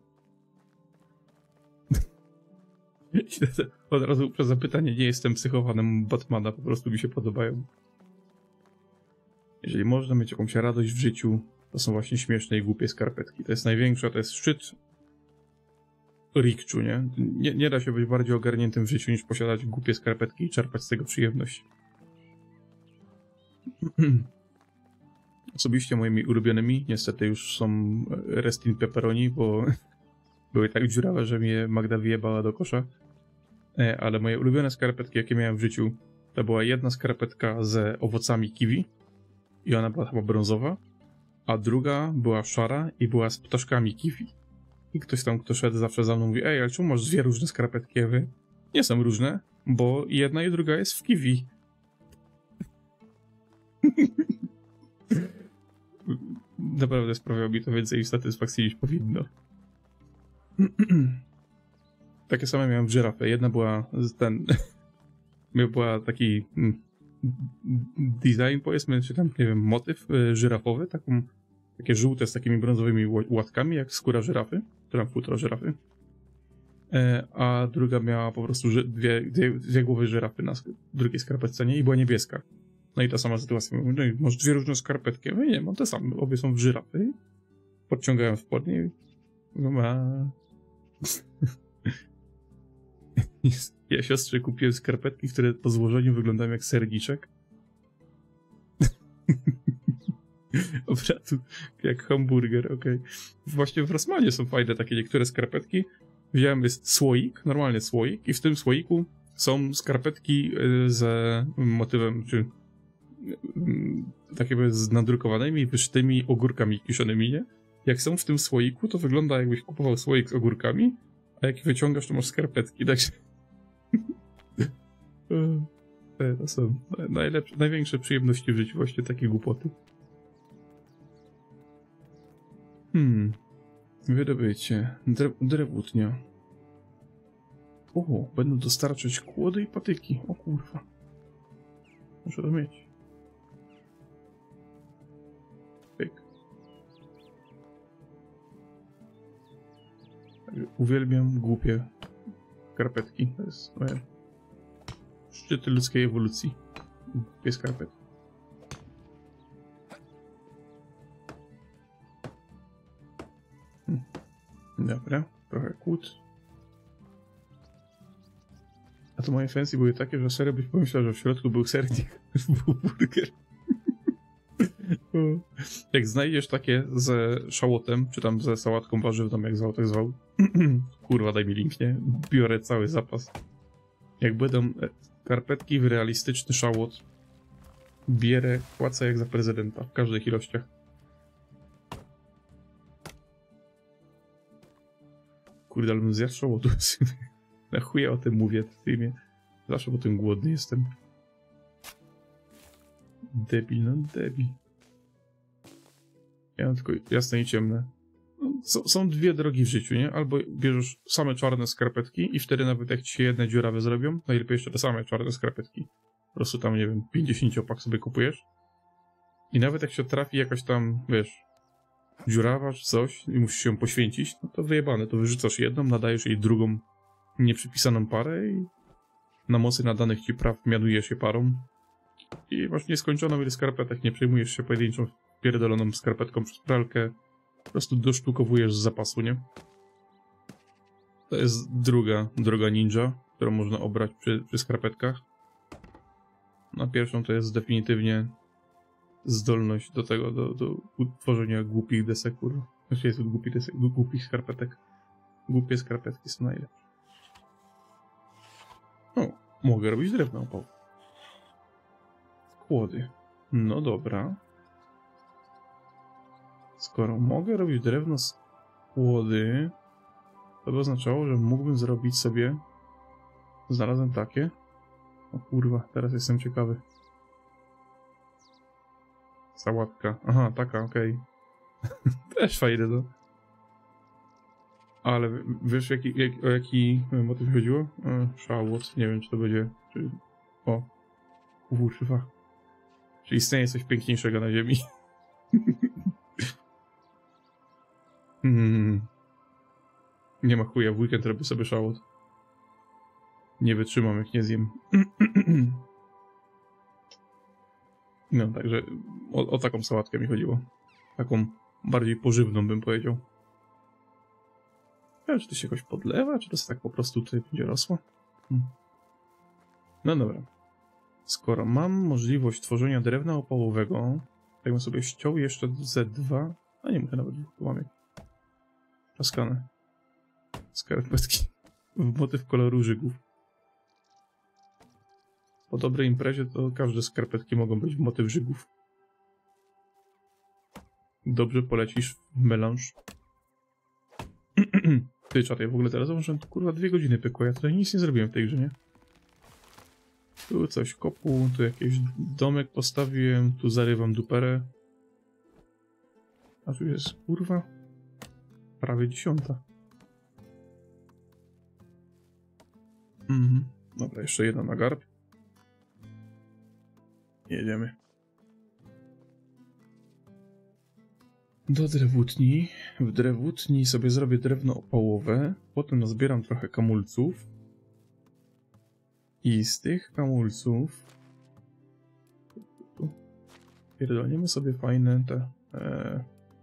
Od razu przez zapytanie, nie jestem psychowanem Batmana, po prostu mi się podobają. Jeżeli można mieć jakąś radość w życiu, to są właśnie śmieszne i głupie skarpetki. To jest największa, to jest szczyt rikczu, nie? nie? Nie da się być bardziej ogarniętym w życiu niż posiadać głupie skarpetki i czerpać z tego przyjemność. Osobiście moimi ulubionymi, niestety już są Restin Pepperoni, bo były tak dziurawe, że mnie Magda wyjebała do kosza. Ale moje ulubione skarpetki, jakie miałem w życiu, to była jedna skarpetka z owocami kiwi i ona była chyba brązowa, a druga była szara i była z ptaszkami kiwi. I ktoś tam, kto szedł zawsze za mną, mówi: ej, ale czemu masz dwie różne skarpetki? Ja mówię: nie są różne, bo jedna i druga jest w kiwi. Naprawdę sprawiało mi to więcej satysfakcji niż powinno. Takie same miałem w żyrafę. Jedna była z ten... była taki design, powiedzmy, czy tam, nie wiem, motyw y, żyrafowy, taką, takie żółte z takimi brązowymi łatkami, jak skóra żyrafy, czy tam futro żyrafy. E, a druga miała po prostu ży- dwie, dwie, dwie głowy żyrafy na sk- drugiej skarpetce, nie? I była niebieska. No i ta sama sytuacja. Mówię: no i masz dwie różne skarpetki. No nie, mam te same, obie są w żyrafy. Podciągałem spodnie. No a... Ja siostrze kupiłem skarpetki, które po złożeniu wyglądają jak serniczek. Obratu, jak hamburger, okej. Okay. Właśnie w Rossmanie są fajne takie niektóre skarpetki. Wziąłem, jest słoik, normalny słoik, i w tym słoiku są skarpetki z motywem, czy takie z nadrukowanymi, wyszytymi ogórkami kiszonymi, nie? Jak są w tym słoiku, to wygląda, jakbyś kupował słoik z ogórkami, a jak wyciągasz, to masz skarpetki, także... To są najlepsze, największe przyjemności w życiu, właśnie takie głupoty. Hmm. Wydobycie. Dre drewutnia. O, będą dostarczać kłody i patyki. O kurwa. Muszę to mieć. Pyk. Uwielbiam głupie skarpetki. To jest moje szczyty ludzkiej ewolucji. Głupie skarpetki. Hmm. Dobra, trochę kłód. A to moje fancy były takie, że serio byś pomyślał, że w środku był sernik. Był burger. Jak znajdziesz takie ze szałotem, czy tam ze sałatką warzywną, jak zwał, tak zwał. Kurwa, daj mi link, nie? Biorę cały zapas. Jak będą skarpetki w realistyczny szałot, bierę, płacę jak za prezydenta, w każdych ilościach. Kurde, ale bym zjadł szałotu. Na chuja o tym mówię w filmie. Zawsze po tym głodny jestem. Debil, no debil. Ja mam tylko jasne i ciemne. No, są, są dwie drogi w życiu, nie? Albo bierzesz same czarne skarpetki i wtedy nawet jak ci się jedne dziurawe zrobią, najlepiej jeszcze te same czarne skarpetki. Po prostu tam, nie wiem, pięćdziesięciopak sobie kupujesz. I nawet jak się trafi jakaś tam, wiesz, dziurawa czy coś i musisz się poświęcić, no to wyjebane, to wyrzucasz jedną, nadajesz jej drugą nieprzypisaną parę i na mocy nadanych ci praw mianujesz je parą. I masz nieskończoną ilość skarpetek, nie przejmujesz się pojedynczą pierdoloną skarpetką przez pralkę. Po prostu dosztukowujesz z zapasu, nie? To jest druga droga ninja, którą można obrać przy, przy skarpetkach. Na pierwszą to jest definitywnie zdolność do tego, do, do utworzenia głupich desek, kurwa. Znaczy jest głupi desek, głupich skarpetek. Głupie skarpetki są najlepsze. O, mogę robić drewno opał. Kłody. No dobra. Skoro mogę robić drewno z kłody, to by oznaczało, że mógłbym zrobić sobie... Znalazłem takie. O kurwa, teraz jestem ciekawy. Sałatka. Aha, taka, okej. Okay. Też fajne, no. Ale wiesz, jaki, jak, o jaki motyw chodziło? E, szałot. Nie wiem, czy to będzie... Czy... O. Kurwa. Czy istnieje coś piękniejszego na ziemi? hmm. Nie ma chuja, w weekend robię sobie szałot. Nie wytrzymam, jak nie zjem. No, także o, o taką sałatkę mi chodziło. Taką bardziej pożywną, bym powiedział. Nie wiem, czy to się jakoś podlewa, czy to tak po prostu tutaj będzie rosło. Hmm. No dobra. Skoro mam możliwość tworzenia drewna opałowego, to bym sobie ściął jeszcze Z dwa, a nie muszę nawet dwóch, tu mamy. Paskane. Skarpetki. W motyw koloru żygów. Po dobrej imprezie to każde skarpetki mogą być w motyw żygów. Dobrze polecisz w melanż. Ty, czaty, w ogóle teraz muszę, kurwa, dwie godziny pykło, ja tutaj nic nie zrobiłem w tej grze, nie? Tu coś kopu, tu jakiś domek postawiłem, tu zarywam duperę. A tu jest, kurwa, prawie dziesiąta. Mhm. Dobra, jeszcze jedna na garb. Jedziemy. Do drewutni. W drewutni sobie zrobię drewno opałowe. Potem nazbieram trochę kamulców. I z tych kamulców pierdolniemy sobie fajne te... E,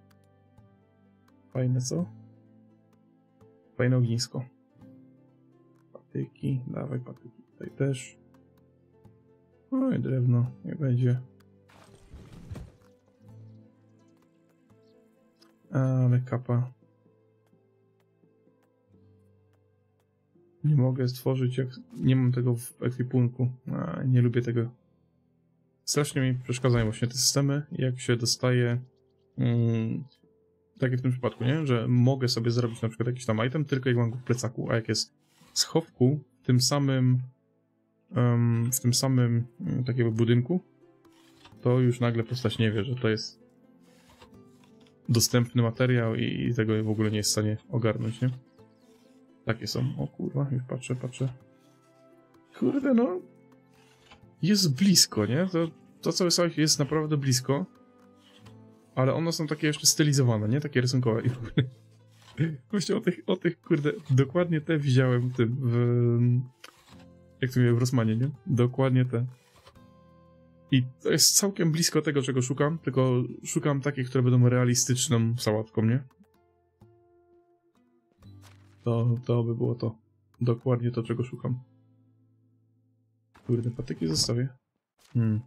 fajne co? Fajne ognisko. Patyki. Dawaj patyki tutaj też. No i drewno. Nie będzie. Ale kapa. Nie mogę stworzyć, jak nie mam tego w ekwipunku. A, nie lubię tego. Strasznie mi przeszkadzają właśnie te systemy, jak się dostaje mm, tak jak w tym przypadku, nie? Że mogę sobie zrobić na przykład jakiś tam item, tylko jak mam go w plecaku, a jak jest w schowku w tym samym um, w tym samym um, takiego budynku, to już nagle postać nie wie, że to jest dostępny materiał i, i tego w ogóle nie jest w stanie ogarnąć, nie? Takie są. O kurwa, już patrzę, patrzę. Kurde, no. Jest blisko, nie? To, to cały site jest naprawdę blisko. Ale one są takie jeszcze stylizowane, nie? Takie rysunkowe. I w ogóle... Właśnie o tych, o tych, kurde, dokładnie te widziałem w tym, w... Jak to mówię, w Rossmanie, nie? Dokładnie te. I to jest całkiem blisko tego, czego szukam, tylko szukam takich, które będą realistyczną sałatką, nie? To, to by było to. Dokładnie to, czego szukam. Kurde, patyki zostawię. Hmm.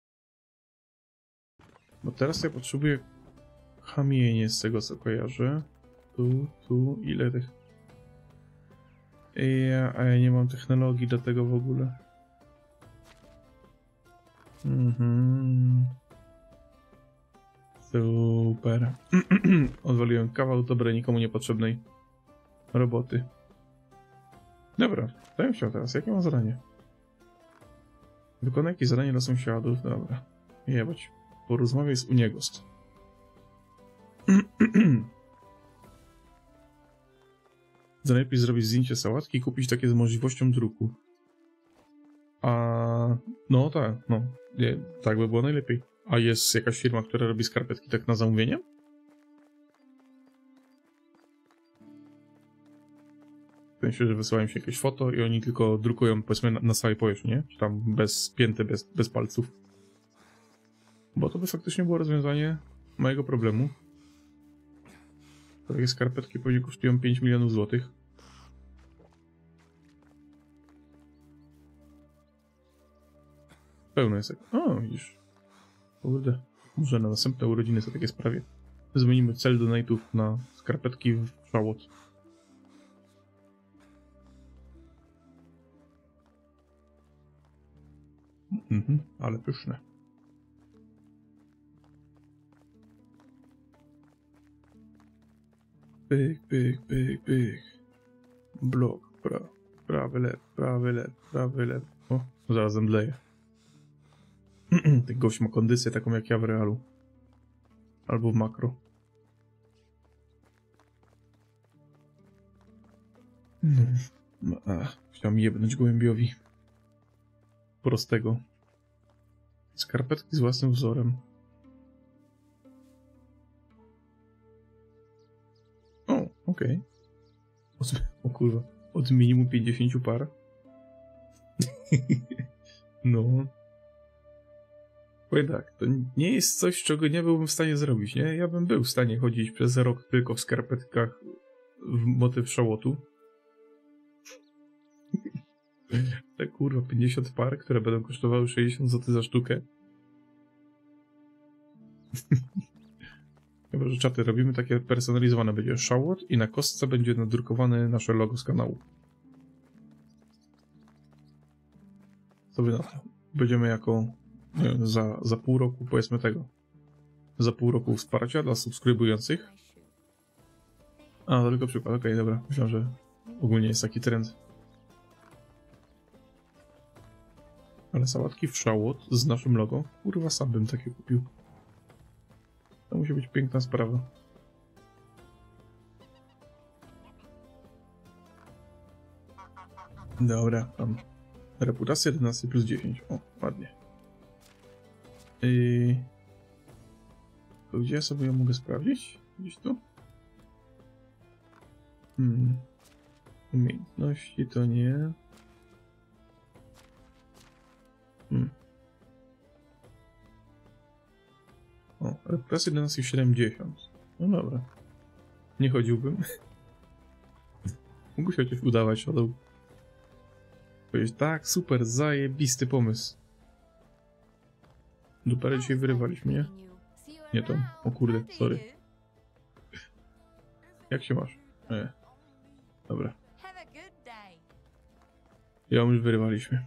Bo teraz ja potrzebuję kamienie z tego, co kojarzę. Tu, tu, ile tych... Ja, a ja nie mam technologii do tego w ogóle. Mhm. Super. Odwaliłem kawał dobrej, nikomu niepotrzebnej roboty. Dobra, dałem się teraz. Jakie mam zadanie? Wykonaj jakieś zadanie dla sąsiadów. Dobra. Jebać. Porozmawiaj z Uniegost. Najlepiej zrobić zdjęcie sałatki i kupić takie z możliwością druku. A no tak, no. Nie, tak by było najlepiej. A jest jakaś firma, która robi skarpetki tak na zamówienie? W sensie, że wysyłają się jakieś foto i oni tylko drukują, powiedzmy, na, na całej powierzchni, nie? Czy tam bez pięty, bez, bez palców. Bo to by faktycznie było rozwiązanie mojego problemu. Takie skarpetki pewnie kosztują pięć milionów złotych. Pełno jest jak... O, widzisz. Kurde. Może na następne urodziny sobie takie sprawie. Zmienimy cel donate'ów na skarpetki w szałot. Mhm, ale pyszne. Pyk, pyk, pyk, pyk. Blok, pra, prawy, lew, prawy, lew, prawy, lew. O, zaraz zemdleję. Ten gość ma kondycję taką jak ja w realu. Albo w makro. No, a, chciałem jebnąć gołębiowi. Prostego. Skarpetki z własnym wzorem. O, okej. Okay. O kurwa. Od minimum pięćdziesięciu par. No. Powiem tak, to nie jest coś, czego nie byłbym w stanie zrobić, nie? Ja bym był w stanie chodzić przez rok tylko w skarpetkach w motyw szałotu. Te kurwa, pięćdziesiąt par, które będą kosztowały sześćdziesiąt złotych za sztukę. Chyba, że czaty robimy takie personalizowane. Będzie szałot i na kostce będzie nadrukowane nasze logo z kanału. Co wy na to? Będziemy jako nie wiem, za, za pół roku, powiedzmy tego. Za pół roku wsparcia dla subskrybujących. A, to tylko przykład. Okej, okay, dobra. Myślałem, że ogólnie jest taki trend. Ale sałatki w szałot z naszym logo? Kurwa, sam bym takie kupił. To musi być piękna sprawa. Dobra, tam. Reputacja jedenaście plus dziesięć. O, ładnie. Yy... To gdzie ja sobie ją mogę sprawdzić? Gdzieś tu? Hmm. Umiejętności to nie. Hmm. O, reputacja jedenaście siedemdziesiąt. No dobra. Nie chodziłbym. Mógł się chociaż udawać, ale... Powiedzieć, tak, super, zajebisty pomysł. Duperę dzisiaj wyrywaliśmy, nie? Nie to. O kurde, sorry. Jak się masz? E. Dobra. Ja już wyrywaliśmy.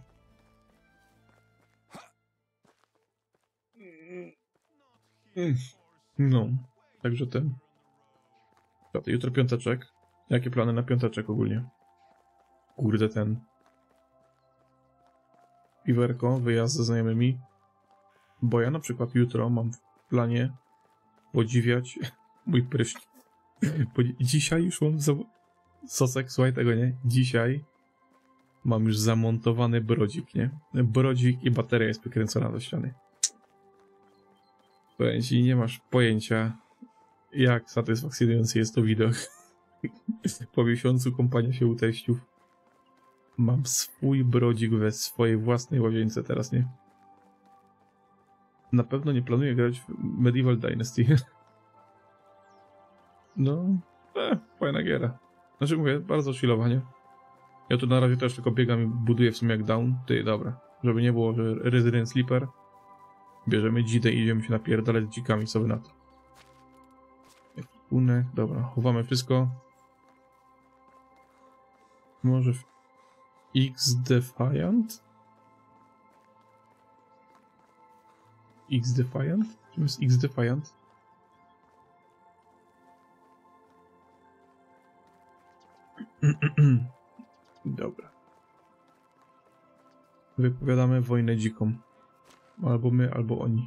No, także ten. Jutro piąteczek. Jakie plany na piąteczek ogólnie? Kurde, ten. Piwerko, wyjazd ze znajomymi. Bo ja na przykład jutro mam w planie podziwiać mój prysznic. Dzisiaj już mam za... Sosek, słuchaj tego, nie? Dzisiaj mam już zamontowany brodzik, nie? Brodzik i bateria jest wykręcona do ściany. Powiem ci, nie masz pojęcia, jak satysfakcjonujący jest to widok. Po miesiącu kąpania się u teściów mam swój brodzik we swojej własnej łazience teraz, nie? Na pewno nie planuję grać w Medieval Dynasty. No, e, fajna giera. Znaczy mówię, bardzo chillowanie. Ja tu na razie też tylko biegam i buduję w sumie jak down. Ty, dobra. Żeby nie było, że Resident Sleeper. Bierzemy dzidę i idziemy się napierdalać z dzikami, co wy na to. Ekwipunek, dobra, chowamy wszystko. Może w X-Defiant? X-Defiant? Czym jest X-Defiant? Dobra. Wypowiadamy wojnę dzikom. Albo my, albo oni.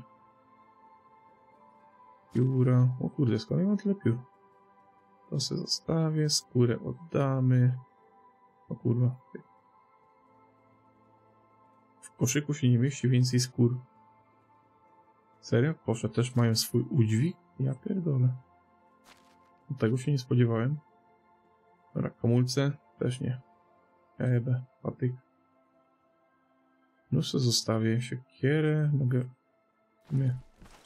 Pióra. O kurde, skąd ja mam tyle piór? To sobie zostawię, skórę oddamy. O kurwa. W koszyku się nie mieści więcej skór. Serio? Proszę, też mają swój udźwig? Ja pierdolę. Tego się nie spodziewałem. Dobra, hamulce? Też nie. Ebe, patyk. No co zostawię? Siekierę, mogę... Nie.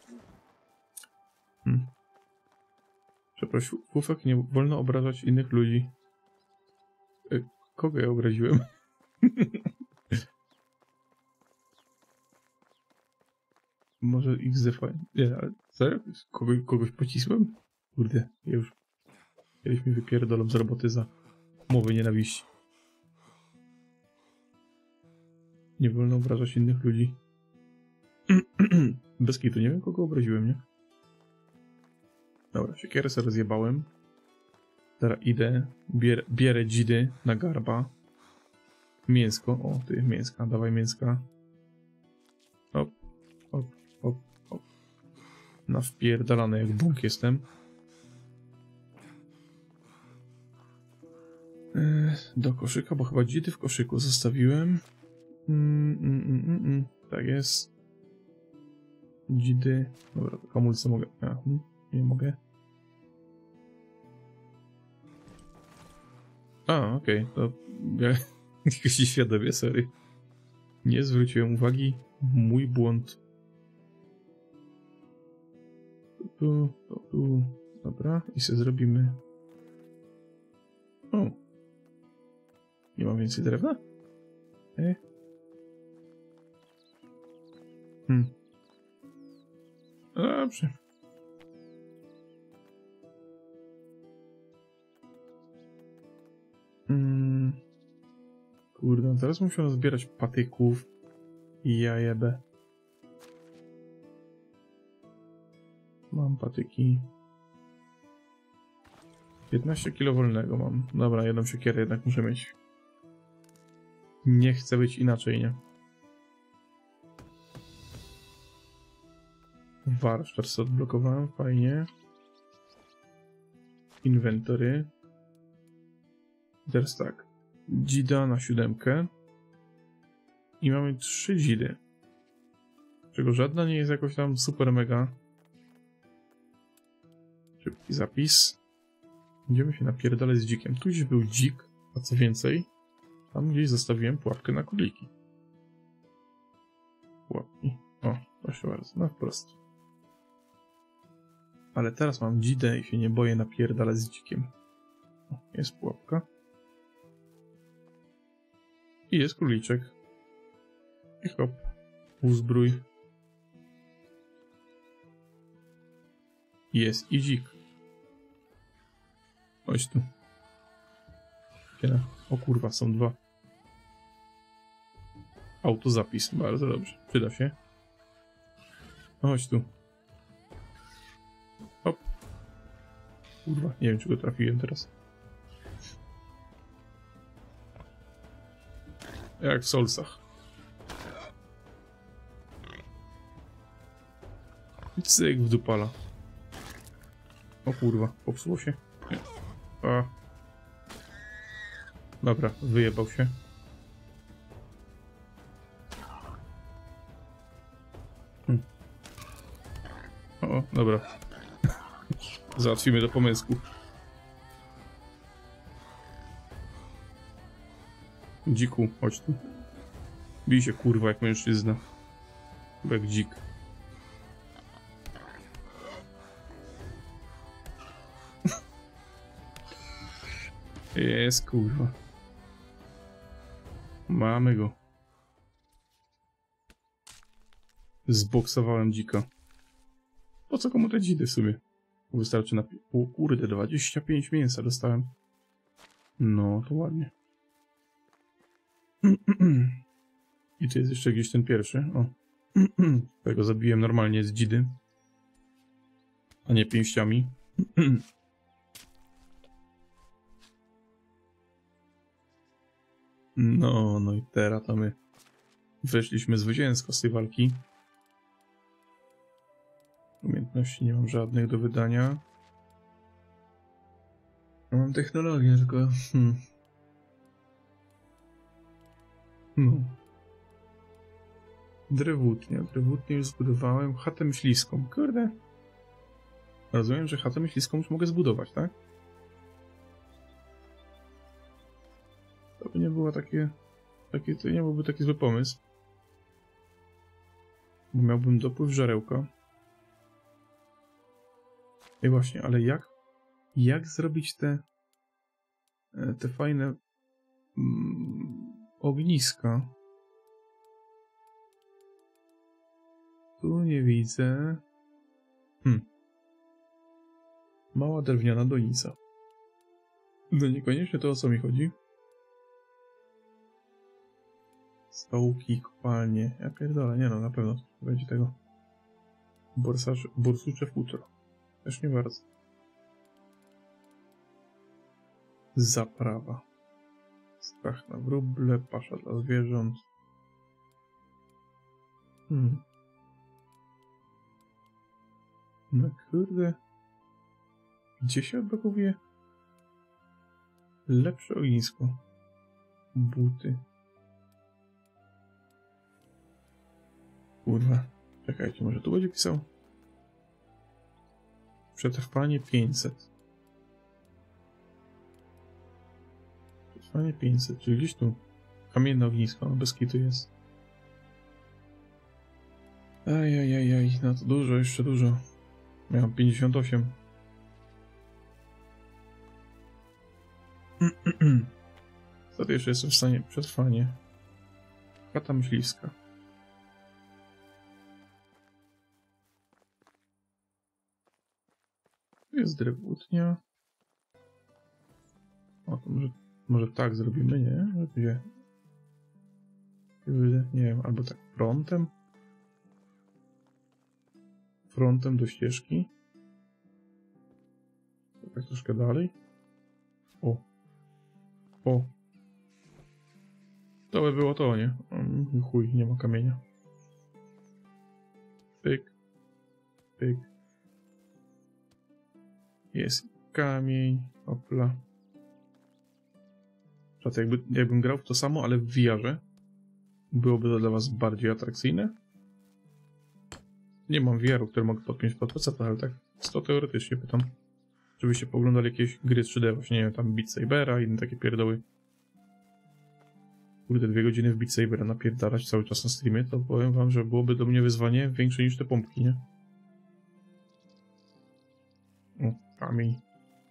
Hmm. Przepraszam, Fufek, nie wolno obrażać innych ludzi. E, kogo ja obraziłem? Może X D V? Nie, ale serio? Kogo, kogoś pocisłem? Kurde, ja już... Kiedyś mi wypierdolą z roboty za mowy nienawiści. Nie wolno obrażać innych ludzi. Bez kitu, nie wiem kogo obraziłem, nie? Dobra, siekierę sobie rozjebałem. Teraz idę, bier, bierę dzidy na garba. Mięsko, o ty, mięska, dawaj mięska. Hop, hop, hop, hop. Na wpierdalane jak bąk jestem. Yy, do koszyka, bo chyba dzidy w koszyku zostawiłem. Mm, mm, mm, mm, mm. Tak jest. Dzidy. Dobra, to hamulce mogę. A, nie mogę. A, okej, okay. To ja jakoś świadomie, sorry. Nie zwróciłem uwagi. Mój błąd. Tu, tu, tu, tu. Dobra, i sobie zrobimy. O. Nie mam więcej drewna? E? Hmm. Dobrze. Hmm. Kurde, teraz muszę zbierać patyków i ja jebę. Mam patyki. piętnaście kilo wolnego mam. Dobra, jedną siekierę jednak muszę mieć. Nie chcę być inaczej, nie? Warsztat sobie odblokowałem, fajnie. Inwentory. Teraz tak. Dzida na siódemkę. I mamy trzy dzidy. Czego żadna nie jest jakoś tam super mega. Szybki zapis. Będziemy się napierdalać z dzikiem. Tu gdzieś był dzik, a co więcej, tam gdzieś zostawiłem pułapkę na króliki. Pułapki. O, proszę bardzo, no wprost. Ale teraz mam dzidę i się nie boję napierdalać z dzikiem. O, jest pułapka. I jest króliczek. I hop. Uzbrój. Jest i dzik. Chodź tu. O kurwa, są dwa. Autozapis, bardzo dobrze. Przyda się. Chodź tu. Hop. Kurwa, nie wiem, czy go trafiłem teraz. Jak w Soulsach. Cyk w dupala. O kurwa, popsuło się. Nie. A. Dobra, wyjebał się. Hmm. O, dobra. Załatwimy do pomysłu. Dziku, chodź tu. Bij się, kurwa, jak mężczyzna. Jak dzik. Jest, kurwa. Mamy go. Zboksowałem dzika. Po co komu te dzidy w sumie? Wystarczy na... O kurde, dwadzieścia pięć mięsa dostałem. No, to ładnie. I tu jest jeszcze gdzieś ten pierwszy. O. Tego zabiłem normalnie z dzidy. A nie pięściami. No, no i teraz to my weszliśmy zwycięsko z tej walki. Umiejętności nie mam żadnych do wydania. Mam technologię, tylko... Hmm. No. Drewutnia. Drewutnię już zbudowałem. Chatę myśliwską. Kurde. Rozumiem, że chatę myśliwską już mogę zbudować, tak? To by nie było takie... takie to nie byłby taki zły pomysł. Bo miałbym dopływ żarełka. I właśnie, ale jak... Jak zrobić te... te fajne... Mm, ogniska? Tu nie widzę... Hmm. Mała drewniana donica. No niekoniecznie to, o co mi chodzi. Stołki, kopalnie. Ja pierdolę, nie no, na pewno będzie tego. Borsarze, borsucze futro. Też nie bardzo. Zaprawa. Strach na wróble, pasza dla zwierząt. Hmm. No kurde. Gdzie się odblokowuje? Lepsze ognisko. Buty. Kurwa. Czekajcie, może tu będzie pisał? Przetrwanie pięćset. Przetrwanie pięćset, czyli gdzieś tu. Kamienne ognisko, no bez kitu jest. Ajajajaj, no to dużo, jeszcze dużo. Miałem pięćdziesiąt osiem. Co to jeszcze jestem w stanie? Przetrwanie. Chata myśliwska. Tu jest drewutnia. O, to może, może tak zrobimy, nie? Gdzie? Nie wiem, albo tak frontem. Frontem do ścieżki. Tak troszkę dalej. O. O. To by było to, nie? Um, chuj, nie ma kamienia. Pyk. Pyk. Jest kamień. Opla. Czat, jakby, jakbym grał w to samo, ale w V R-ze, byłoby to dla was bardziej atrakcyjne? Nie mam V R-u, który mogę podpiąć pod P C, ale tak sto teoretycznie pytam. Żebyście poglądali jakieś gry trzy D, właśnie nie wiem, tam Beat Sabera i inne takie pierdoły. Kurde, dwie godziny w Beat Sabera napierdalać cały czas na streamie, to powiem wam, że byłoby do mnie wyzwanie większe niż te pompki, nie? O, kamień.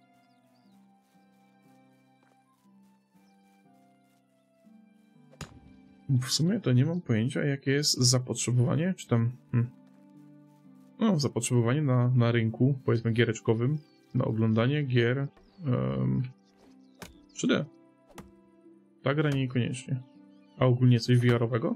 W sumie to nie mam pojęcia, jakie jest zapotrzebowanie, czy tam... Hmm. No, zapotrzebowanie na, na rynku, powiedzmy giereczkowym, na oglądanie gier um, trzy D. Ta gra niekoniecznie. A ogólnie coś V R-owego?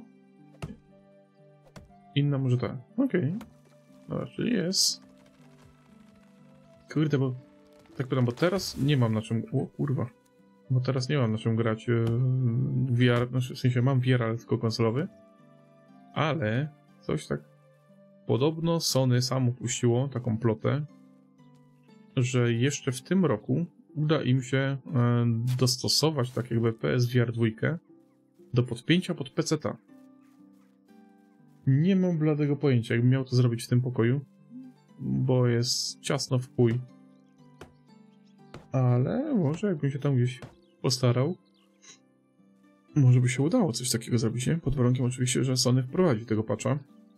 Inna może tak. Okej. Okay. Dobra, czyli jest. Kurde, bo... Tak pytam, bo teraz nie mam na czym... O kurwa. Bo teraz nie mam na czym grać yy, V R, znaczy w sensie mam V R, ale tylko konsolowy. Ale coś tak... Podobno Sony samo puściło taką plotę, że jeszcze w tym roku uda im się e, dostosować tak jakby P S V R dwa do podpięcia pod peceta. Nie mam bladego pojęcia, jakbym miał to zrobić w tym pokoju. bo jest ciasno w chuj. Ale może jakbym się tam gdzieś postarał, może by się udało coś takiego zrobić, nie? Pod warunkiem oczywiście, że Sony wprowadzi tego patcha.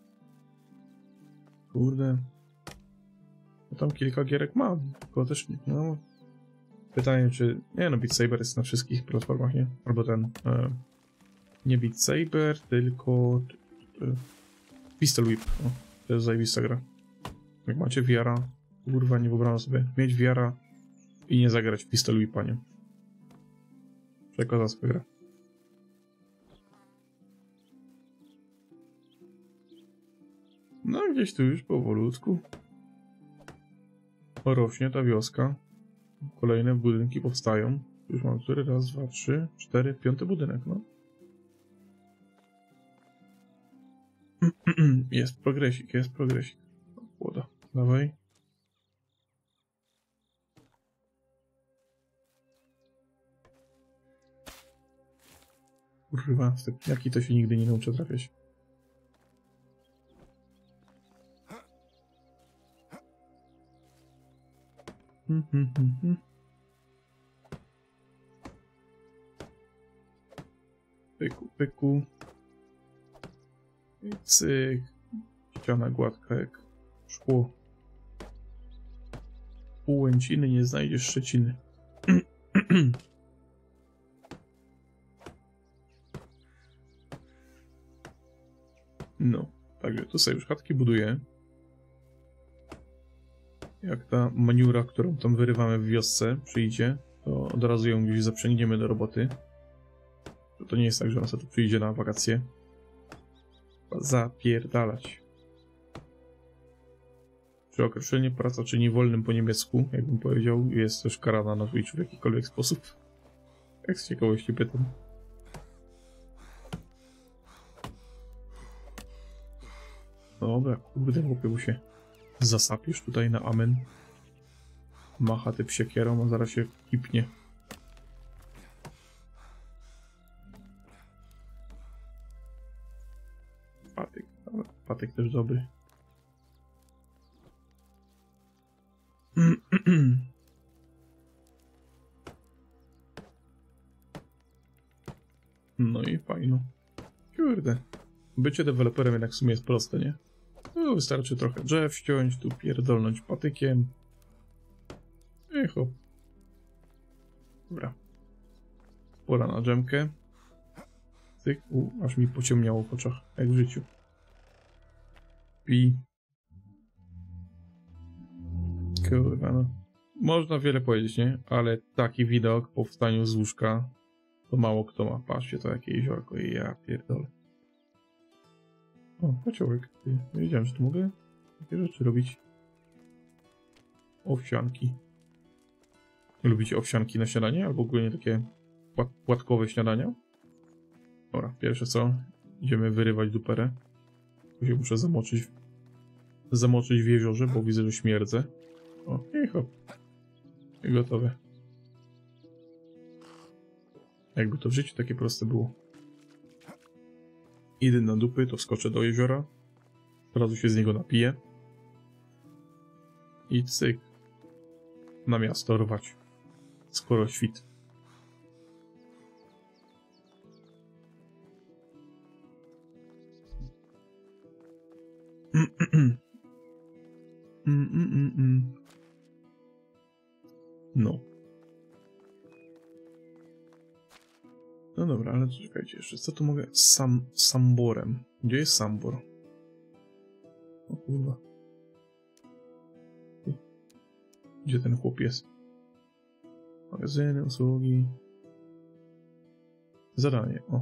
Kurde. No tam kilka gierek mam, tylko też nie, no... Pytanie, czy... Nie no, Beat Saber jest na wszystkich platformach, nie? Albo ten... E, nie Beat Saber, tylko... E, Pistol Whip. O, to jest zajebista gra. Jak macie V R a, kurwa, nie wyobrażam sobie mieć V R a i nie zagrać w Pistol Whipa, nie? Przekozacka gra. No, gdzieś tu już powolutku rośnie ta wioska. Kolejne budynki powstają. Już mam który? Raz, dwa, trzy, cztery, piąty budynek, no. Jest progresik, jest progresik. Łoda, dawaj. Kurwa, jaki to się nigdy nie nauczę trafiać. Hmm, hmm, hmm, hmm. Pyku, pyku. I cyk. Ściana gładka jak szkło. U Łęciny nie znajdziesz Szczeciny. No, także tu sobie już chatki buduję. Jak ta maniura, którą tam wyrywamy w wiosce, przyjdzie, to od razu ją gdzieś zaprzęgniemy do roboty. To nie jest tak, że ona sobie tu przyjdzie na wakacje. Trzeba zapierdalać. Przy określeniu praca czyni wolnym po niemiecku, jakbym powiedział, jest też karana na Twitchu w jakikolwiek sposób. Jak z ciekawości pytam. Dobra, kurde, chłopie, bo się zasapiesz tutaj na amen. Macha typ siekierą, a zaraz się kipnie. Patyk, ale patyk też dobry. No i fajno. Kurde. Bycie deweloperem jednak w sumie jest proste, nie? No, wystarczy trochę drzew ściąć, tu pierdolnąć patykiem. I hop. Dobra. Pora na dżemkę. Tyk, u, aż mi pociemniało w oczach, jak w życiu. Pi. Kurwa, no. Można wiele powiedzieć, nie? Ale taki widok po wstaniu z łóżka to mało kto ma. Patrzcie, to jakie jeziorko i ja pierdolę. O, kociołek. Nie wiedziałem, że tu mogę takie rzeczy robić. Owsianki. Lubicie owsianki na śniadanie? Albo ogólnie takie płat płatkowe śniadania? Dobra, pierwsze co? Idziemy wyrywać duperę. Tu się muszę zamoczyć. Zamoczyć w jeziorze, bo widzę, że śmierdzę. O, i hop. I gotowe. Jakby to w życiu takie proste było. Idę na dupy, to wskoczę do jeziora. Od razu się z niego napiję. I cyk. Na miasto rwać. Skoro świt. Mm, mm, mm, mm, mm. No. No dobra, ale czekajcie jeszcze. Co tu mogę? Sam, samborem. Gdzie jest sambor? O kurwa. Gdzie ten chłop jest? Magazyny, usługi. Zadanie, o.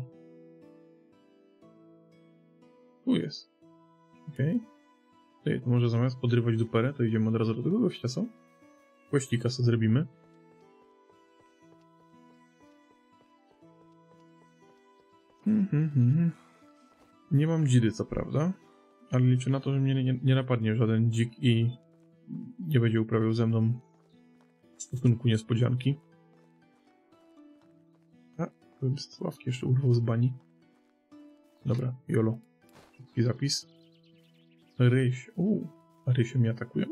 Tu jest. Okej. Okay. To może zamiast podrywać duperę, to idziemy od razu do tego gościa, co? Kościka sobie zrobimy. Hmm, hmm, hmm. Nie mam dzidy, co prawda, ale liczę na to, że mnie nie, nie napadnie żaden dzik i nie będzie uprawiał ze mną w stosunku niespodzianki. A, to bym Sławki jeszcze urwał z bani. Dobra, jolo. Szybki zapis. Ryś. Uuu, A rysie mnie atakują?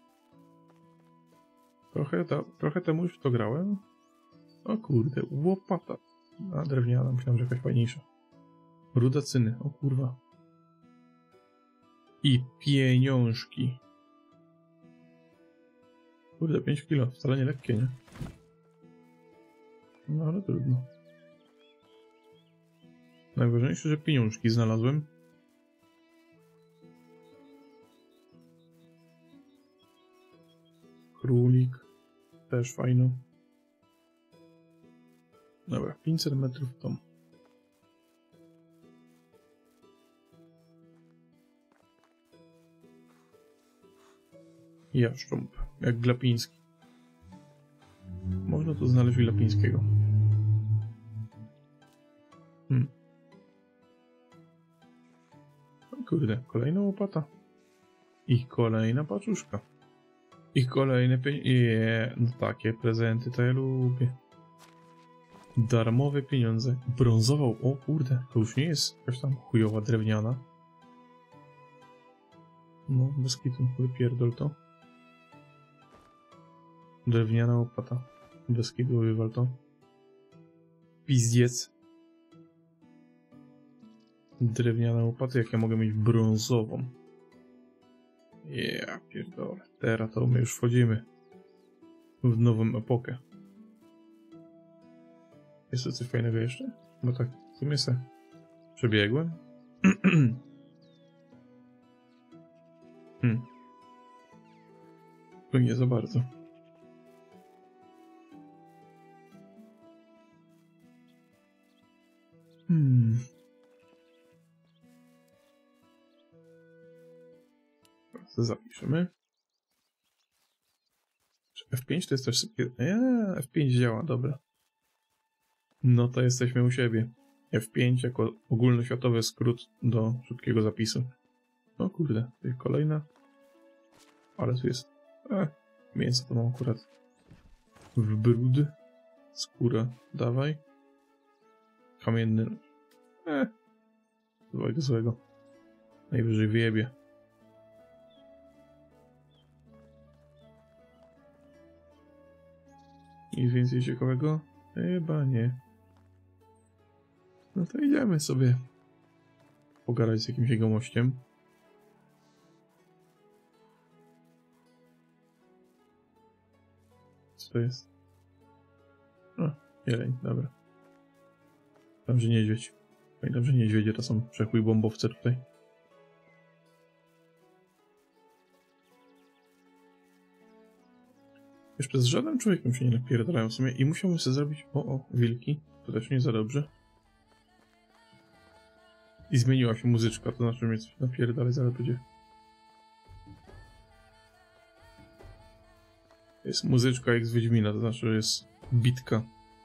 Trochę, ta, trochę temu już to grałem. O kurde, łopata. A drewniana, myślałem, że jakaś fajniejsza. Ruda cyny, o kurwa. I pieniążki. Kurde, pięć kilo, wcale nie lekkie, nie? No ale trudno. Najważniejsze, że pieniążki znalazłem. Królik. Też fajno. Dobra, pięćset metrów tam. Jaszcząb, jak Glapiński. Można tu znaleźć Glapińskiego. Hmm. O kurde, kolejna łopata. I kolejna paczuszka. I kolejne pieniądze. No takie prezenty to ja lubię. Darmowe pieniądze. Brązowa. O kurde, to już nie jest jakaś tam chujowa drewniana. No, bez kitu, wypierdol to. Drewniana łopata. Bez kitu, wywal to. Pizdziec. Drewniana łopata, jak ja mogę mieć brązową. Ja pierdolę. Teraz to my już wchodzimy w nową epokę. Jest to coś fajnego jeszcze? Bo tak w sumie se przebiegłem. hmm. To nie za bardzo. Hmm. To zapiszemy. F pięć to jest też szybkie. Eee, F pięć działa, dobra. No to jesteśmy u siebie. F pięć jako ogólnoświatowy skrót do szybkiego zapisu. O kurde, tutaj kolejna. Ale tu jest... E, mięso to mam akurat w brud. Skóra, dawaj. Kamienny. E, złego, złego. Najwyżej wyjebie. Nic więcej ciekawego? Chyba nie. No to idziemy sobie pogadać z jakimś jegomościem. Co to jest? A, jeleń, dobra. Tam, że niedźwiedź. Pamiętam, że niedźwiedzie to są przechuj bombowce tutaj. Już przez żadnym człowiekiem się nie napierdalają w sumie i musiałbym sobie zrobić... O, o, wilki. To też nie za dobrze. I zmieniła się muzyczka, to znaczy mnie coś napierdalać zaraz będzie. Jest muzyczka jak z Wiedźmina, to znaczy, że jest bitka.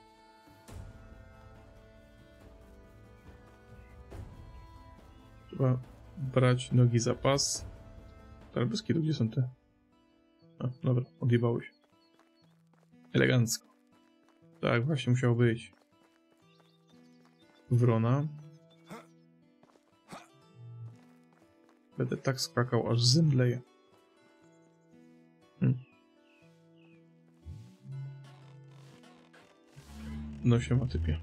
Trzeba brać nogi za pas. Ale bez kitu, gdzie są te? A, dobra, odjebały się. Elegancko. Tak właśnie musiało być. Wrona. Będę tak skakał, aż zemdleję. Hmm. No się ma typie.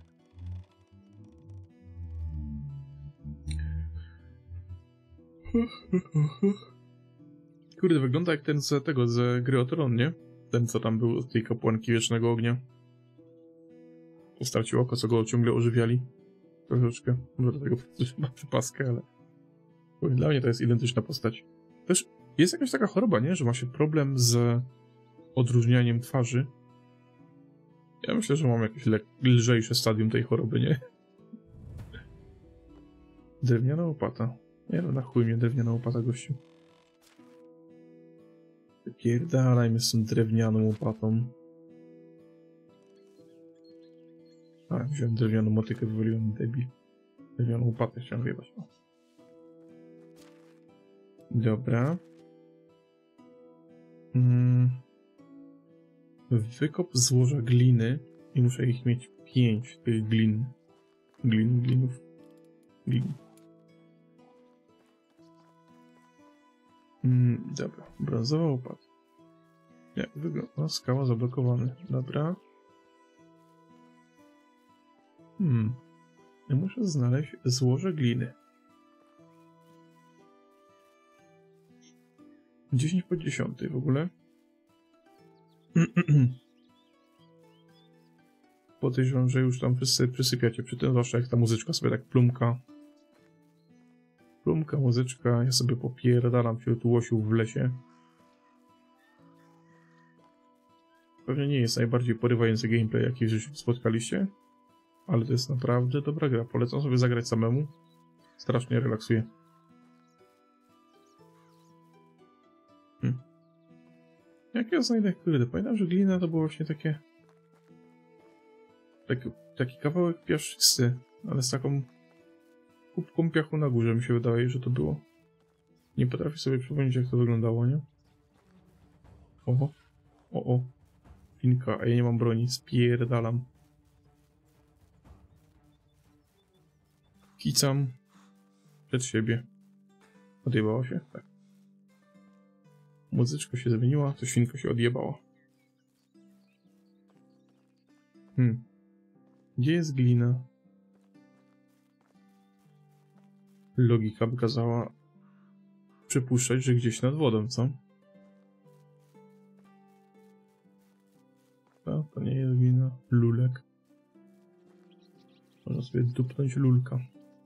Kurde, wygląda jak ten z tego, z Gry o Tron, nie? Ten, co tam był z tej kapłanki Wiecznego Ognia. Stracił oko, co go ciągle ożywiali. Troszeczkę. Może do tego ma przypaskę, ale... Dla mnie to jest identyczna postać. Też jest jakaś taka choroba, nie? Że ma się problem z odróżnianiem twarzy. Ja myślę, że mam jakieś le- lżejsze stadium tej choroby, nie? Drewniana łopata. Nie no, na chuj mnie drewniana łopata, gościu. Pierdalajmy z tą drewnianą łopatą. A, wziąłem drewnianą motykę, wywaliłem, debil. Drewnianą łopatę chciałem wyjebać. O. Dobra. Mm. Wykop złoża gliny i muszę ich mieć pięć tych glin. Glin, glinów. Glin. Mm, dobra, brązowy opad. Jak wygląda? Skała zablokowana. Dobra. Hmm. Ja muszę znaleźć złoże gliny. dziesięć po dziesiątej w ogóle. Podejrzewam, że już tam wszyscy przysypiacie przy tym, zwłaszcza jak ta muzyczka sobie tak plumka. Plumka, muzyczka, ja sobie popierdalam wśród łosiów w lesie. Pewnie nie jest najbardziej porywający gameplay, jaki w życiu spotkaliście, ale to jest naprawdę dobra gra. Polecam sobie zagrać samemu. Strasznie relaksuje. Hmm. Jak ja znajdę kurde? Pamiętam, że glina to było właśnie takie... Taki, taki kawałek piaszczysty, ale z taką kubką piachu na górze mi się wydaje, że to było. Nie potrafię sobie przypomnieć, jak to wyglądało, nie? Oho. O, o. Finka, a ja nie mam broni, spierdalam. Kicam przed siebie. Odjebało się? Tak. Muzyczka się zmieniła, to świnka się odjebała. Hmm. Gdzie jest glina? Logika by kazała przypuszczać, że gdzieś nad wodą, co? To, to nie jest glina. Lulek. Można sobie dupnąć lulka.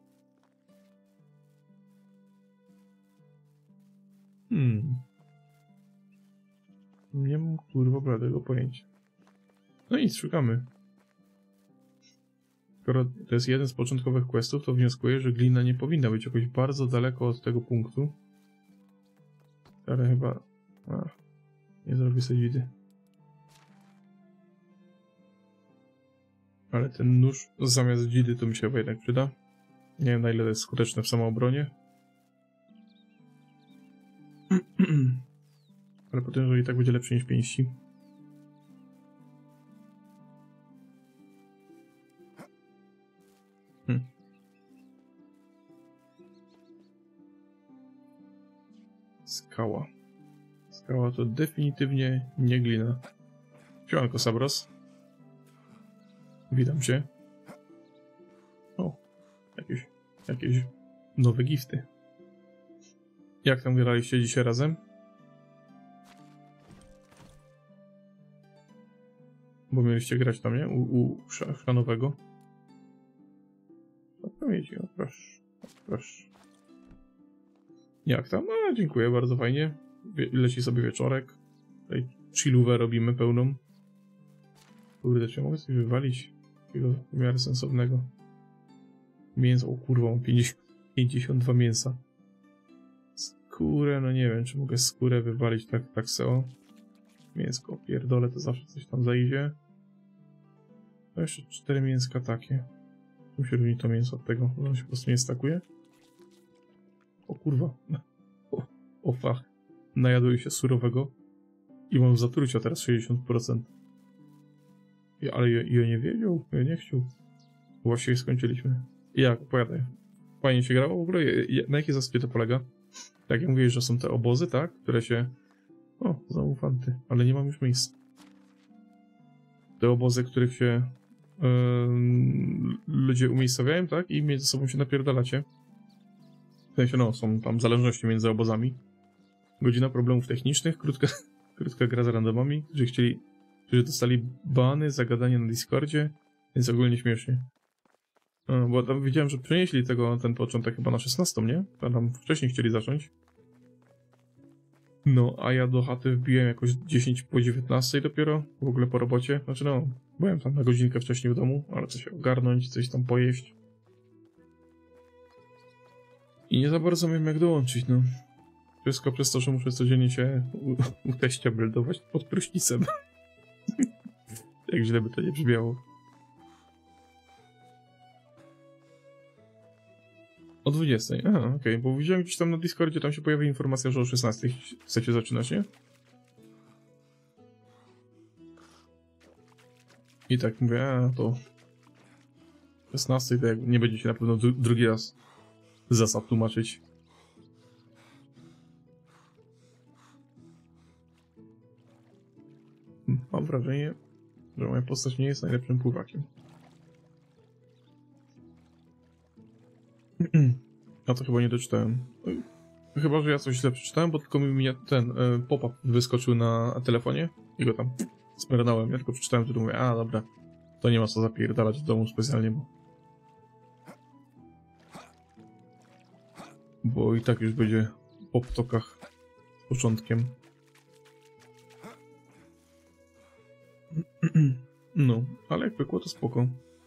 Hmm. Nie mam kurwa bladego pojęcia. No nic, szukamy. Skoro to jest jeden z początkowych questów, to wnioskuję, że glina nie powinna być jakoś bardzo daleko od tego punktu. Ale chyba... A, nie zrobię sobie widy. Ale ten nóż zamiast dzidy to mi się chyba jednak przyda. Nie wiem, na ile to jest skuteczne w samoobronie. Ale potem, że i tak będzie lepszy niż pięści. Hmm. Skała. Skała to definitywnie nie glina. Siemanko, Sabros. Witam cię. O, jakieś, jakieś nowe gifty. Jak tam graliście dzisiaj razem? Bo mieliście grać tam, nie? U, u Szanowego. Odpowiedzi, o proszę, o proszę. Jak tam? No, dziękuję, bardzo fajnie. Leci sobie wieczorek. Tutaj chillówę robimy pełną. Kurde, czy mogę coś wywalić? Takiego w miarę sensownego. Mięso, o kurwa, mam pięćdziesiąt, pięćdziesiąt dwa mięsa. Skórę, no nie wiem, czy mogę skórę wywalić tak, tak seo. Mięsko, pierdolę, to zawsze coś tam zajdzie. To jeszcze cztery mięska takie. Czym się różni to mięso od tego? Ono się po prostu nie stakuje? O kurwa. O, o fach. Najadłem się surowego i mam zatrucia teraz sześćdziesiąt procent. Ja, ale ja, ja nie wiedział, ja nie chciał. Właściwie skończyliśmy. Jak? Opowiadaj. Fajnie się grało w ogóle? Na jakiej zasadzie to polega? Tak jak mówisz, że są te obozy, tak? Które się... O, znowu fanty, ale nie mam już miejsc. Te obozy, których się yy, ludzie umiejscowiają, tak? I między sobą się napierdalacie. W sensie, no, są tam zależności między obozami. Godzina problemów technicznych, krótka, krótka gra z randomami, którzy chcieli, którzy dostali bany za gadanie na Discordzie, więc ogólnie śmiesznie. No, bo tam widziałem, że przenieśli tego, ten początek chyba na szesnastą, nie? Tam wcześniej chcieli zacząć. No, a ja do chaty wbiłem jakoś dziesięć po dziewiętnastej dopiero, w ogóle po robocie. Znaczy no, byłem tam na godzinkę wcześniej w domu, ale coś ogarnąć, coś tam pojeść. I nie za bardzo wiem jak dołączyć, no. Wszystko przez to, że muszę codziennie się u, u teścia buildować pod prysznicem. Jak źle by to nie brzmiało. O dwudziestej, aha, okej, okay. Bo widziałem gdzieś tam na Discordzie, tam się pojawi informacja, że o szesnastej chcecie zaczynać, nie? I tak mówię, a to... szesnastej to jak nie będziecie na pewno dru drugi raz zasad tłumaczyć. Mam wrażenie, że moja postać nie jest najlepszym pływakiem. A to chyba nie doczytałem. Chyba, że ja coś źle przeczytałem, bo tylko mi ten e, pop-up wyskoczył na telefonie i go tam smernąłem. Ja tylko przeczytałem, to mówię, a dobra, to nie ma co zapierdalać w domu specjalnie, bo... Bo i tak już będzie po ptokach z początkiem. No, ale jak pykło, to spoko.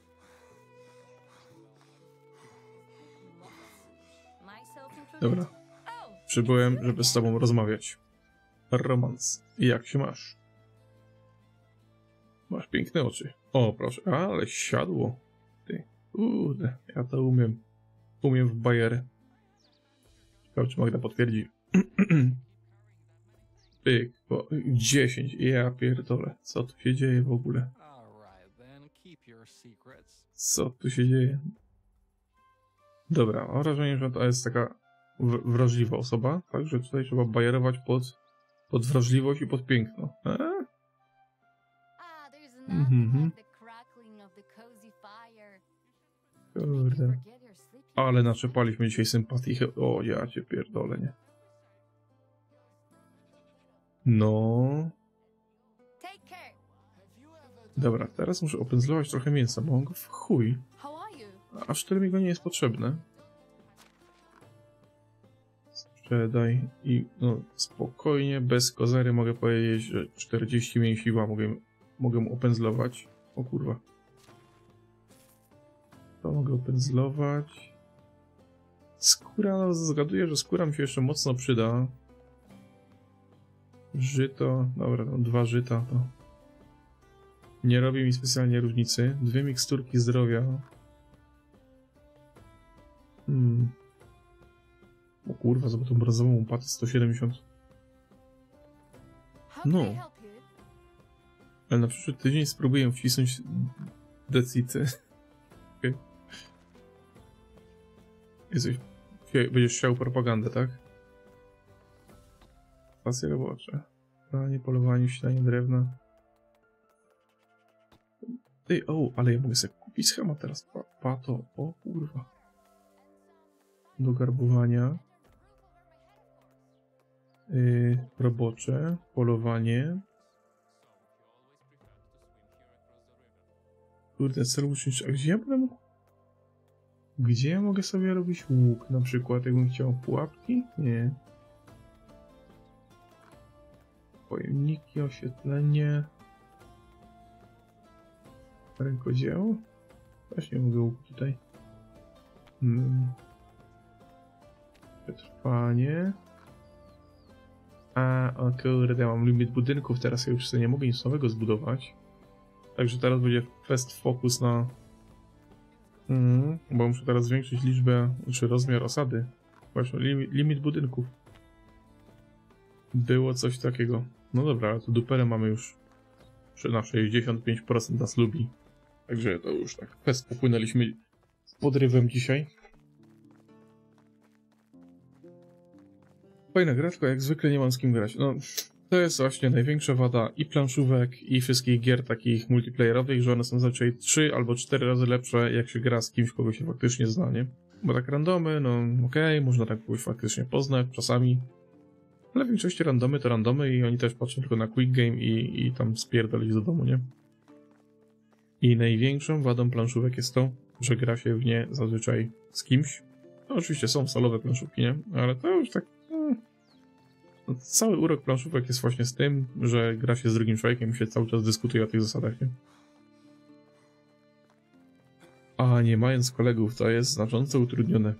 Dobra. Przybyłem, żeby z tobą rozmawiać. Romans. Jak się masz? Masz piękne oczy. O, proszę. Ale siadło. Ty. Kurde, ja to umiem. Umiem w bajerę. Ciekawe, czy Magda potwierdzi. Pyk. O, dziesięć. Ja pierdolę. Co tu się dzieje w ogóle? Co tu się dzieje? Dobra, mam wrażenie, że to jest taka wrażliwa osoba, także tutaj trzeba bajerować pod, pod wrażliwość i pod piękno. Eee? Mhm. Kurde. Ale naczepaliśmy dzisiaj sympatii. O, ja cię pierdolę, nie? No. Dobra, teraz muszę opędzlować trochę mięsa, bo mam go w chuj. Aż tyle mi go nie jest potrzebne. Sprzedaj i no spokojnie, bez kozery mogę powiedzieć, że czterdzieści mięsiwa mogę, mogę opędzlować. O kurwa. To mogę opędzlować. Skóra, no zgaduję, że skóra mi się jeszcze mocno przyda. Żyto, dobra, no dwa żyta to nie robi mi specjalnie różnicy. Dwie miksturki zdrowia. Hmm. O kurwa, za tą brązową łopatę sto siedemdziesiąt. No. Ale na przyszły tydzień spróbuję wcisnąć decity. Okay. Jesteś... Będziesz chciał propagandę, tak? Stacje robocze. Pranie, polowanie, ścinanie drewna. Ej, o, ale ja mogę sobie kupić schemat teraz. Pa, pato, o kurwa. Do garbowania. Yy, robocze, polowanie. Kurde, cel uczniczy. A gdzie ja będę mógł? Gdzie ja mogę sobie robić łuk? Na przykład, jakbym chciał pułapki? Nie. Pojemniki, oświetlenie. Rękodzieło? Właśnie mogę łuk tutaj. Hmm. Przetrwanie. A, o kurde, ja mam limit budynków, teraz ja już sobie nie mogę nic nowego zbudować. Także teraz będzie fest focus na... Mm, bo muszę teraz zwiększyć liczbę, czy rozmiar osady. Właśnie, limit, limit budynków. Było coś takiego. No dobra, ale to duperę mamy już na sześćdziesiąt pięć procent nas lubi. Także to już tak fest popłynęliśmy z podrywem dzisiaj. Fajna gra, tylko jak zwykle nie mam z kim grać. No, to jest właśnie największa wada i planszówek, i wszystkich gier takich multiplayerowych, że one są zazwyczaj trzy albo cztery razy lepsze, jak się gra z kimś, kogo się faktycznie zna, nie? Bo tak randomy, no okej, okay, można tak kogoś faktycznie poznać czasami, ale w większości randomy to randomy i oni też patrzą tylko na quick game i, i tam spierdolić do domu, nie? I największą wadą planszówek jest to, że gra się w nie zazwyczaj z kimś. No oczywiście są solowe planszówki, nie? Ale to już tak... No, cały urok planszówek jest właśnie z tym, że gra się z drugim człowiekiem i się cały czas dyskutuje o tych zasadach, nie? A nie mając kolegów, to jest znacząco utrudnione.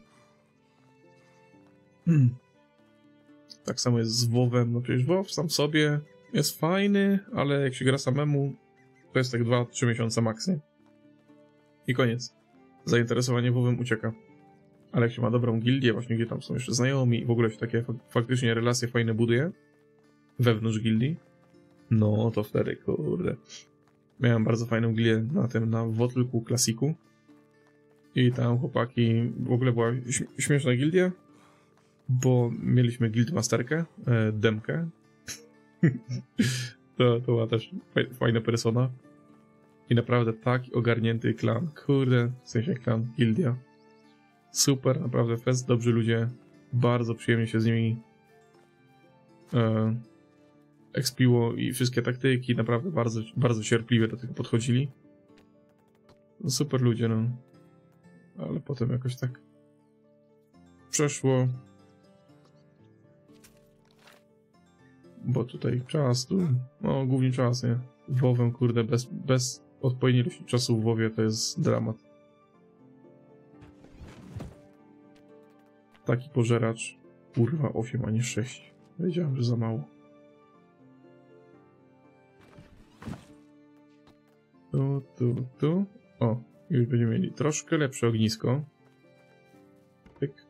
Hmm. Tak samo jest z WoWem. No przecież WoW sam sobie jest fajny, ale jak się gra samemu, to jest tak dwa trzy miesiące maks, nie? I koniec. Zainteresowanie WoWem ucieka. Ale jak się ma dobrą gildię, właśnie gdzie tam są jeszcze znajomi i w ogóle się takie faktycznie relacje fajne buduje wewnątrz gildii, no to wtedy, kurde. Miałem bardzo fajną gildię na tym, na Wotlku Klasiku i tam chłopaki, w ogóle była śmieszna gildia, bo mieliśmy guildmasterkę, e, demkę To, to była też fajna persona. I naprawdę taki ogarnięty klan. Kurde, w sensie klan, gildia. Super, naprawdę fest, dobrzy ludzie. Bardzo przyjemnie się z nimi e, ekspiło i wszystkie taktyki, naprawdę bardzo, bardzo cierpliwie do tego podchodzili. No, super ludzie, no. Ale potem jakoś tak przeszło. Bo tutaj czas, tu, no głównie czas, nie? WoWem, kurde, bez, bez odpowiedniej ilości czasu w WoWie to jest dramat. Taki pożeracz, kurwa, osiem, a nie sześć. Wiedziałem, że za mało. Tu, tu, tu. O, już będziemy mieli troszkę lepsze ognisko. Pyk.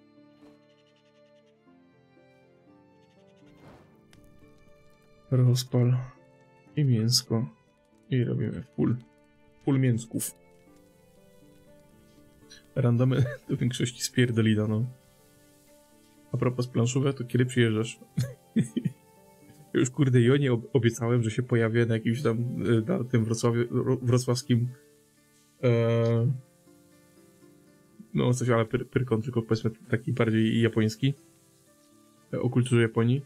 Rozpal. I mięsko. I robimy full. Full mięsków. Randomy do większości spierdolida, no. A propos planszówek, to kiedy przyjeżdżasz? Już kurde Jonie obiecałem, że się pojawię na jakimś tam, na tym Wrocławiu, wrocławskim e, no coś, ale pyr, pyrkon, tylko powiedzmy taki bardziej japoński, o kulturze Japonii.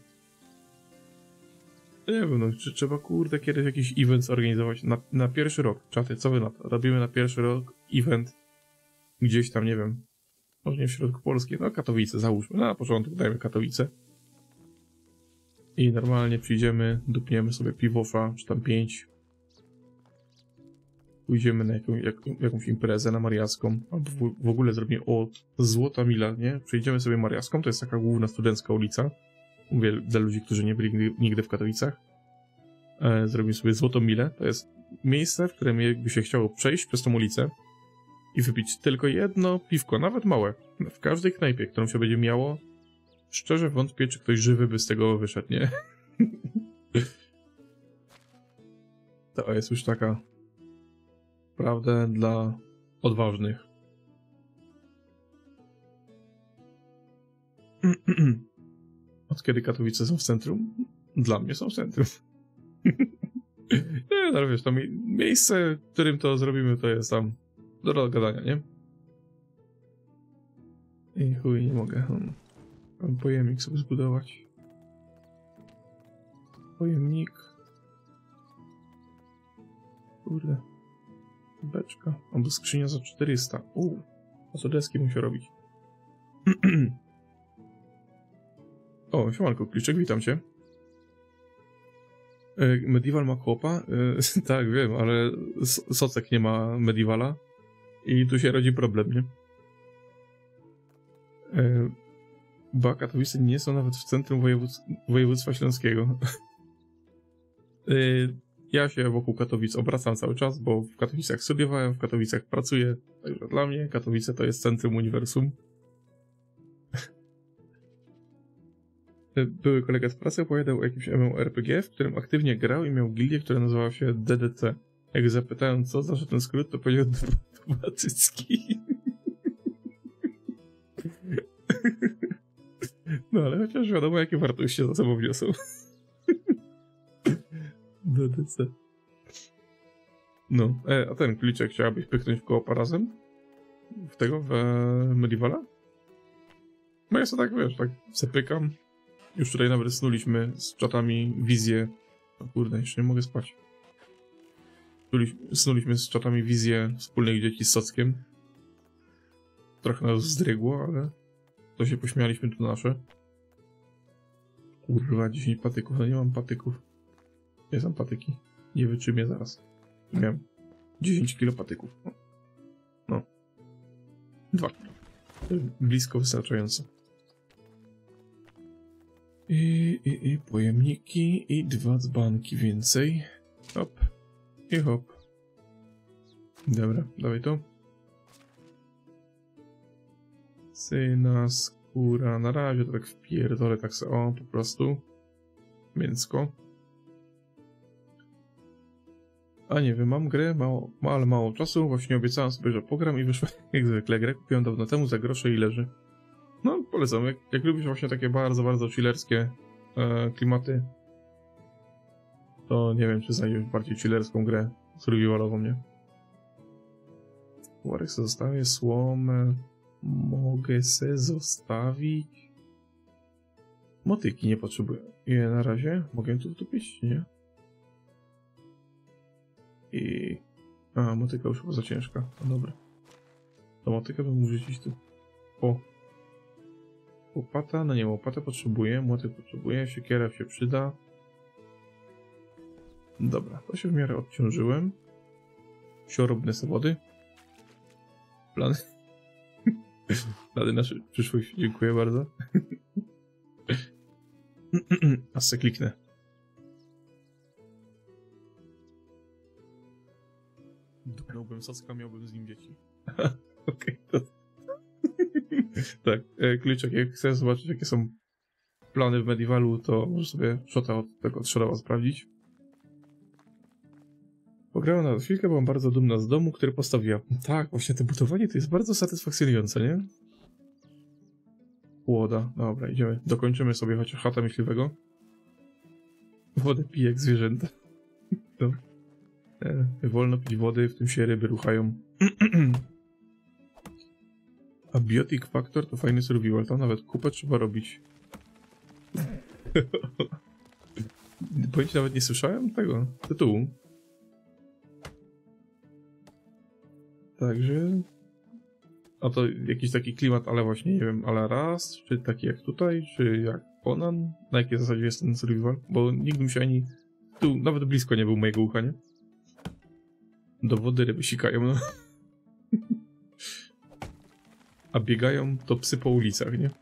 Nie wiem, no, czy trzeba kurde kiedyś jakiś event zorganizować na, na pierwszy rok, czaty, co wy na to? Robimy na pierwszy rok event gdzieś tam, nie wiem, może nie w środku Polski, no Katowice, załóżmy, na początek dajmy Katowice. I normalnie przyjdziemy, dupniemy sobie piwosza, czy tam pięć. Pójdziemy na jaką, jak, jakąś imprezę na Mariacką, albo w, w ogóle zrobimy o Złota Mila, nie? Przyjdziemy sobie Mariacką, to jest taka główna studencka ulica. Mówię dla ludzi, którzy nie byli nigdy, nigdy w Katowicach. E, zrobimy sobie Złotą Milę, to jest miejsce, w którym jakby się chciało przejść przez tą ulicę i wypić tylko jedno piwko, nawet małe, w każdej knajpie, którą się będzie miało. Szczerze wątpię, czy ktoś żywy by z tego wyszedł, nie? To jest już taka prawda dla odważnych. Od kiedy Katowice są w centrum? Dla mnie są w centrum. Nie, no wiesz, to mi miejsce, w którym to zrobimy, to jest tam do dogadania, nie? I chuj, nie mogę. Hmm. Mam pojemnik sobie zbudować. Pojemnik. Kurde. Beczka. Albo skrzynia za czterysta. Uuu. A co deski muszę robić? O, siemanko, Kliczek, witam cię. E, Medieval ma chłopa? E, tak, wiem, ale Socek nie ma Medievala. I tu się rodzi problem, nie? E, Ba, Katowice nie są nawet w centrum województw województwa śląskiego. yy, ja się wokół Katowic obracam cały czas, bo w Katowicach studiowałem, w Katowicach pracuję. Także dla mnie Katowice to jest centrum uniwersum. Były kolega z pracy opowiadał o jakimś MMORPG, w którym aktywnie grał i miał gildię, która nazywała się D D C. Jak zapytałem, co znaczy ten skrót, to powiedział dwa cycki. No ale chociaż wiadomo, jakie wartości za sobą wniosą. D D C. No, e, a ten Kliczek chciałabyś pyknąć w koło razem? W tego, w e, Medievala? No ja sobie tak, wiesz, tak zapykam. Już tutaj nawet snuliśmy z czatami wizję. O kurde, jeszcze nie mogę spać. Snuliśmy z czatami wizję wspólnych dzieci z Sockiem. Trochę nas zdrygło, ale to się pośmialiśmy tu nasze. Kurwa, dziesięć patyków, no nie mam patyków. Nie są patyki. Nie wytrzymię zaraz. Miałem dziesięć kilo patyków. No. no. dwa kilo. Blisko wystarczająco. I, i, i pojemniki i dwa dzbanki więcej. Hop. I hop. Dobra, dawaj to. Syna, skóra. Na razie to tak wpierdolę, tak se, o, po prostu. Mięsko. A nie wiem, mam grę, mało, ma, ale mało czasu. Właśnie obiecałem sobie, że pogram i wyszło jak zwykle. Grę kupiłem dawno temu za grosze i leży. No, polecam. Jak, jak lubisz właśnie takie bardzo, bardzo chillerskie e, klimaty, to nie wiem, czy znajdziesz bardziej chillerską grę survivalową, nie? Worek se zostawię, słomę mogę se zostawić. Motyki nie potrzebuję. Je na razie mogę tu wtupić, nie? I... A, motyka już chyba za ciężka. No dobra. To motykę bym mógł rzucić tu. O. Łopata, no nie, łopatę potrzebuję, młotek potrzebuję, siekiera się przyda. Dobra, to się w miarę odciążyłem. Siorobne zawody. Plany. Plany nasze przyszłość, dziękuję bardzo. A se kliknę. Dupnąłbym Socka, miałbym z nim dzieci. Okej, to... tak, e, Kluczek, jak chcesz zobaczyć, jakie są plany w Medievalu, to możesz sobie shota od tego od Shadowa sprawdzić. Pograłem na chwilkę, byłam bardzo dumna z domu, który postawiła. Tak, właśnie to budowanie to jest bardzo satysfakcjonujące, nie? Łoda, dobra, idziemy. Dokończymy sobie chociaż chata myśliwego. Wodę pije jak zwierzęta. No. E, wolno pić wody, w tym się ryby ruchają. A Biotic Factor to fajny survival, tam nawet kupę trzeba robić. Powiem ci, nawet nie słyszałem tego tytułu. Także... A to jakiś taki klimat, ale właśnie nie wiem, ale raz, czy taki jak tutaj, czy jak Conan? Na jakiej zasadzie jest ten survival? Bo nigdy mi się ani... Tu nawet blisko nie był mojego ucha, nie? Do wody ryby sikają, no. A biegają to psy po ulicach, nie?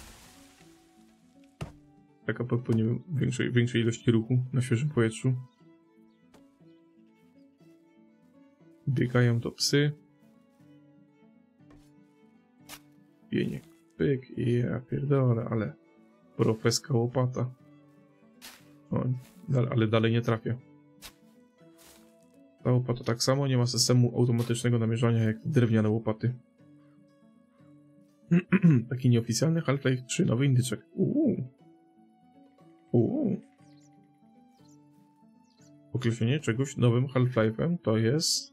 Tak a propos, nie wiem, większej, większej ilości ruchu na świeżym powietrzu. Biegają to psy. Pieniek, pyk i ja pierdolę, ale profeska łopata. O, ale dalej nie trafię. Ta łopata tak samo, nie ma systemu automatycznego namierzania jak te drewniane łopaty. Taki nieoficjalny Half-Life trzy, nowy indyczek. Uuu. Uuu. Określenie czegoś nowym Half-Life'em to jest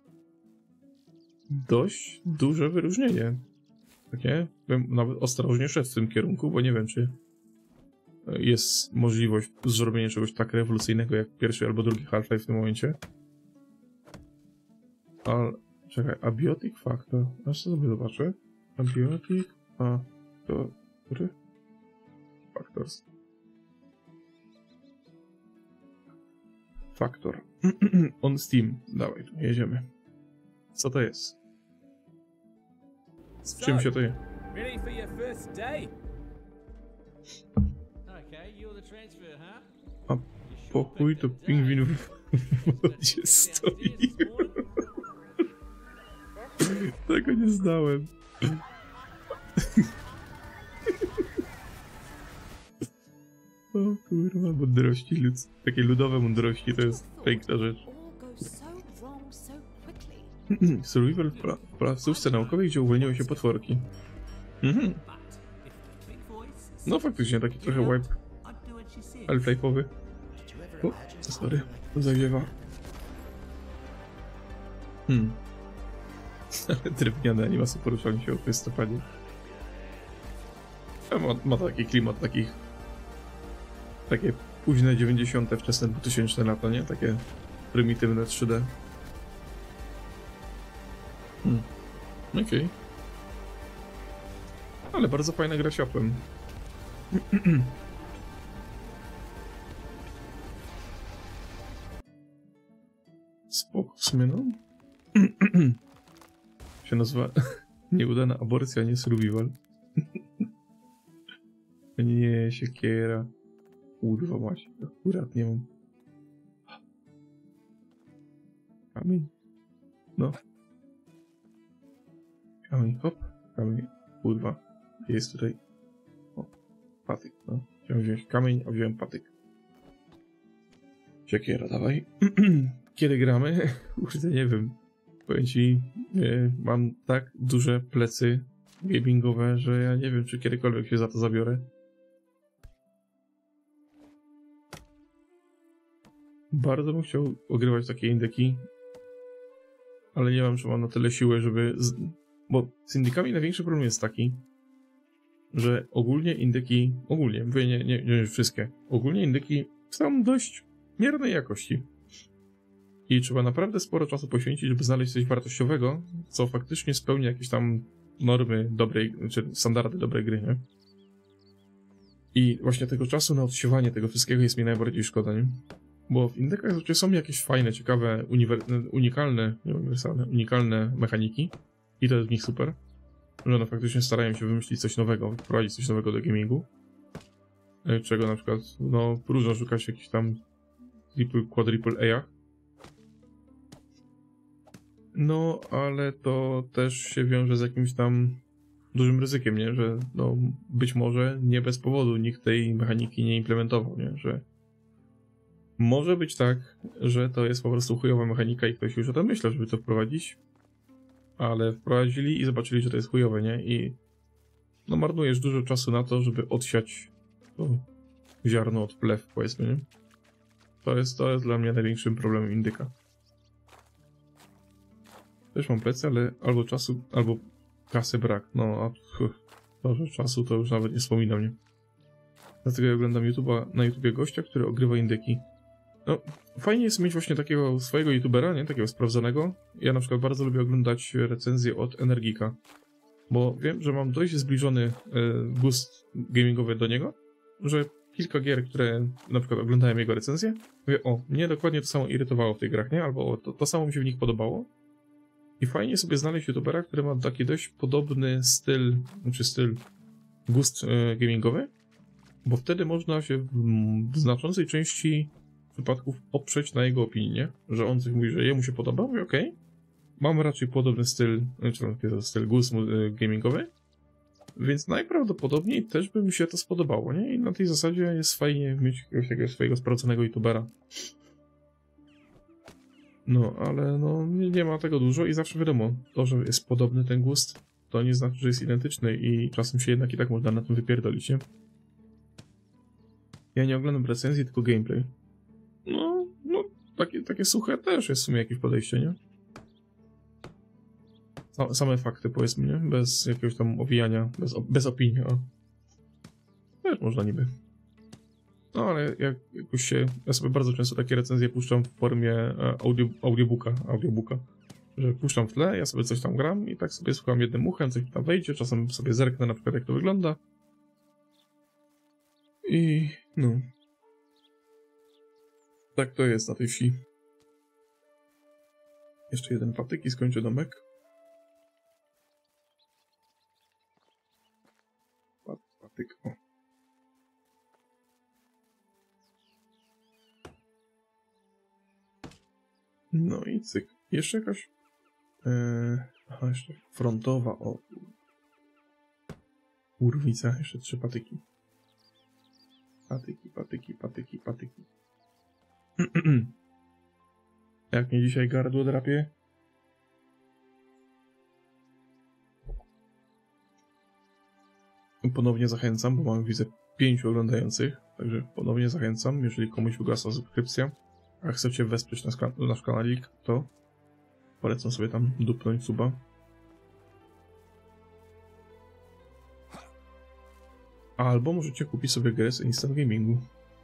dość duże wyróżnienie. Takie? Bym nawet ostrożnie szedł w tym kierunku, bo nie wiem, czy jest możliwość zrobienia czegoś tak rewolucyjnego jak pierwszy albo drugi Half-Life w tym momencie. Ale... Czekaj, Abiotic Factor. Aż sobie zobaczę. Abiotic... A... To... Który? Factors. Factor. On Steam. Dawaj, tu jedziemy. Co to jest? Z czym się to je? Ready for your first day? Okay, you're the transfer, huh? A pokój to pingwin w wodzie stoi. Tego nie znałem. O kurwa, mądrości ludzkie. Takie ludowe mądrości to jest piękna rzecz. Survival w, pra w placówce naukowej, gdzie uwolniły się potworki. Mhm. No faktycznie, taki trochę wipe Half-Life'owy. O, sorry, zawiewa. Hmm. Ale drewniane animacje poruszania się w listopadzie. Ma, ma taki klimat takich... Takie późne dziewięćdziesiąte, wczesne dwutysięczne lata, nie? Takie prymitywne trzy D. Hmm. Okej. Okay. Ale bardzo fajna gra światłem. Spoko w sumie, no. Się nazywa nieudana aborcja, nie survival. Nie, siekiera. Kurwa macie, akurat nie mam. Kamień. No. Kamień, hop. Kamień, kurwa. Jest tutaj. O, patyk, no. Chciałem wziąć kamień, a wziąłem patyk. Siekiera, dawaj. Kiedy gramy? Kurde, nie wiem. Powiem ci, nie, mam tak duże plecy gamingowe, że ja nie wiem, czy kiedykolwiek się za to zabiorę. Bardzo bym chciał ogrywać takie indyki, ale nie wiem, czy mam na tyle siłę, żeby... Z... Bo z indykami największy problem jest taki, że ogólnie indyki, ogólnie, mówię nie, nie, nie wszystkie, ogólnie indyki są dość miernej jakości. I trzeba naprawdę sporo czasu poświęcić, żeby znaleźć coś wartościowego, co faktycznie spełni jakieś tam normy dobrej, czy standardy dobrej gry, nie? I właśnie tego czasu na odsiewanie tego wszystkiego jest mi najbardziej szkoda, nie? Bo w indykach zazwyczaj są jakieś fajne, ciekawe, unikalne, nie uniwersalne, unikalne mechaniki i to jest w nich super, że one faktycznie starają się wymyślić coś nowego, wprowadzić coś nowego do gamingu, czego na przykład, no, próżno szukać jakichś tam triple, quadruple A'ach. No, ale to też się wiąże z jakimś tam dużym ryzykiem, nie? Że no, być może nie bez powodu nikt tej mechaniki nie implementował, nie? Że może być tak, że to jest po prostu chujowa mechanika i ktoś już o tym myślał, żeby to wprowadzić, ale wprowadzili i zobaczyli, że to jest chujowe, nie? I no marnujesz dużo czasu na to, żeby odsiać to ziarno od plew, powiedzmy, nie? To jest, to jest dla mnie największym problemem indyka. Też mam plecy, ale albo czasu, albo kasy brak. No, a pff, to, że czasu to już nawet nie wspominam, nie? Dlatego ja oglądam YouTube'a, na YouTubie gościa, który ogrywa indyki. No, fajnie jest mieć właśnie takiego swojego YouTubera, nie? Takiego sprawdzonego. Ja na przykład bardzo lubię oglądać recenzje od Energika, bo wiem, że mam dość zbliżony y, gust gamingowy do niego, że kilka gier, które na przykład oglądałem jego recenzję, mówię, o, mnie dokładnie to samo irytowało w tych grach, nie? Albo to, to samo mi się w nich podobało. I fajnie sobie znaleźć youtubera, który ma taki dość podobny styl, znaczy styl, gust e, gamingowy, bo wtedy można się w, w znaczącej części przypadków oprzeć na jego opinię, że on coś mówi, że jemu się podoba, mówię, okej, okay, mam raczej podobny styl, znaczy styl, gust e, gamingowy, więc najprawdopodobniej też by mi się to spodobało, nie? I na tej zasadzie jest fajnie mieć jakiegoś takiego swojego sprawdzonego youtubera. No, ale no nie, nie ma tego dużo i zawsze wiadomo, to, że jest podobny ten gust, to nie znaczy, że jest identyczny i czasem się jednak i tak można na tym wypierdolić, nie? Ja nie oglądam recenzji, tylko gameplay. No, no, takie, takie suche też jest w sumie jakieś podejście, nie? Same fakty, powiedzmy, nie? Bez jakiegoś tam owijania, bez, bez opinii, o. Też można niby. No ale jak jakoś się, ja sobie bardzo często takie recenzje puszczam w formie audio, audiobooka, audiobooka, że puszczam w tle, ja sobie coś tam gram i tak sobie słucham jednym uchem, coś tam wejdzie, czasem sobie zerknę na przykład jak to wygląda. I no. Tak to jest na tej wsi. Jeszcze jeden patyk i skończę domek. Pat, patyk, o. No i cyk. Jeszcze jakaś... Eee, aha, jeszcze frontowa, o. Kurwica, jeszcze trzy patyki. Patyki, patyki, patyki, patyki. Jak mnie dzisiaj gardło drapie? Ponownie zachęcam, bo mam, widzę, pięciu oglądających. Także ponownie zachęcam, jeżeli komuś wygasa subskrypcja, a chcecie wesprzeć nasz, nasz kanalik, to polecam sobie tam dupnąć suba. Albo możecie kupić sobie grę z Instant Gamingu.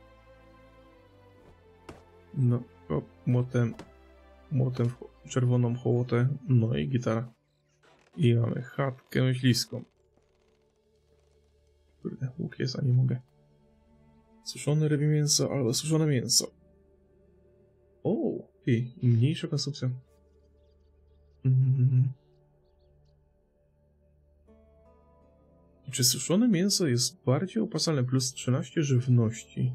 No, o, młotem, młotem w czerwoną hołotę, no i gitara. I mamy chatkę myśliską. Kurde, łuk jest, a nie mogę. Suszone rybie mięso albo suszone mięso. O, ty, mniejsza konsumpcja. Mm. Czy suszone mięso jest bardziej opłacalne? Plus trzynaście żywności.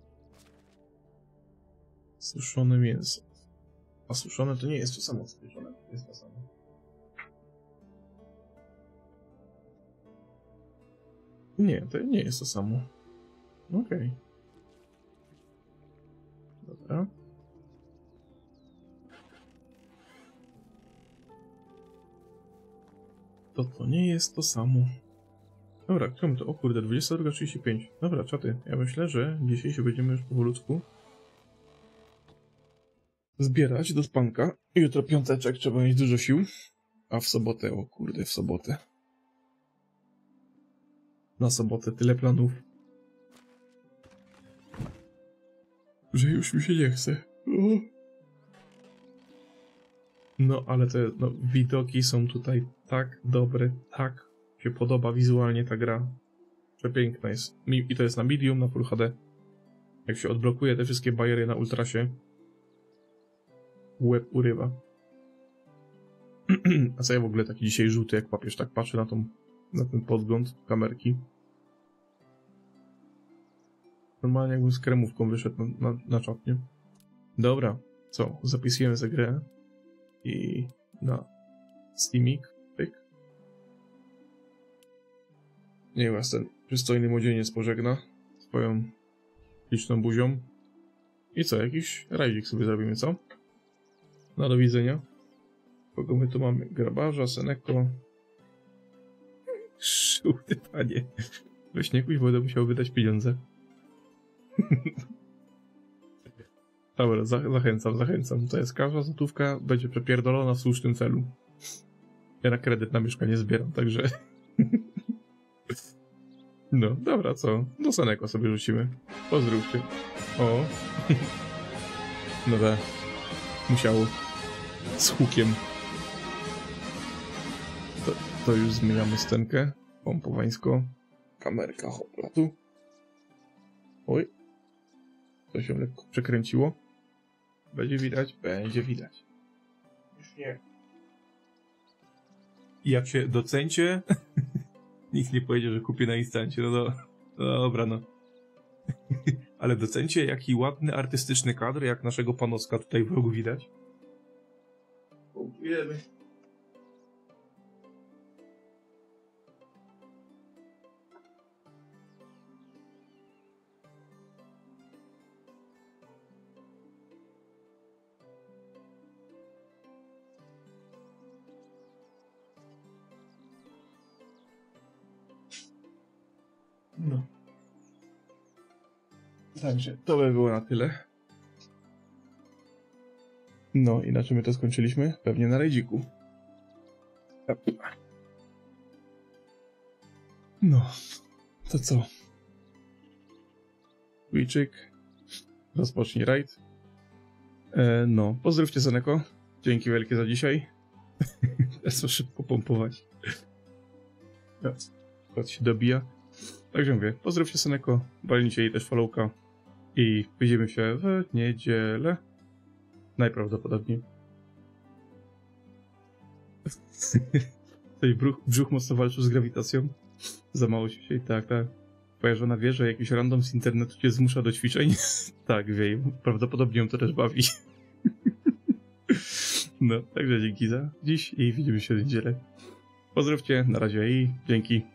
Suszone mięso. A suszone to nie jest to samo, co pieczone. To jest to samo. Nie, to nie jest to samo. Okej. Okay. Dobra. To to nie jest to samo. Dobra, czemu to? O kurde, dwudziesta druga trzydzieści pięć. Dobra, czaty. Ja myślę, że dzisiaj się będziemy już powolutku zbierać do spanka. Jutro piąteczek, trzeba mieć dużo sił. A w sobotę, o kurde, w sobotę. Na sobotę tyle planów, że już mi się nie chce. O. No, ale te no, widoki są tutaj tak dobre, tak się podoba wizualnie ta gra. Przepiękna jest. I to jest na medium, na Full H D. Jak się odblokuje te wszystkie bariery na ultrasie, łeb urywa. A co ja w ogóle taki dzisiaj żółty jak papież, tak patrzę na tą, na ten podgląd kamerki. Normalnie jakbym z kremówką wyszedł na, na, na czat, nie? Dobra, co? Zapisujemy za grę i na Steamik, pyk. Niech was ten przystojny młodzieniec pożegna swoją liczną buzią. I co? Jakiś rajdzik sobie zrobimy, co? No do widzenia. Kogo my tu mamy? Grabarza, Seneko. Żółty panie. Weź nie kuś, będę musiał wydać pieniądze. Dobra, za zachęcam, zachęcam. To jest każda złotówka będzie przepierdolona w słusznym celu. Ja na kredyt na mieszkanie zbieram, także... No, dobra, co? Do Seneko sobie rzucimy. Pozdrówcie. O! Dobra. Musiało. Z hukiem. To, to już zmieniamy scenkę. Pompowańsko. Kamerka, hopla tu. Oj. To się lekko przekręciło. Będzie widać? Będzie widać. Już nie. Jak się docencie... Nikt nie powiedział, że kupię na instancie. No, do... no dobra, no. Ale docencie, jaki ładny, artystyczny kadr, jak naszego panoska tutaj w rogu widać. Dziękujemy. No. Także to by było na tyle. No i na czym my to skończyliśmy? Pewnie na rajdziku. No, to co? Twitchik. Rozpocznij rajd. E, no, pozdrówcie Seneko. Dzięki wielkie za dzisiaj. Teraz to szybko pompować. To się dobija. Także mówię, pozdrówcie Seneko, walnijcie jej też followka i widzimy się w niedzielę. Najprawdopodobniej. Coś brzuch, brzuch mocno walczył z grawitacją. Za mało się dzisiaj, tak, tak. Twoja żona wie, że jakiś random z internetu cię zmusza do ćwiczeń? Tak, wie, prawdopodobnie ją to też bawi. No, także dzięki za dziś i widzimy się w niedzielę. Pozdrówcie, na razie i dzięki.